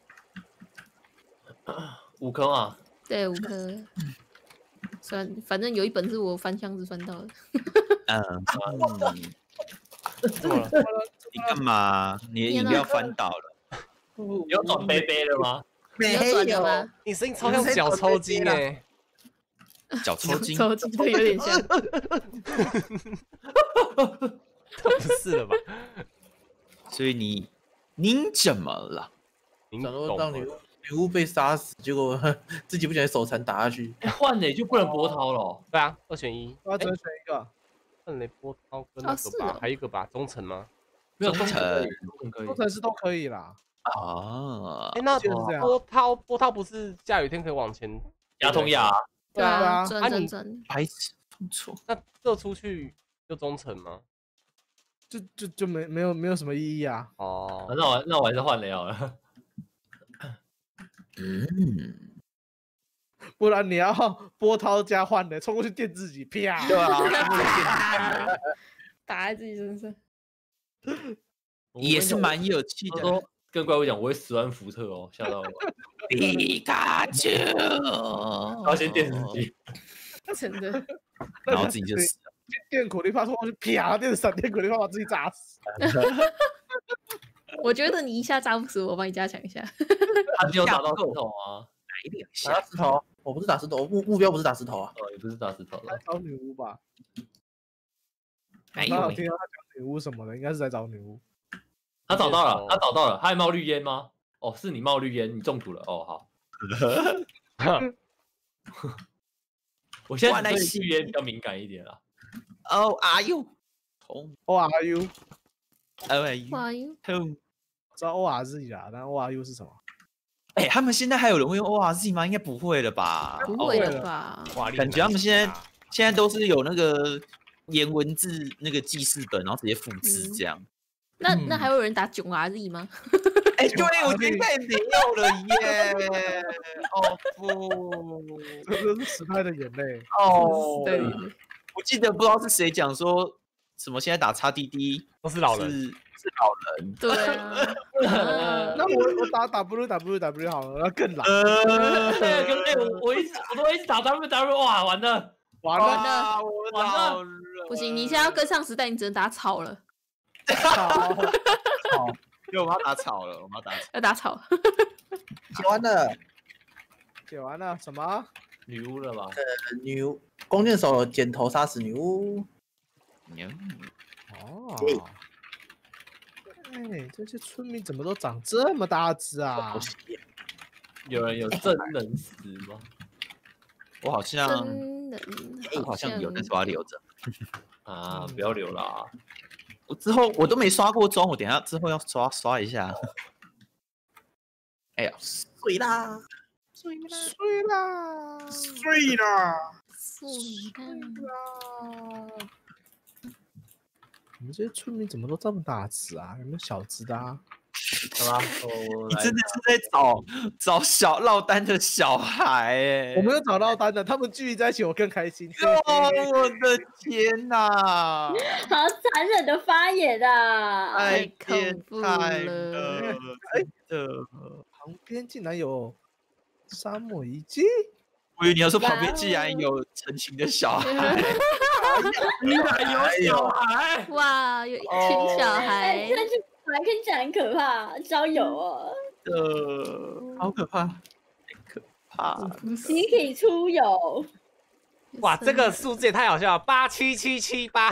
五颗啊？ 对，五颗。算，反正有一本是我翻箱子翻到的。 嗯。你干嘛？你饮料翻倒了。 有转杯杯了吗？ 没有吗？ 你声音超像脚抽筋哎。 脚抽筋， 抽筋对，有点像。 不是了吧？ 所以你您怎么了？ 您想说让女女巫被杀死，结果自己不小心手残打下去。 换了就不能波涛了。 对啊，二选一。 我只能选一个。 换雷波涛跟那个吧，还有一个吧，忠诚吗？ 没有忠诚， 忠诚是都可以啦。 啊， 哎，那波涛波涛不是下雨天可以往前牙痛牙？ 对啊，转转转。 白痴，放错。 那射出去就忠诚吗？ 就就就没没有没有什么意义啊。 哦， 那我那我还是换雷好了。 嗯， 不然你要波涛加换的，冲过去电自己，啪！ 对啊， 打在自己身上， 也是蛮有趣的。 说跟怪物讲，我会十万伏特哦，吓到我。 皮卡丘， 然后先电自己， 真的， 然后自己就死了。 电苦力怕冲过去，啪！电闪电苦力怕把自己炸死。 我觉得你一下炸不死我，帮你加强一下。 他只有打到石头啊？ 来两下。打石头？我不是打石头，我目目标不是打石头啊。 哦，也不是打石头了。找女巫吧。 没有听到他讲女巫什么的，应该是在找女巫。 他找到了，他找到了，他还冒绿烟吗？哦，是你冒绿烟，你中途了。哦，好。我现在对绿烟比较敏感一点啦。 Oh, are you? Oh, are you? Oh, are you? Are you? 知道 O R Z 啦，但 O R U 是什么？ 哎，他们现在还有人会用 O R Z 吗？应该不会了吧？ 不会了吧？ 感觉他们现在现在都是有那个颜文字那个记事本，然后直接复制这样。 那那还有人打囧 R Z 吗？ 哎，对，我觉得应该没有了耶。哦不， 这是时代的眼泪哦。对，我记得不知道是谁讲说什么，现在打叉 D D 都是老人， 是是老人。 对啊。 那我我打 W W W 好了，那更老。 对，跟哎我我一直我都一直打 W W， 哇，完了完了完了， 不行，你现在要跟上时代，你只能打草了。 草， 因为我们要打草了，我们要打草， 要打草。 写完了， 写完了，什么？ 女巫了吧？ 呃，女巫弓箭手剪头杀死女巫。 哦，哎，这些村民怎么都长这么大只啊？ 有人有真能死吗？ 我好像， 真的， 我好像有，但是我要留着。 啊，不要留啦！ 我之后我都没刷过妆，我等下之后要刷刷一下。哎呀， 睡啦， 睡啦，睡啦， 睡啦， 睡啦！你们这些村民怎么都这么大只啊？有没有小只的啊？ 好吧， 你真的是在找找小落单的小孩哎！ 我没有找到单的，他们聚集在一起，我更开心。 哦，我的天哪！ 好残忍的发言啊！ 太变态了！哎的， 旁边竟然有沙漠遗迹。 我以为你要说旁边竟然有成群的小孩， 竟然有小孩！ 哇，有一群小孩。 我还听起来很可怕，交友哦， 呃，好可怕，太可怕了！ 集体出游， 哇，这个数字也太好笑了，八七七七八，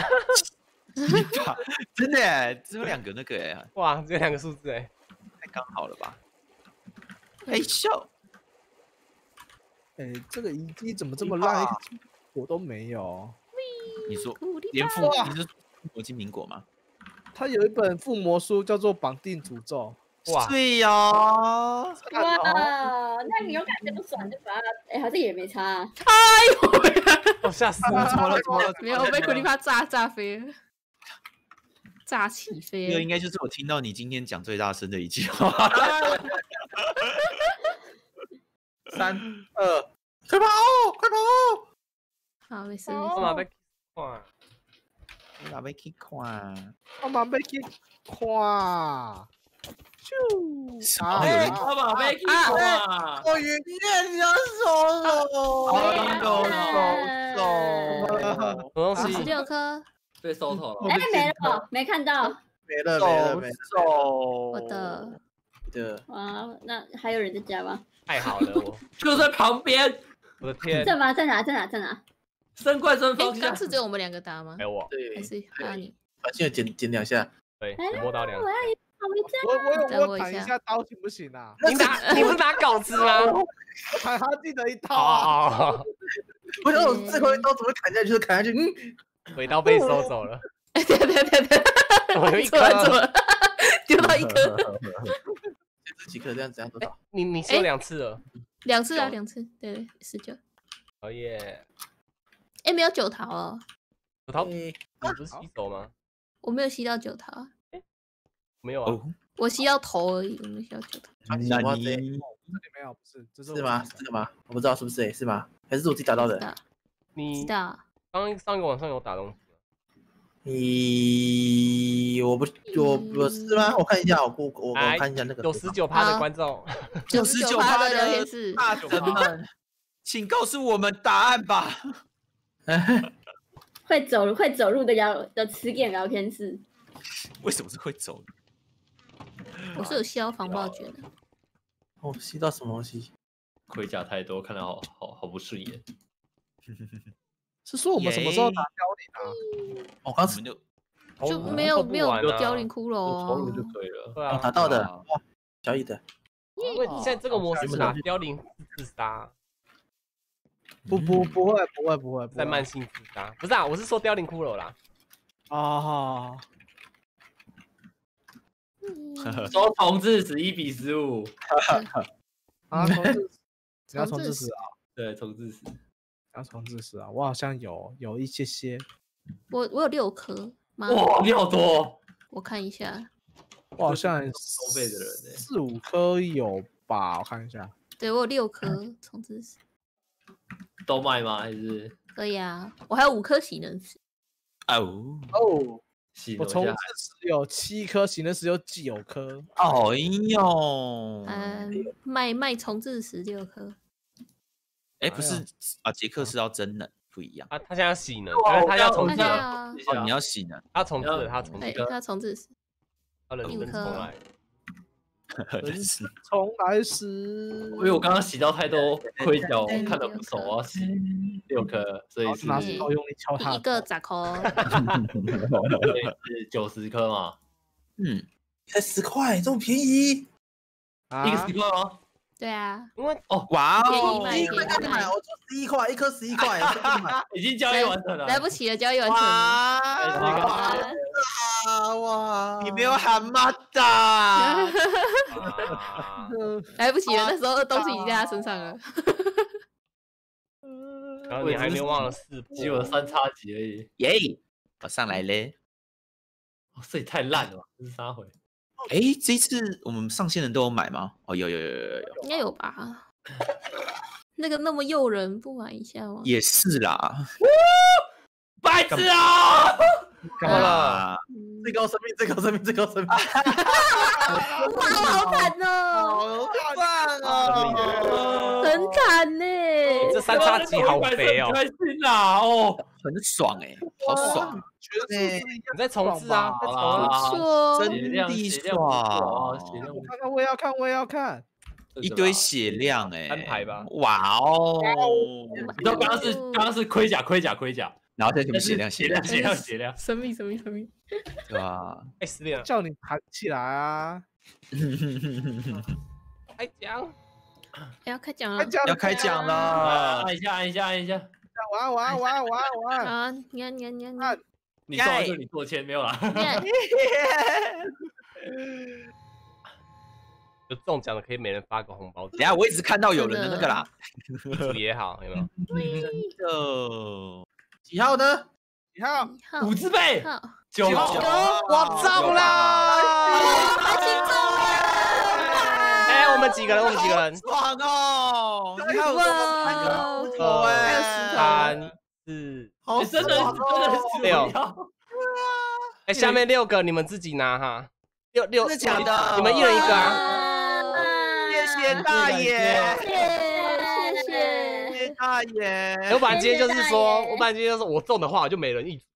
真的耶，只有两个那个哎， 哇，只有两个数字哎， 太刚好了吧？哎笑， 哎，这个遗迹怎么这么烂？我都没有。 你说连父，你是魔晶苹果吗？ 他有一本附魔书，叫做《绑定诅咒》。 哇， 对呀！ 哇，那你有感觉不爽就把它，哎，好像也没差。 哎呦！ 我吓死了！ 怎么了？怎么了？ 没有被苦力怕炸炸飞了，炸起飞了。 这个应该就是我听到你今天讲最大声的一句话。 三二，快跑！快跑！ 好，没事没我马被哇！ 我哪被去看？ 我马被去看。咻！ 啊！有人我马被去看。 我云燕，你要手手， 手手手， 手，十六颗被收头了。 哎，没了，没看到。 没了没了没了。 我的的。 哇，那还有人在家吗？ 太好了，我就在旁边。 我的天！ 在吗？在哪？在哪？在哪？ 升怪升方向。 向。 刚是只有我们两个打吗？ 还有我。 对。 还是还有你？ 反正减减两下。 对，摸到两。 我要跑回家。我我我弹一下刀行不行啊？ 你打你不是拿稿子吗？ 砍他记得一套啊！ 我想我最后一刀怎么砍下去就砍下去，嗯， 尾刀被收走了。 对对对对， 我有一颗， 丢到一颗。 这几颗这样子要多少？ 你你说两次了？ 两次啊，两次，对，十九。 哦耶！ 哎，没有九桃哦。 九桃，你不是吸手吗？ 我没有吸到九桃。 没有啊， 我吸到头而已，我没吸到九桃。 那你这里没有，不是，这是是吗？这个吗？我不知道是不是诶，是吗？还是我自己打到的？ 你知道？ 刚上一个晚上有打东西。 你我不我我是吗？我看一下，我我我我看一下那个有十九趴的观众， 九十九趴的聊天室， 大神们，请告诉我们答案吧。 会走会走路的聊的词典聊天室， 为什么是会走路？ 我是有吸到防爆卷的。 哦，吸到什么东西？ 盔甲太多，看得好好好不顺眼。 是说我们什么时候打凋零啊？ 我刚才就就没有没有凋零骷髅投入就可以了。 对啊， 打到的，哇，交易的。 因为现在这个模式是打凋零自杀。 不不不会不会不会， 在慢性自杀，不是啊，我是说凋零骷髅啦。 啊。 说重置十一比十五。 啊，重置，你要重置十啊？ 对，重置十。 要重置十啊？我好像有有一些些。 我我有六颗。 哇，你好多！ 我看一下。 我好像收费的人四五颗有吧？我看一下。 对，我有六颗重置十。 都卖吗？还是？ 可以啊，我还有五颗洗能石。 哦哦。我重置石有七颗，洗能石有九颗。 哎呦， 嗯，卖卖重置十六颗。 哎，不是啊，杰克是要真能不一样啊，他现在要洗能，因为他要重置。 哦，你要洗能， 他重置了，他重置， 对，他重置十。 他人生重来。 人生重来时， 因为我刚刚洗到太多盔甲，我看得不熟，我要洗六颗，所以是拿石头用力敲它， 一个砸扣， 所以是九十颗嘛。 嗯， 才十块，这么便宜， 一个十块吗？ 对啊， 因为哦，哇哦， 十一块可以买，我做十一块，一颗十一块， 已经交易完成了， 来不及了，交易完成了。 哇哇！ 你没有喊妈的， 来不及了，那时候东西已经在他身上了。 然后你还没忘了四波， 只有三叉戟而已。 耶，我上来嘞。 哦，这也太烂了吧，这是啥回？ 哎，这一次我们上线人都有买吗？哦，有有有有有有， 应该有吧？那个那么诱人，不买一下吗？ 也是啦。 白痴啊！ 干嘛了？ 最高生命，最高生命，最高生命！ 哇，好惨哦， 好棒哦， 很惨呢。 这三叉戟好肥哦， 开心啦哦， 很爽哎，好爽！ 你在重置啊？在重不错， 真的爽！ 我看看，我也要看，我也要看。 一堆血量哎， 安排吧。 哇哦！ 你知道刚刚是刚刚是盔甲，盔甲，盔甲， 然后再什么血量， 血量，血量，血量， 生命，生命，生命， 对吧？ 太失恋了， 叫你弹起来啊！ 开奖， 要开奖了， 要开奖了！ 按一下，按一下，按一下。 玩玩玩玩玩！ 啊，你看，你看，你看， 你中了就你做签没有啦？ 就中奖的可以每人发个红包。 等下我一直看到有人的那个啦， 也好，有没有？ 的几号呢？ 几号？ 五字辈，九九，我中了！ 开心中了！ 哎，我们几个人？我们几个人？ 爽哦！你看我二、三、四， 好真的真的六。哎，下面六个你们自己拿哈。六六， 是假的， 你们一人一个啊！ 谢谢大爷， 谢谢谢谢大爷。 我本来今天就是说，我本来今天就是我中的话，我就每人一组。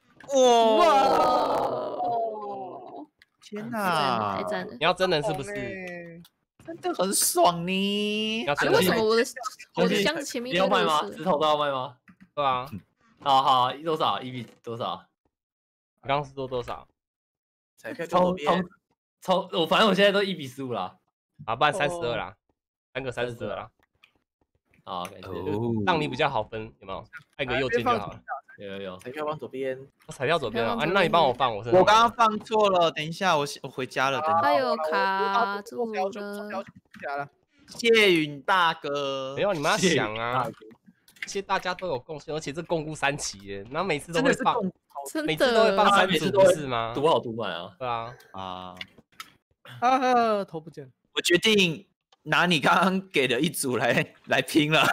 哇！天哪， 太赞了！ 你要真人是不是？ 真的很爽呢。 为什么我的我的箱子前面你要卖吗？石头都要卖吗？ 对啊。 好好，多少？一比多少？ 你刚刚是说多少？ 彩票从从从我反正我现在都一比十五啦， 啊，不然三十二啦，三个三十二啦。 好，感谢。 让你比较好分，有没有？按个右键就好了。 有有有， 彩票往左边， 彩票左边啊，那你帮我放，我是我刚刚放错了，等一下我我回家了，等一下。 还有卡住了， 谢允大哥。 没有，你们要想啊，其实大家都有贡献，而且这共估三期耶，然后每次都会放。每次都会放三组，不是吗？ 赌好赌满啊！ 对啊， 啊啊！头不见， 我决定拿你刚刚给的一组来来拼了。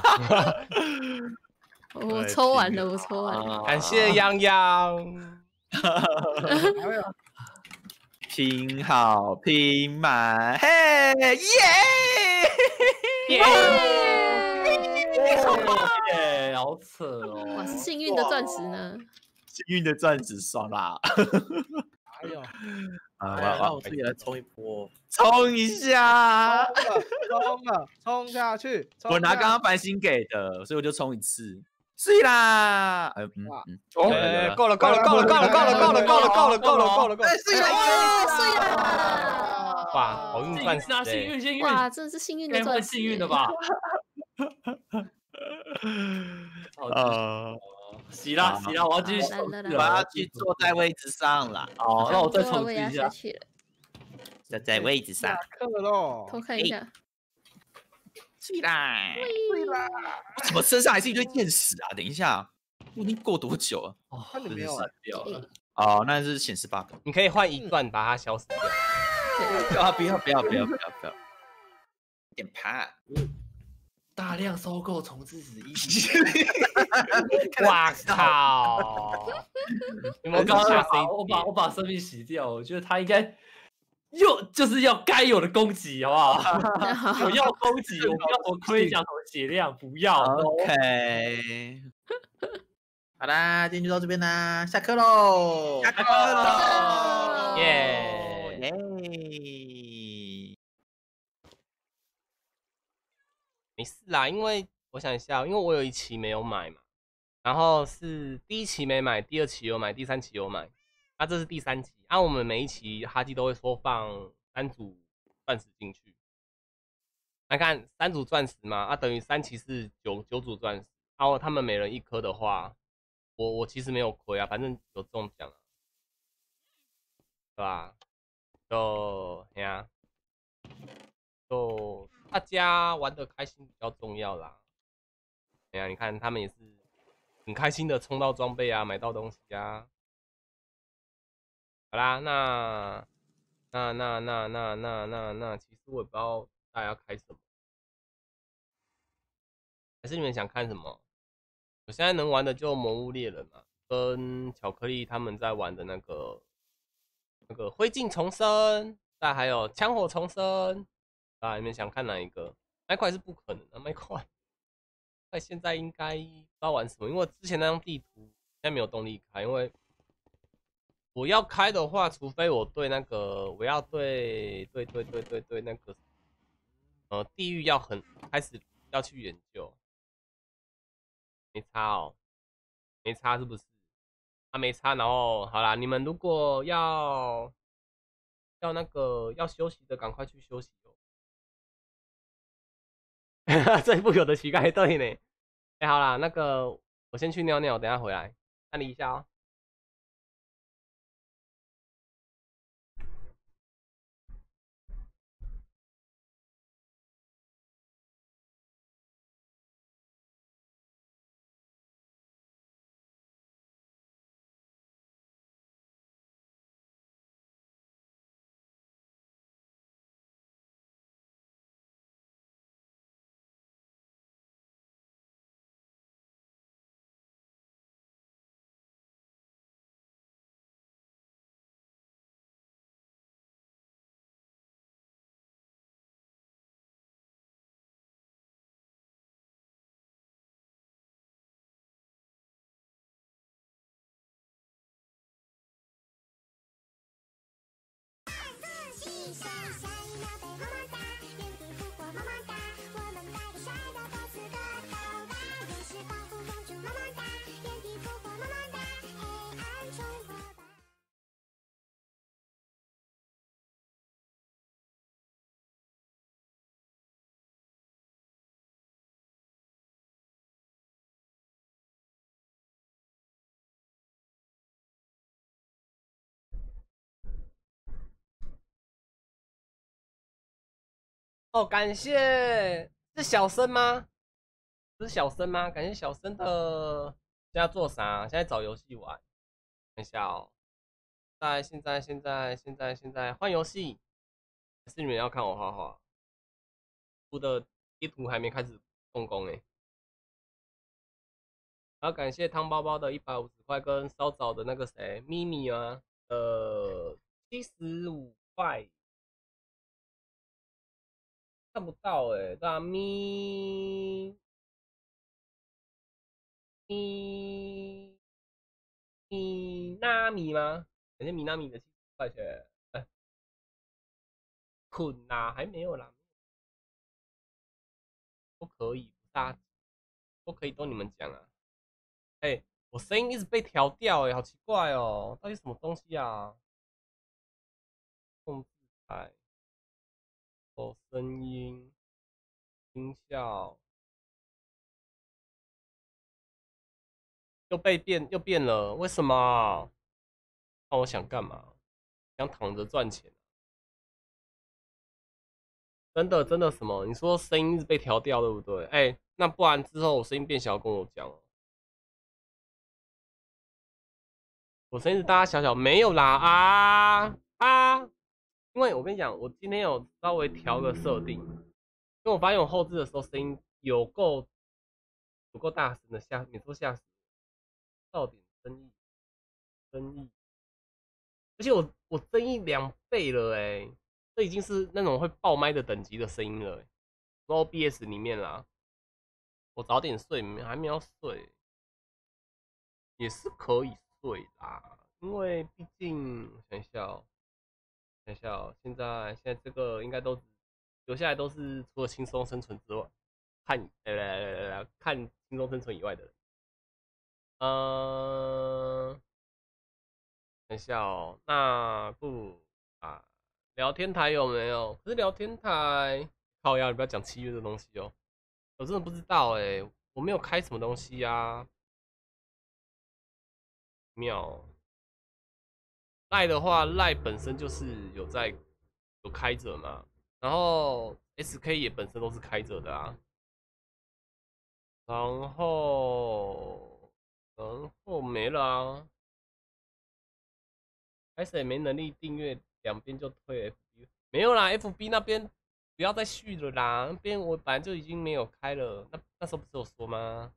我抽完了，我抽完了， 感谢泱泱。 拼好拼满，嘿耶！ 耶！好扯哦！ 哇，是幸运的钻石呢。 幸运的钻石爽啦！ 哎呦， 啊，那我自己来冲一波， 冲一下， 冲了，冲下去！ 我拿刚刚繁星给的，所以我就冲一次，是啦！嗯嗯嗯， 够了，够了，够了，够了，够了，够了，够了，够了，够了，够了，够了，够了！ 是啦， 是啦！ 哇，好运钻石！ 幸运，幸运！ 哇，真的是幸运的钻石， 幸运的吧？ 呃。 洗啦洗啦，我要继续， 我要去坐在位置上了。 好，那我再重置一下。 坐在位置上。 课喽， 偷看一下。 起来！对啦！我怎么身上还是一堆箭矢啊？等一下，我已经过多久了？ 哦，真的闪掉了。 哦，那是显示 bug。 你可以换一段把它消失掉。 啊！不要不要不要不要不要！有点怕。 大量收购重置子一， 哇靠！ 我刚刚把我把我把生命洗掉，我觉得他应该又就是要该有的攻击，好不好？我要攻击，我不要我盔甲什么血量，不要。 OK， 好啦，今天就到这边啦，下课喽， 下课喽， 耶耶！ 没事啦，因为我想一下，因为我有一期没有买嘛，然后是第一期没买，第二期有买，第三期有买，那、啊、这是第三期。按、啊、我们每一期哈基都会说放三组钻石进去， 来看三组钻石嘛，啊，等于三骑士九九组钻石，然后他们每人一颗的话，我我其实没有亏啊，反正有中奖啊，对吧？就哎呀，就大家玩的开心比较重要啦。哎呀，你看他们也是很开心的冲到装备啊，买到东西啊。好啦，那那那那那那那那，其实我也不知道大家要开什么，还是你们想看什么？我现在能玩的就魔物猎人嘛，跟巧克力他们在玩的那个那个灰烬重生，再还有枪火重生啊，你们想看哪一个？麦块是不可能的，麦块，麦现在应该不知道玩什么，因为之前那张地图现在没有动力开，因为我要开的话，除非我对那个我要对对对对对对那个呃地狱要很开始要去研究。没差哦，没差是不是？啊，没差。然后好啦，你们如果要要那个要休息的，赶快去休息哦。这一部有的乞丐对呢。哎、欸，好啦，那个我先去尿尿，等一下回来，看你一下哦。哦，感谢是小生吗？是小生吗？感谢小生的。现在做啥？现在找游戏玩。等一下哦。在现在现在现在现在换游戏。还是你们要看我画画？我的贴图还没开始动工哎。然后感谢汤包包的一百五十块，跟稍早的那个谁咪咪啊，呃，七十五块。看不到哎、欸，对啊，咪咪咪纳米吗？感谢米纳米的七十块钱。哎，困啦，还没有啦，都可以，不大都可以，都你们讲啊。哎、欸，我声音一直被调掉哎、欸，好奇怪哦，到底什么东西啊？控制台，哦，声音，音效。又被变又变了，为什么？那我想干嘛？想躺着赚钱？真的真的什么？你说声音是被调掉，对不对？哎、欸，那不然之后我声音变小，跟我讲哦。我声音是大大小小，没有啦啊啊！因为我跟你讲，我今天有稍微调个设定，因为我发现我后置的时候声音有够有够大声的，吓你说吓死我，到点争议争议。而且我我增益两倍了哎、欸，这已经是那种会爆麦的等级的声音了、欸。O B S 里面啦，我早点睡，还没有睡，也是可以睡啦。因为毕竟想一下哦、喔，想一下哦、喔，现在现在这个应该都留下来都是除了轻松生存之外，看呃看轻松生存以外的人。嗯、呃。等一下哦，那不啊，聊天台有没有？可是聊天台靠腰，你不要讲七月的东西哦。我真的不知道哎、欸，我没有开什么东西啊。妙。赖的话，赖本身就是有在有开着嘛，然后 S K 也本身都是开着的啊。然后，然后没了啊。开始也没能力订阅，两边就退 F B。没有啦 ，F B 那边不要再续了啦，那边我本来就已经没有开了。那那时候不是有说吗？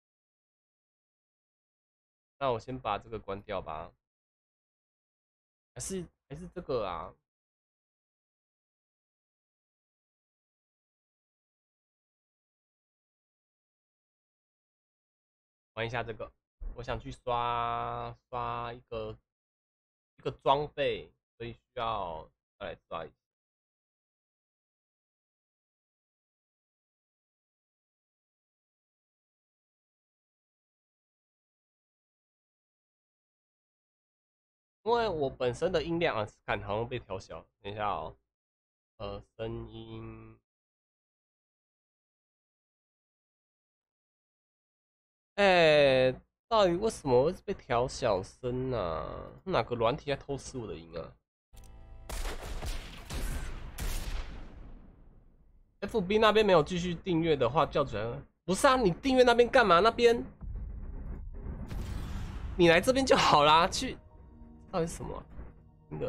那我先把这个关掉吧。还是还是这个啊？玩一下这个，我想去刷刷一个一个装备，所以需要再来刷一下。因为我本身的音量啊，看好像被调小。等一下哦，呃，声音，哎、欸，到底为什么会被调小声呢、啊？哪个软体在偷吃我的音啊 ？F B 那边没有继续订阅的话，叫主人不是啊？你订阅那边干嘛？那边你来这边就好啦，去。到底是什么、啊？对，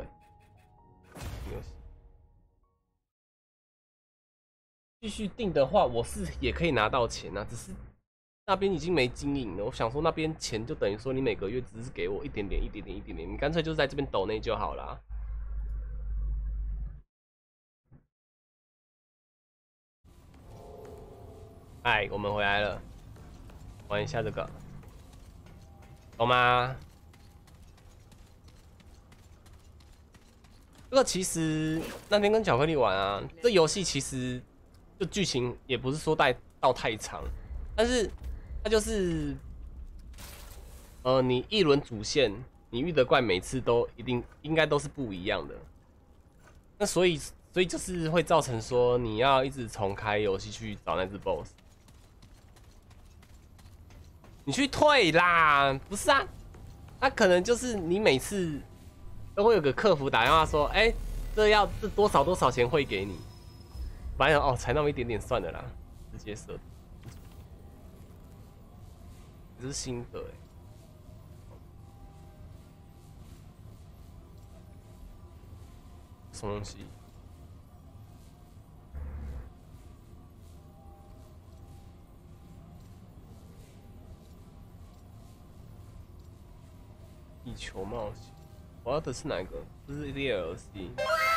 继续订的话，我是也可以拿到钱啊，只是那边已经没经营了。我想说，那边钱就等于说你每个月只是给我一点点、一点点、一点点，你干脆就是在这边抖内就好啦。哎，我们回来了，玩一下这个，懂吗？这个其实那天跟巧克力玩啊，这游戏其实就剧情也不是说带到太长，但是它就是，呃，你一轮主线，你遇的怪每次都一定应该都是不一样的，那所以所以就是会造成说你要一直重开游戏去找那只 B O S S， 你去退啦，不是啊，那可能就是你每次。都会有个客服打电话说：“哎、欸，这要这多少多少钱会给你？”反正哦，才那么一点点算的啦，直接设。这是新的哎、欸，什么东西？地球冒险。我要的是哪个？这是 D L C。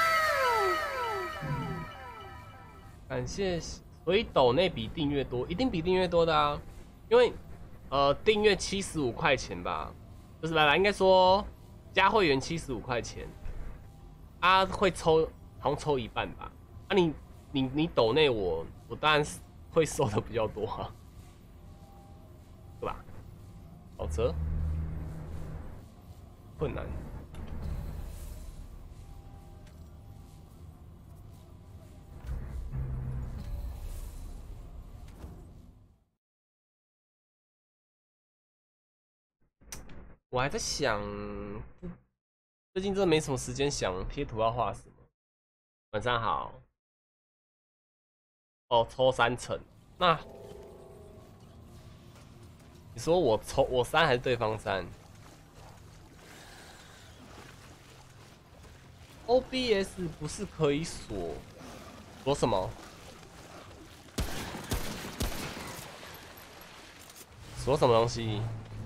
感谢，所以抖内比订阅多，一定比订阅多的啊！因为呃，订阅七十五块钱吧，不是吧？应该说加会员七十五块钱，啊，会抽，好像抽一半吧？啊你，你你你抖内我，我当然是会收的比较多啊，对吧？好车，困难。我还在想，最近真的没什么时间想贴图要画什么。晚上好。哦，抽三层，那你说我抽我三还是对方三 ？O B S 不是可以锁锁什么？锁什么东西？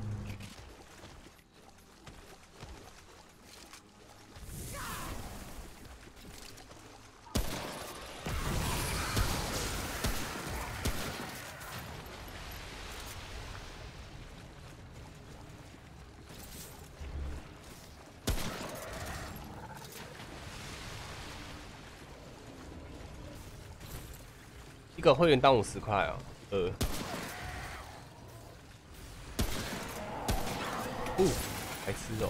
一个会员当五十块哦，呃，哦，白痴哦。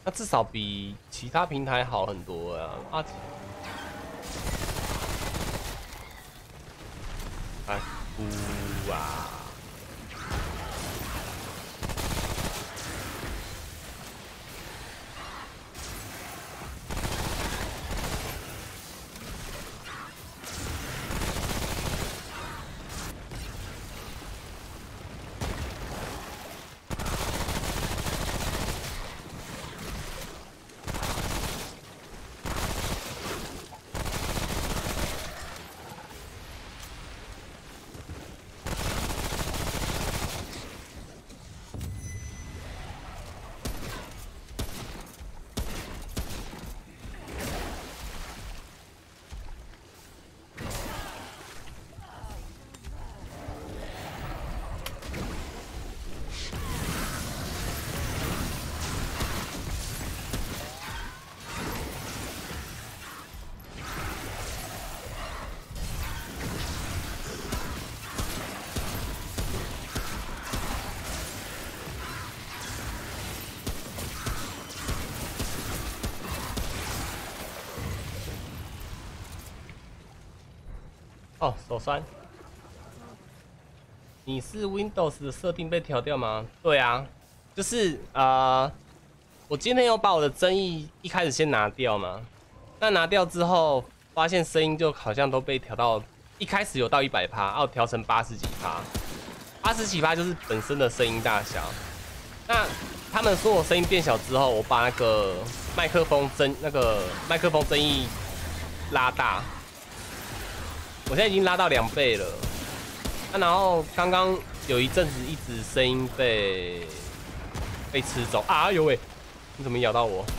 那至少比其他平台好很多啊！啊，哎，呜啊！哦，手酸。你是 Windows 的设定被调掉吗？对啊，就是呃，我今天有把我的争议一开始先拿掉嘛，那拿掉之后，发现声音就好像都被调到，一开始有到一百趴，然后调成八十几趴，八十几趴就是本身的声音大小。那他们说我声音变小之后，我把那个麦克风增那个麦克风增益拉大。我现在已经拉到两倍了，啊，然后刚刚有一阵子一直声音被被吃走，啊呦喂，你怎么咬到我？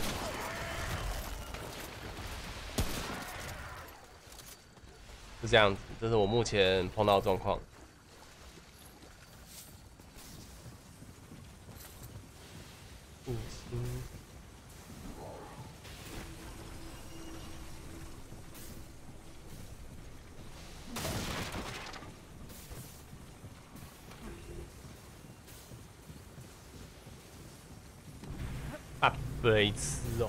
是这样子，这是我目前碰到的状况。嗯嗯啊，白痴哦！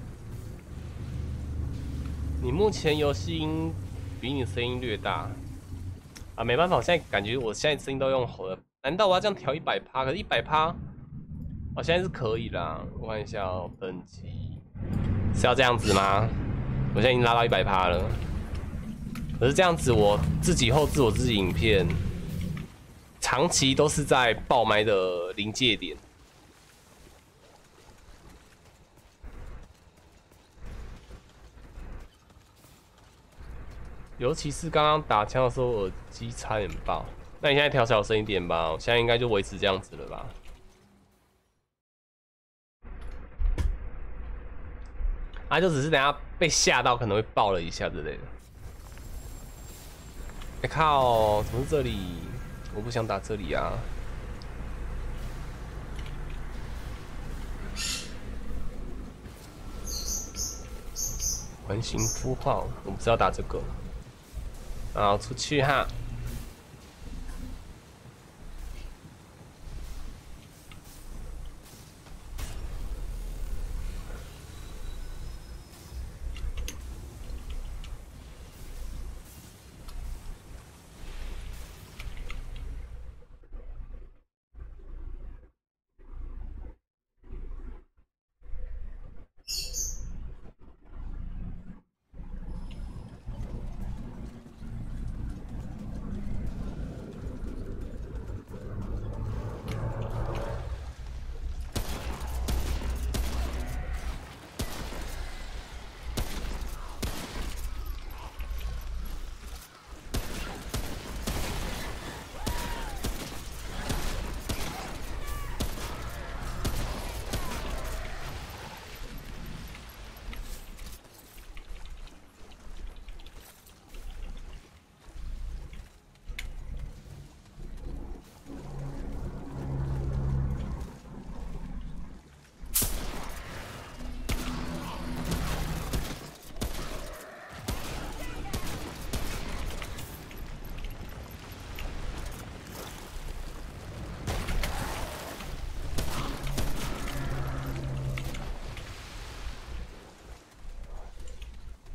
你目前游戏音比你声音略大啊，没办法，我现在感觉我现在声音都用吼了，难道我要这样调一百趴？可是一百趴，我现在是可以啦。我看一下哦，等级是要这样子吗？我现在已经拉到一百趴了，可是这样子我自己后置我自己影片，长期都是在爆麦的临界点。尤其是刚刚打枪的时候，耳机差点爆。那你现在调小声一点吧，我现在应该就维持这样子了吧？啊，就只是等下被吓到，可能会爆了一下之类的。哎、欸、靠，怎么是这里？我不想打这里啊。环形孵化，我不知道打这个。好，出去哈。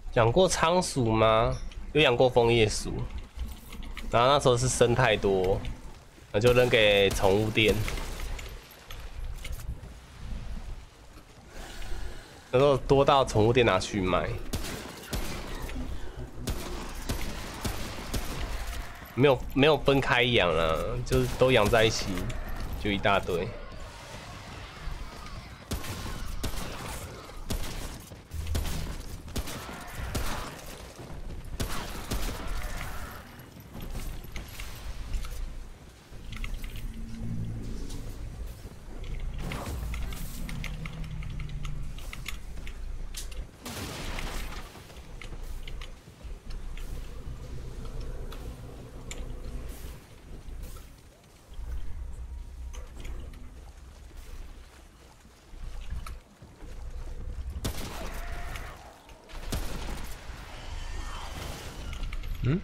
养过仓鼠吗？有养过枫叶鼠，然后那时候是生太多，那就扔给宠物店。那时候多到宠物店拿去卖，没有没有分开养啦，就是都养在一起，就一大堆。 嗯，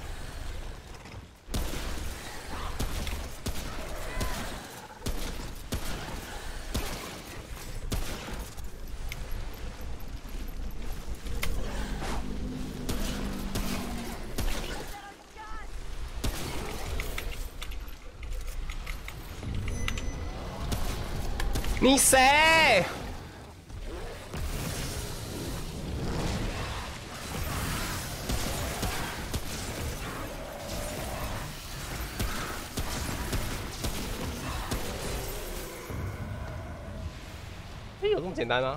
你谁？ 有这么简单吗？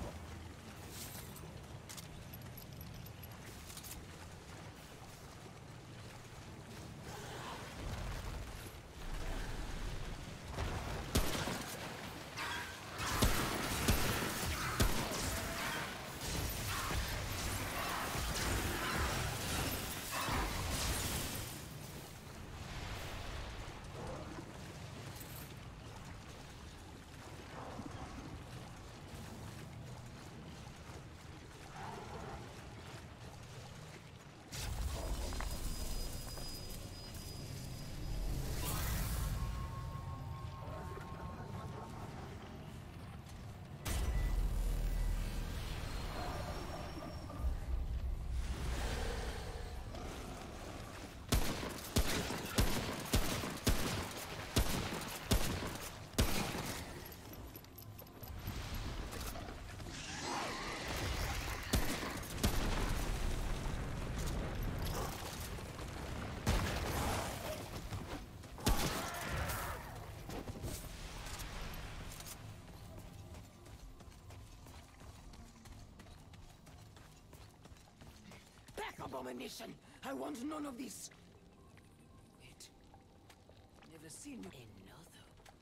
Abomination! I want none of this. Wait, never seen another.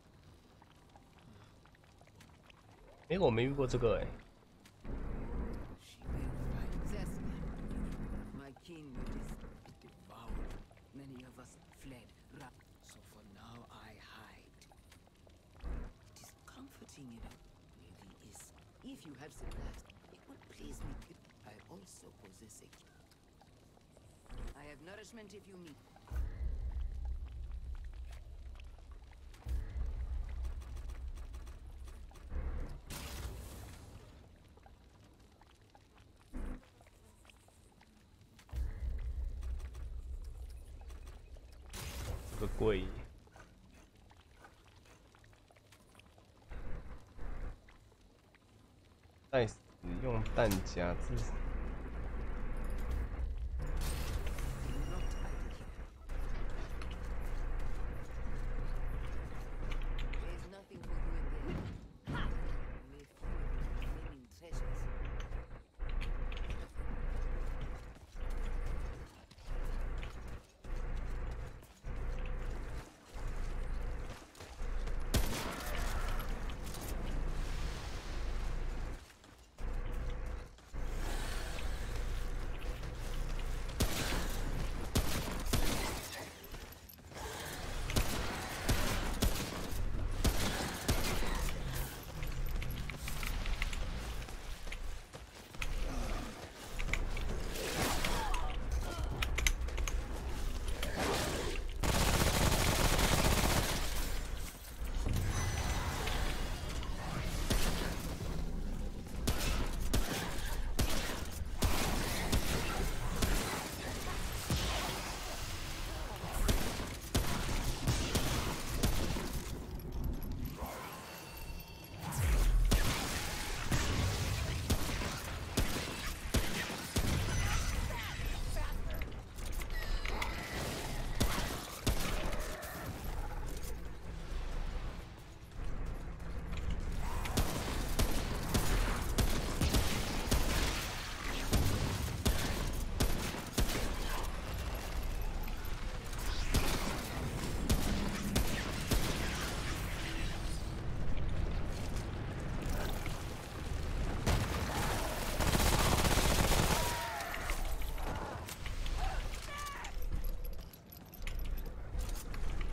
哎，我没遇过这个哎。 My king is devoured. Many of us fled. So for now I hide. It is comforting, you know. Really is. If you have said that, it would please me. I also possess a. I have nourishment if you need. 这个贵。在使用弹夹自。 This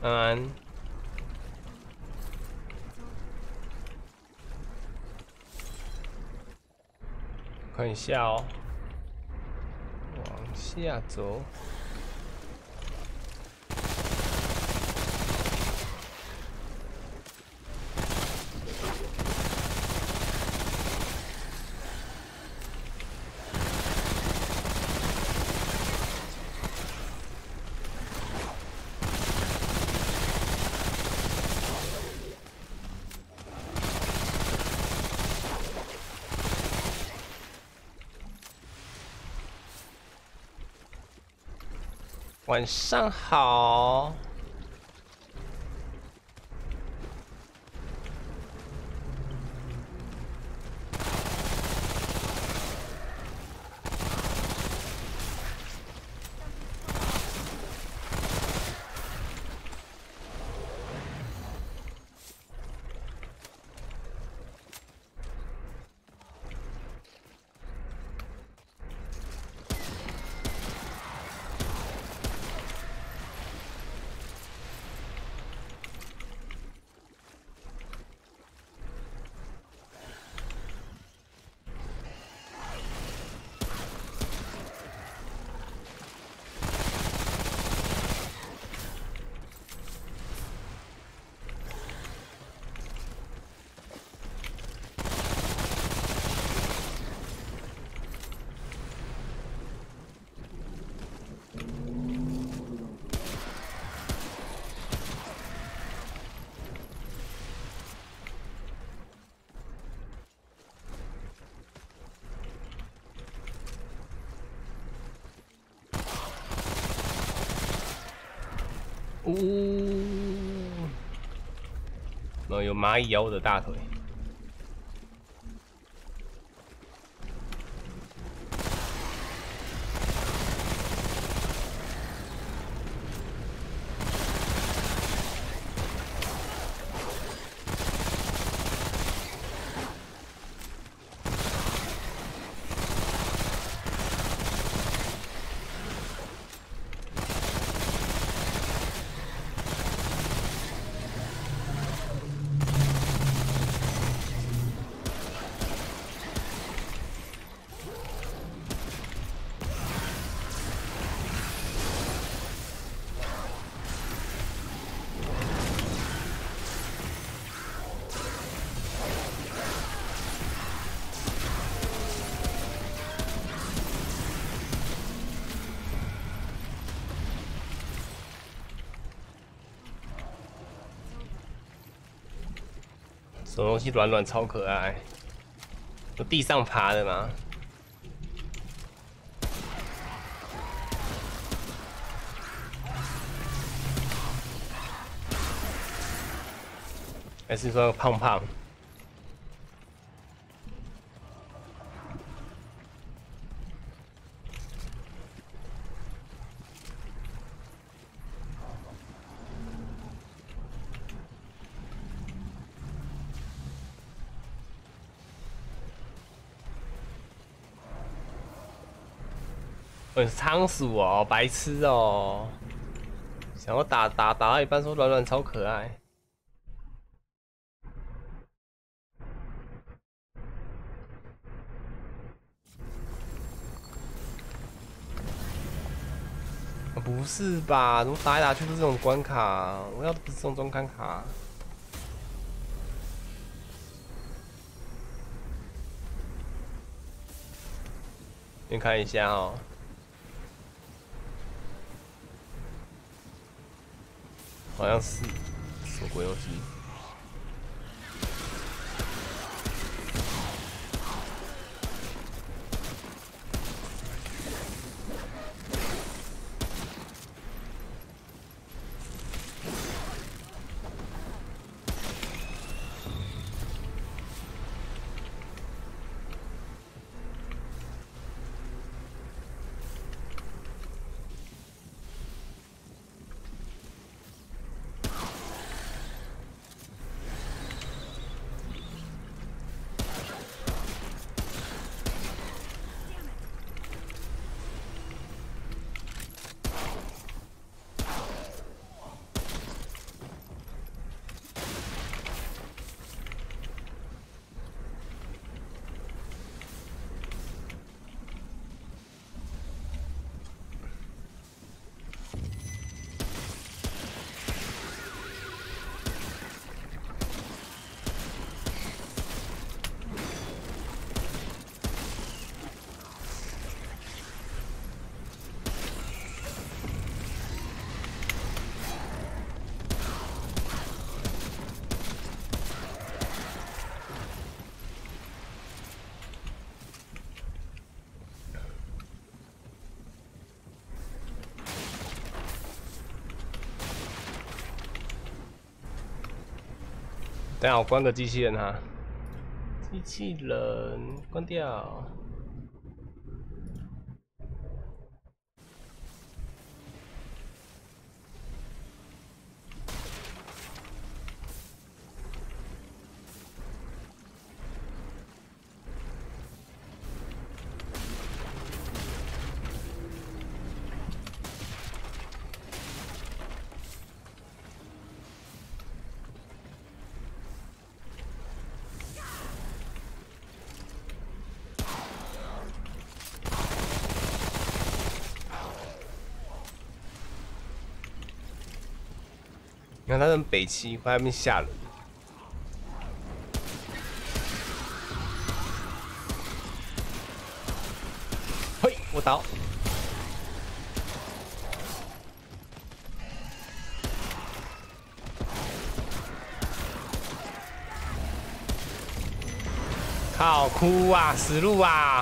安安，看一下哦，往下走。 晚上好。呜、哦，有蚂蚁咬我的大腿。什么东西软软超可爱？有地上爬的吗？还是说胖胖？我是仓鼠哦，白痴哦！想要打打打到一半说软软超可爱。不是吧？怎么打来打去都是这种关卡？我要的不是这种中关卡。先看一下哦。好像是什么鬼东西？ 等下我关个机器人哈，机器人关掉。你看他很北七，在那边吓人。嘿，我倒。靠，哭啊，死路啊！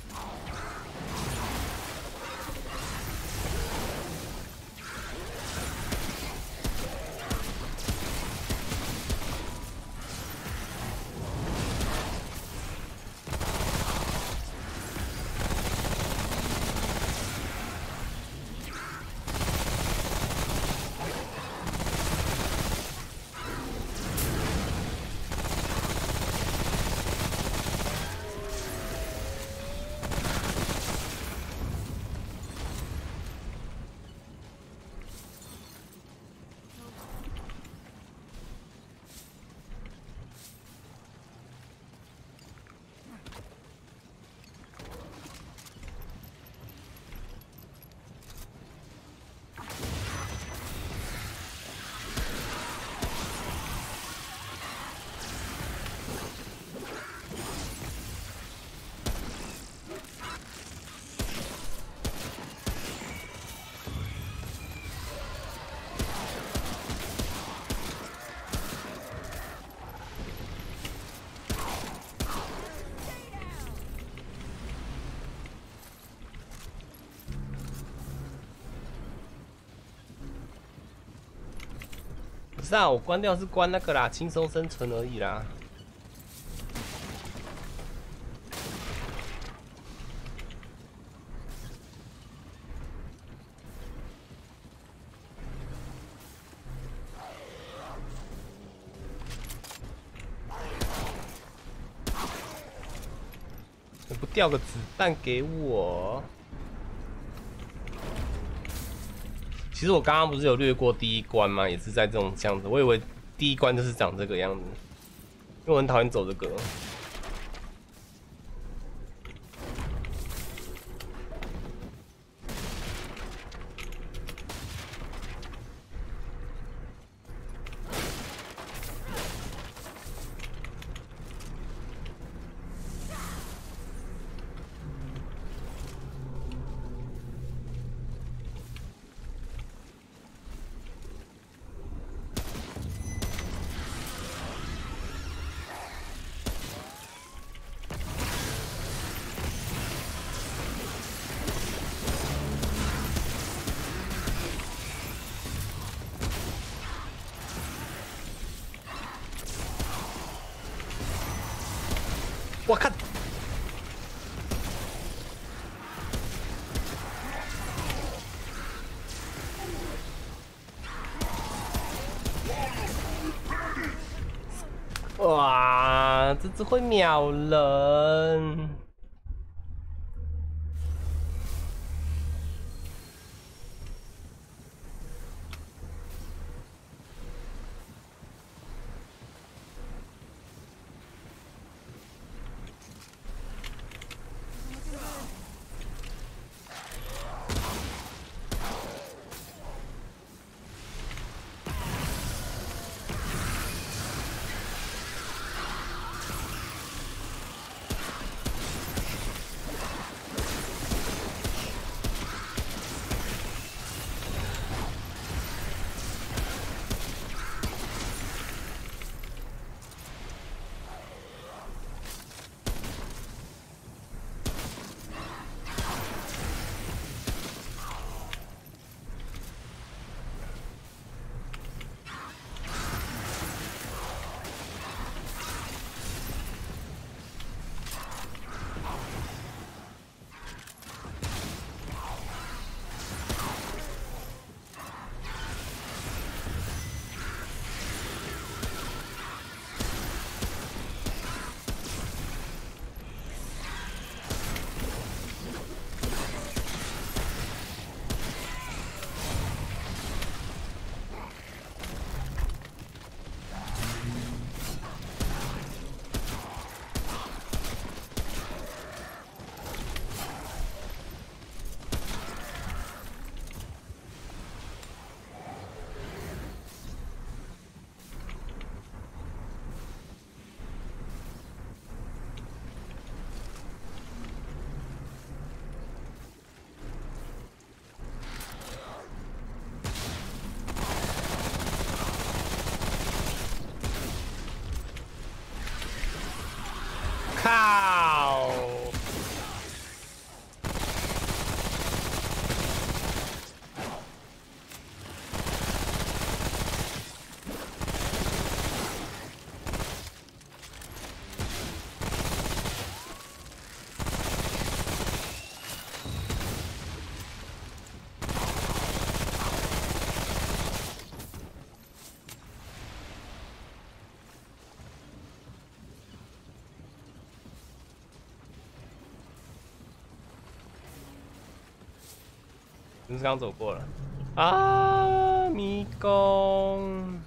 不是啊，我关掉是关那个啦，轻松生存而已啦。你不掉个子弹给我？ 其实我刚刚不是有略过第一关吗？也是在这种样子，我以为第一关就是长这个样子，因为我很讨厌走这个。我看，哇，这只会秒人。 靠！你是刚走过了啊，迷宫。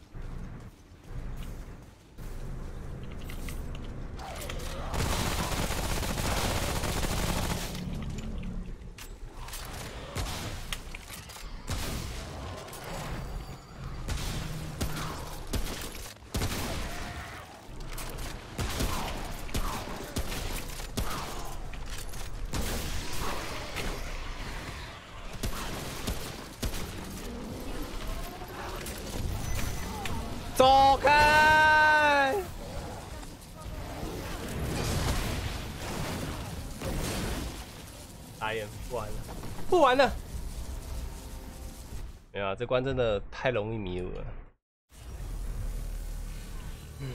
走开！打野不玩了，不玩了。没有啊，这关真的太容易迷路了。嗯，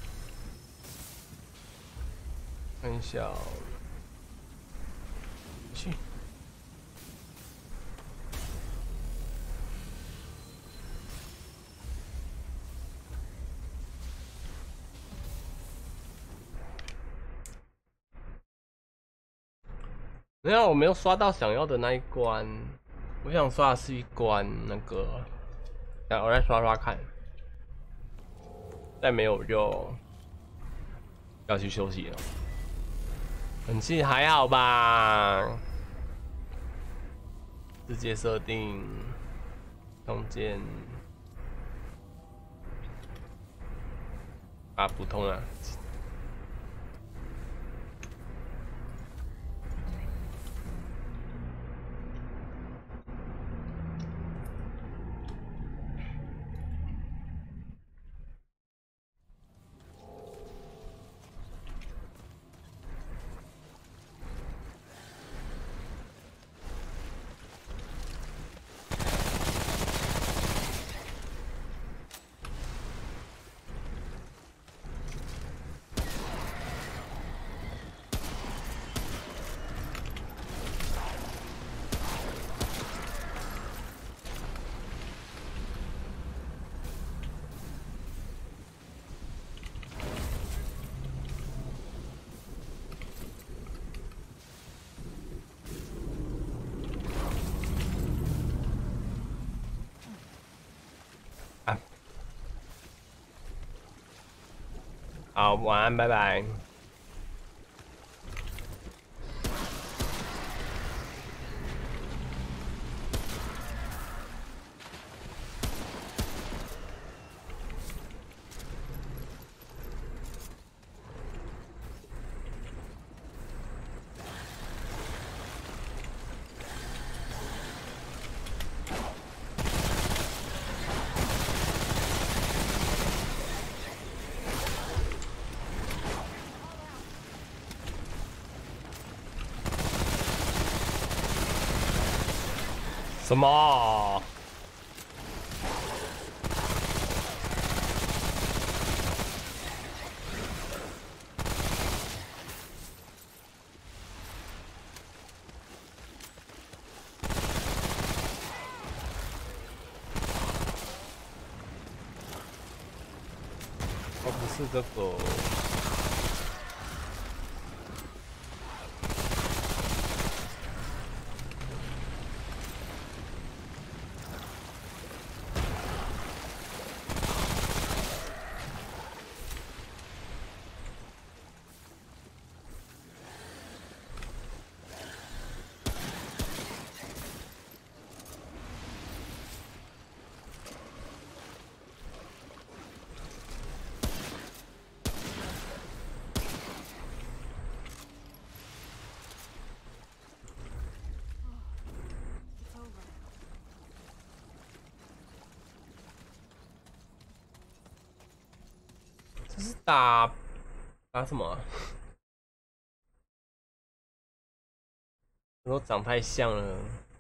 看一下、哦，去。没有，我没有刷到想要的那一关。我想刷的是一关那个，来，我再刷刷看。再没有就要去休息了。本期还好吧？世界设定，中间啊，普通啊。好，晚安，拜拜。什么？哦，不是这个。这是打打什么、啊？ 都长太像了。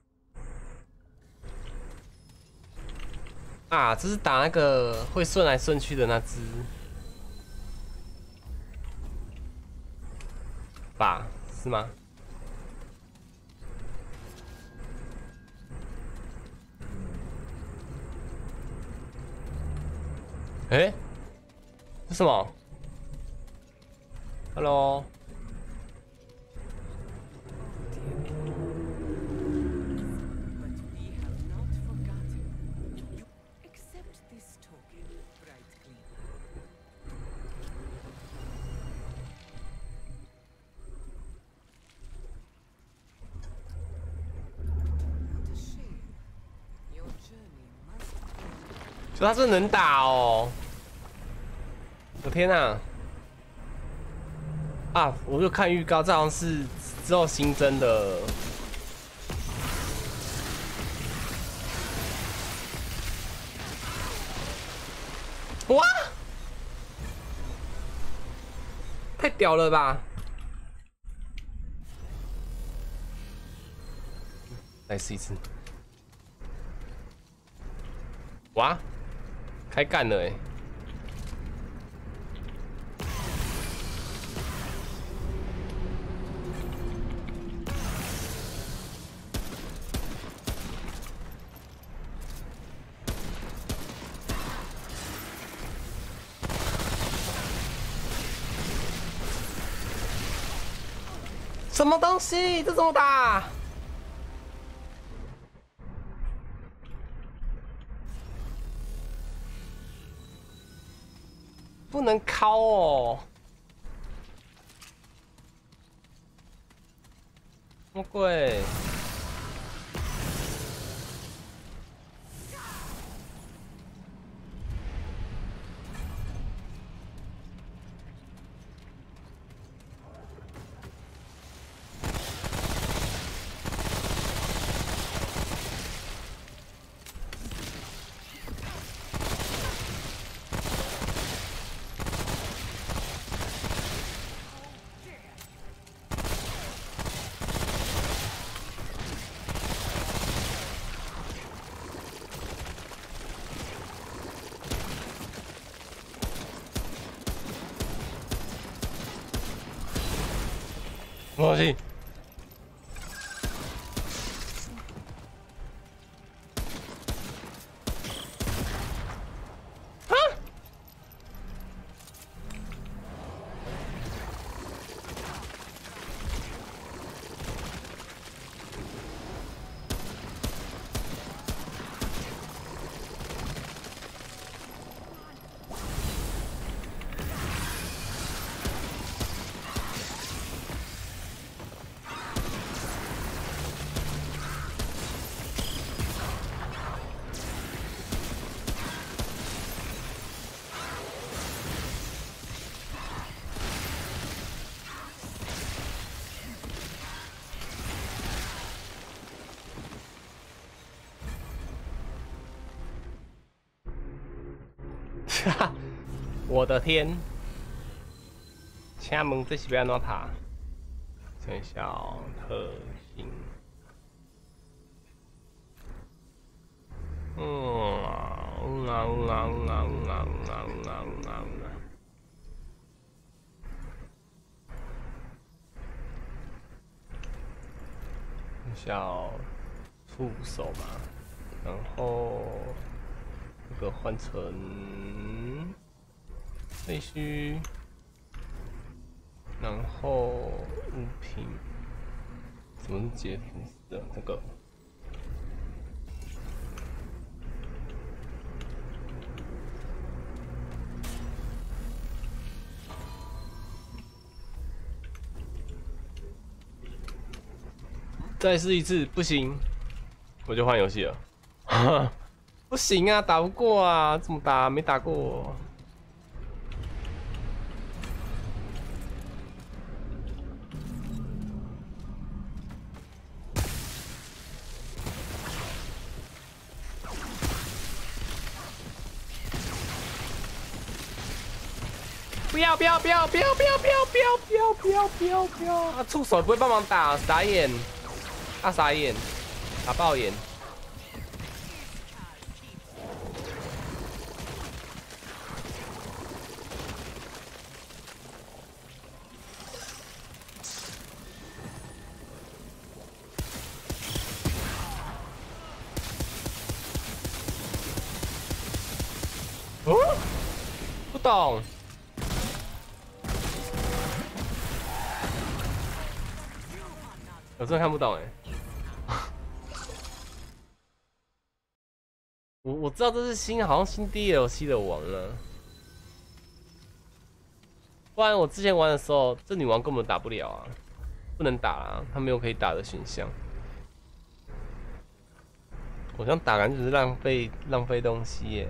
啊，这是打那个会顺来顺去的那只吧？是吗？哎、欸，这什么 ？Hello。 就他真的能打哦！我天哪！啊，我就看预告，这好像是之后新增的。哇！太屌了吧！再试一次。哇！ 开干了哎、欸！什么东西？这怎么打？ 不能敲哦！什么鬼？东西。啊！我的天！请问这是要安怎打？生效特性。嗯啊嗯啊嗯啊嗯啊嗯啊嗯啊嗯啊嗯啊嗯啊。生效触手嘛，然后。 这个换成废墟，然后物品，什么是解腐的这个？再试一次，不行，我就换游戏了。不行啊，打不过啊，怎么打？没打过。不要不要不要不要不要不要不要不要不要不要不要！啊，触手不会帮忙打，傻眼。 大傻眼，打爆眼。哦，不懂。我真的看不懂哎。我我知道这是新，好像新 D L C 的王了。不然我之前玩的时候，这女王根本打不了啊，不能打啊，她没有可以打的选项。我这样打感觉只是浪费浪费东西耶。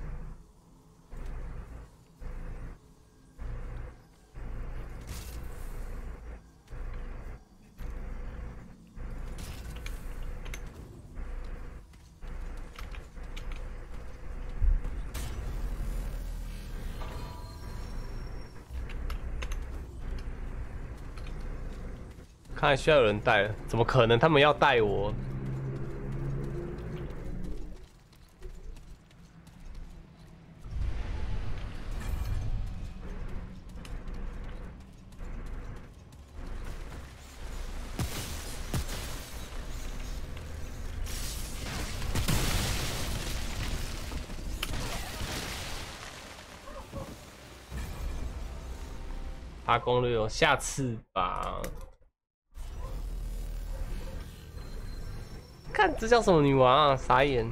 看来需要有人带了，怎么可能？他们要带我？爬攻略哦，下次吧。看这叫什么女王啊？傻眼！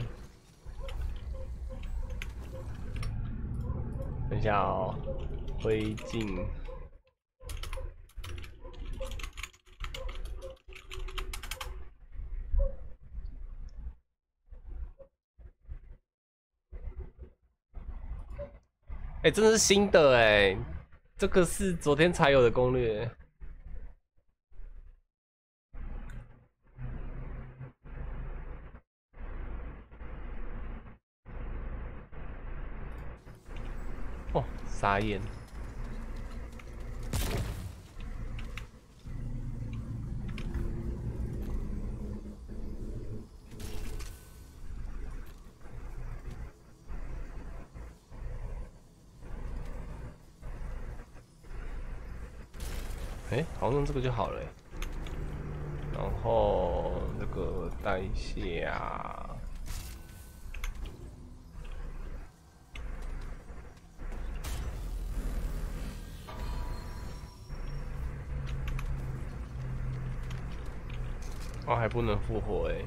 等一下哦，灰烬。哎、欸，真的是新的哎、欸，这个是昨天才有的攻略。哦，傻眼！哎、欸，好像用这个就好了、欸。然后这个带下。哦，还不能复活哎、欸！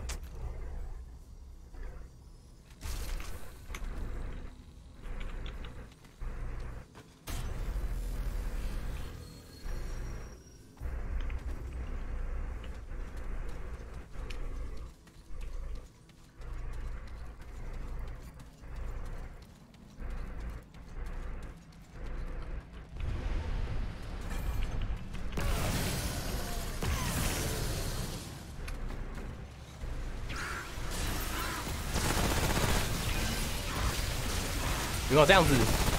如果这样子，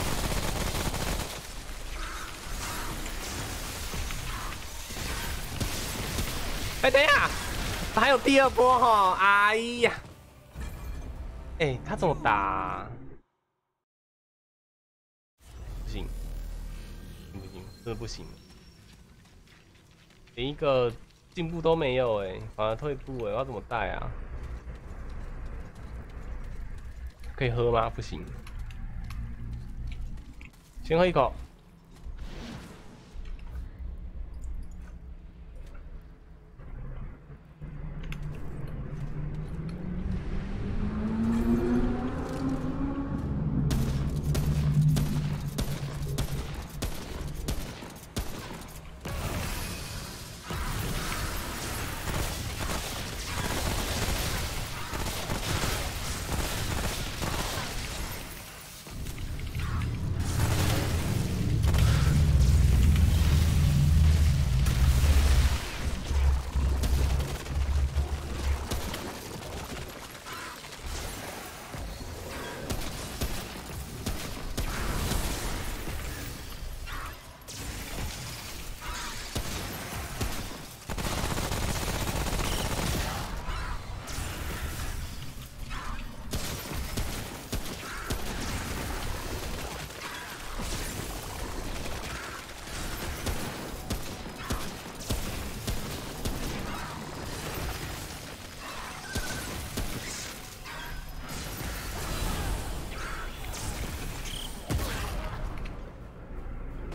哎、欸，等一下，还有第二波哈！哎呀，哎、欸，他怎么打、啊？不行，不行，真的不行，连一个进步都没有哎、欸，反而退步哎、欸，我要怎么带啊？可以喝吗？不行。先喝一口。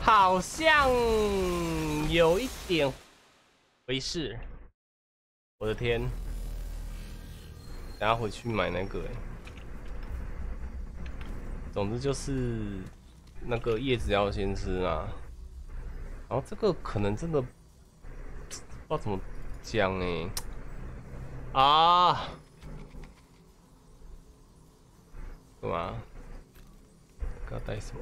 好像有一点回事。我的天！等下回去买那个、欸。总之就是那个叶子要先吃啊。然后这个可能真的不知道怎么讲哎、欸。啊！干嘛？要带什么？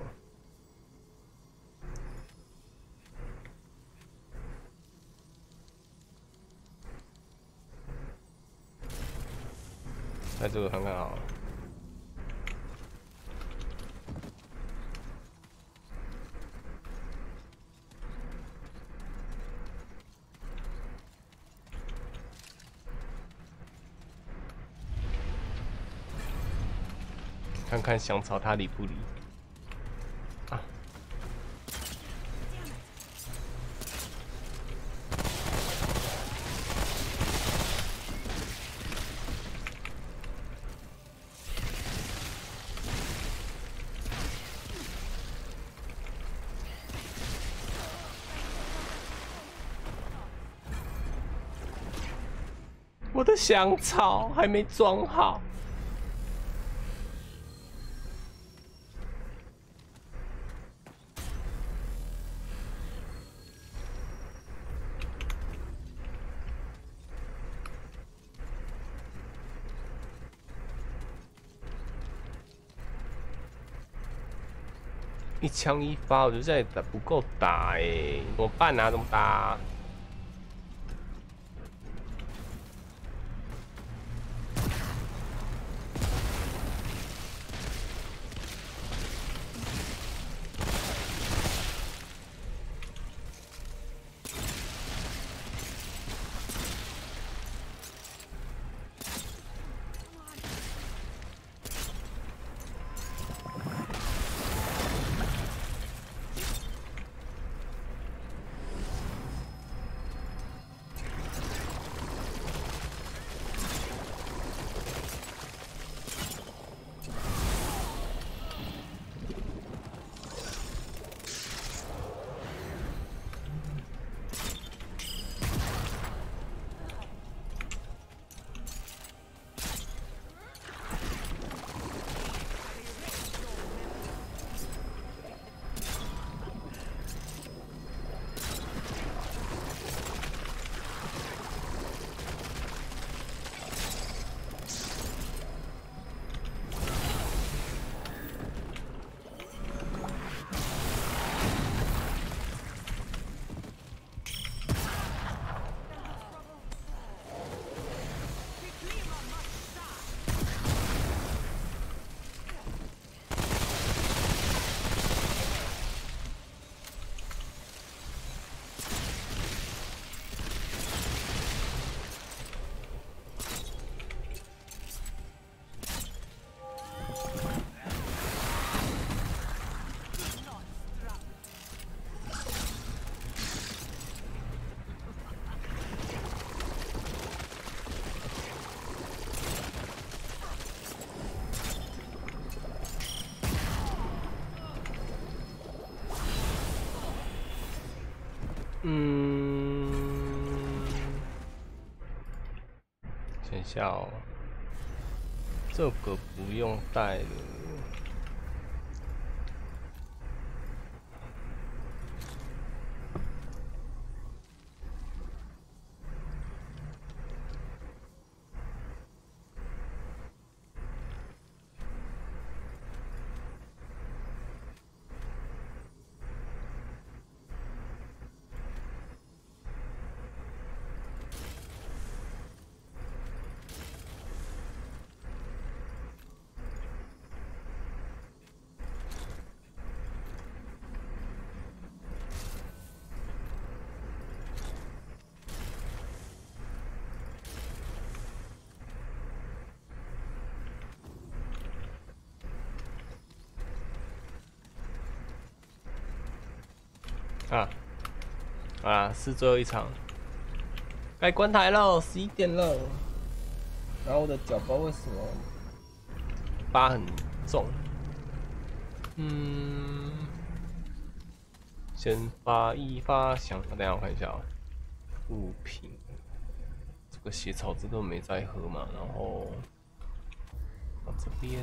带这个看看好了。看看香草它理不理啊？我的香草还没装好。一枪一发，我觉得这打不够打哎、欸，怎么办啊？怎么打、啊？嗯，等一下哦，这个不用带了。啊啊！是最后一场，该关台了，十一点了。然后我的脚不知道为什么疤很重，嗯， 先发一发响，等一下我看一下啊、喔，物品，这个血草汁都没在喝嘛，然后到这边。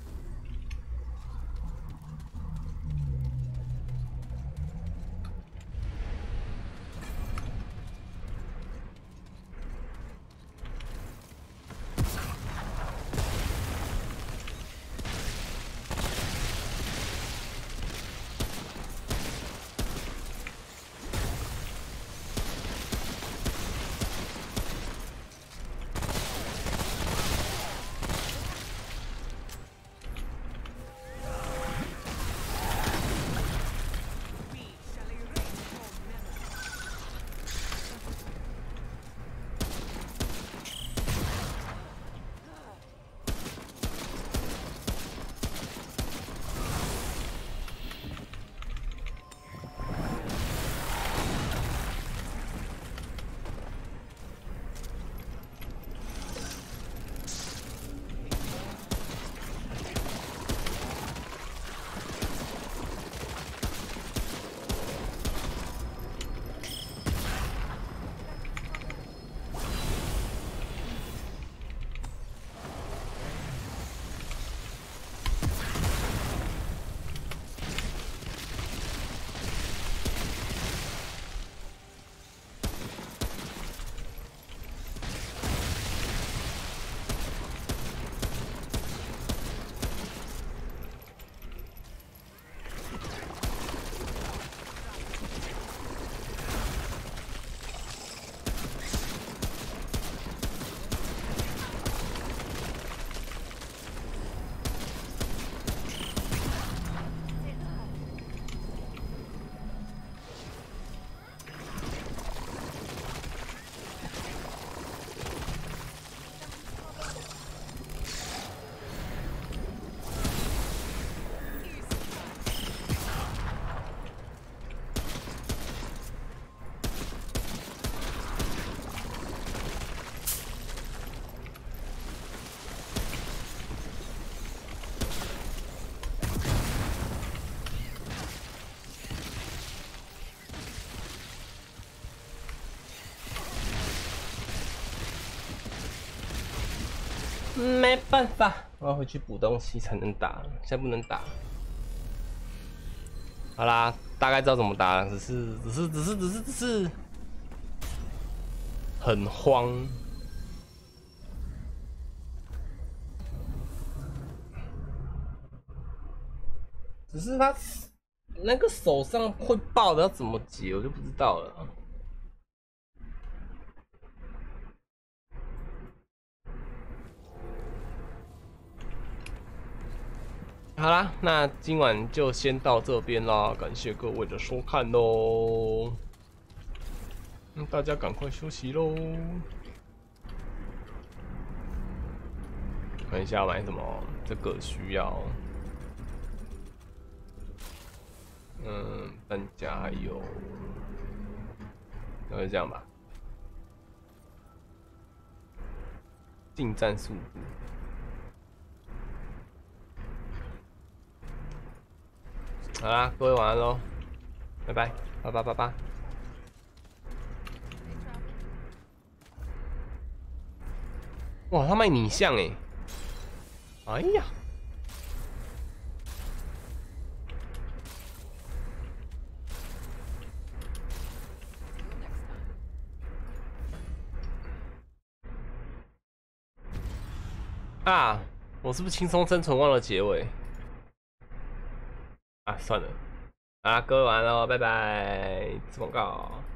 没办法，我要回去补东西才能打，现在不能打。好啦，大概知道怎么打，只是只是只是只是只是很慌。只是他那个手上会爆的要怎么解，我就不知道了。好啦，那今晚就先到这边啦，感谢各位的收看喽。嗯，大家赶快休息喽。看一下买什么，这个需要。嗯，弹夹还有，那就这样吧。近战速度。好啦，各位晚安喽，拜拜，拜拜拜拜。哇，他卖拟像哎，哎呀！啊，我是不是轻松生存忘了结尾？啊，算了，啊，各位晚安喽，拜拜，吃广告。